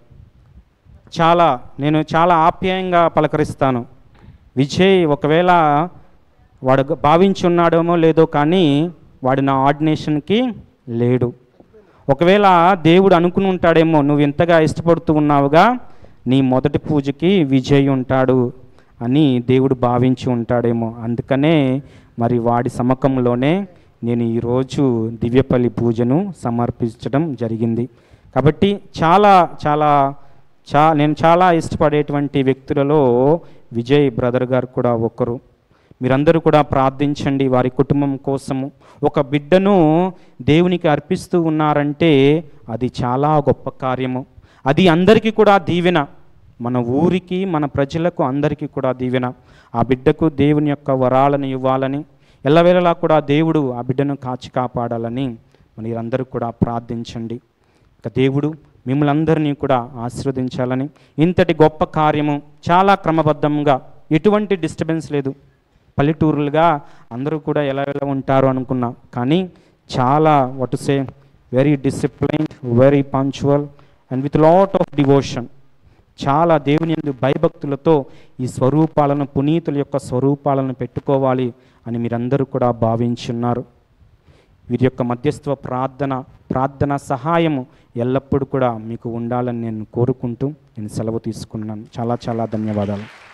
చాలా నేను చాలా ఆప్యాయంగా పలకరిస్తాను. విజయ్ ఒకవేళ వాడు భావించి ఉన్నాడేమో లేదో కానీ వాడు నా ఆర్డినేషన్కి లేడు. ఒకవేళ దేవుడు అనుకుని ఉంటాడేమో, నువ్వు ఎంతగా ఇష్టపడుతూ ఉన్నావుగా, నీ మొదటి పూజకి విజయ్ ఉంటాడు అని దేవుడు భావించి ఉంటాడేమో. అందుకనే మరి వాడి సమ్మకంలోనే నేను ఈరోజు దివ్యపల్లి పూజను సమర్పించడం జరిగింది. కాబట్టి చాలా చాలా చా నేను చాలా ఇష్టపడేటువంటి వ్యక్తులలో విజయ్ బ్రదర్ గారు కూడా ఒకరు. మీరందరూ కూడా ప్రార్థించండి వారి కుటుంబం కోసము. ఒక బిడ్డను దేవునికి అర్పిస్తూ ఉన్నారంటే అది చాలా గొప్ప కార్యము. అది అందరికీ కూడా దీవెన, మన ఊరికి, మన ప్రజలకు అందరికీ కూడా దీవెన. ఆ బిడ్డకు దేవుని యొక్క వరాలను ఇవ్వాలని, ఎల్లవేళలా కూడా దేవుడు ఆ బిడ్డను కాచి కాపాడాలని మీరందరూ కూడా ప్రార్థించండి. ఇక దేవుడు మిమ్మల్ని అందరినీ కూడా ఆశీర్వదించాలని, ఇంతటి గొప్ప కార్యము చాలా క్రమబద్ధంగా, ఎటువంటి డిస్టర్బెన్స్ లేదు. పల్లెటూరులుగా అందరూ కూడా ఎలా ఎలా ఉంటారు అనుకున్నా, కానీ చాలా what to say very disciplined, very punctual and with lot of devotion. చాలా దేవుని యందు భయభక్తులతో ఈ స్వరూపాలను, పునీతుల యొక్క స్వరూపాలను పెట్టుకోవాలి అని మీరందరూ కూడా భావించున్నారు. వీరి యొక్క మధ్యస్థ ప్రార్థన ప్రార్థన సహాయము ఎల్లప్పుడూ కూడా మీకు ఉండాలని నేను కోరుకుంటూ నేను సెలవు తీసుకున్నాను. చాలా చాలా ధన్యవాదాలు.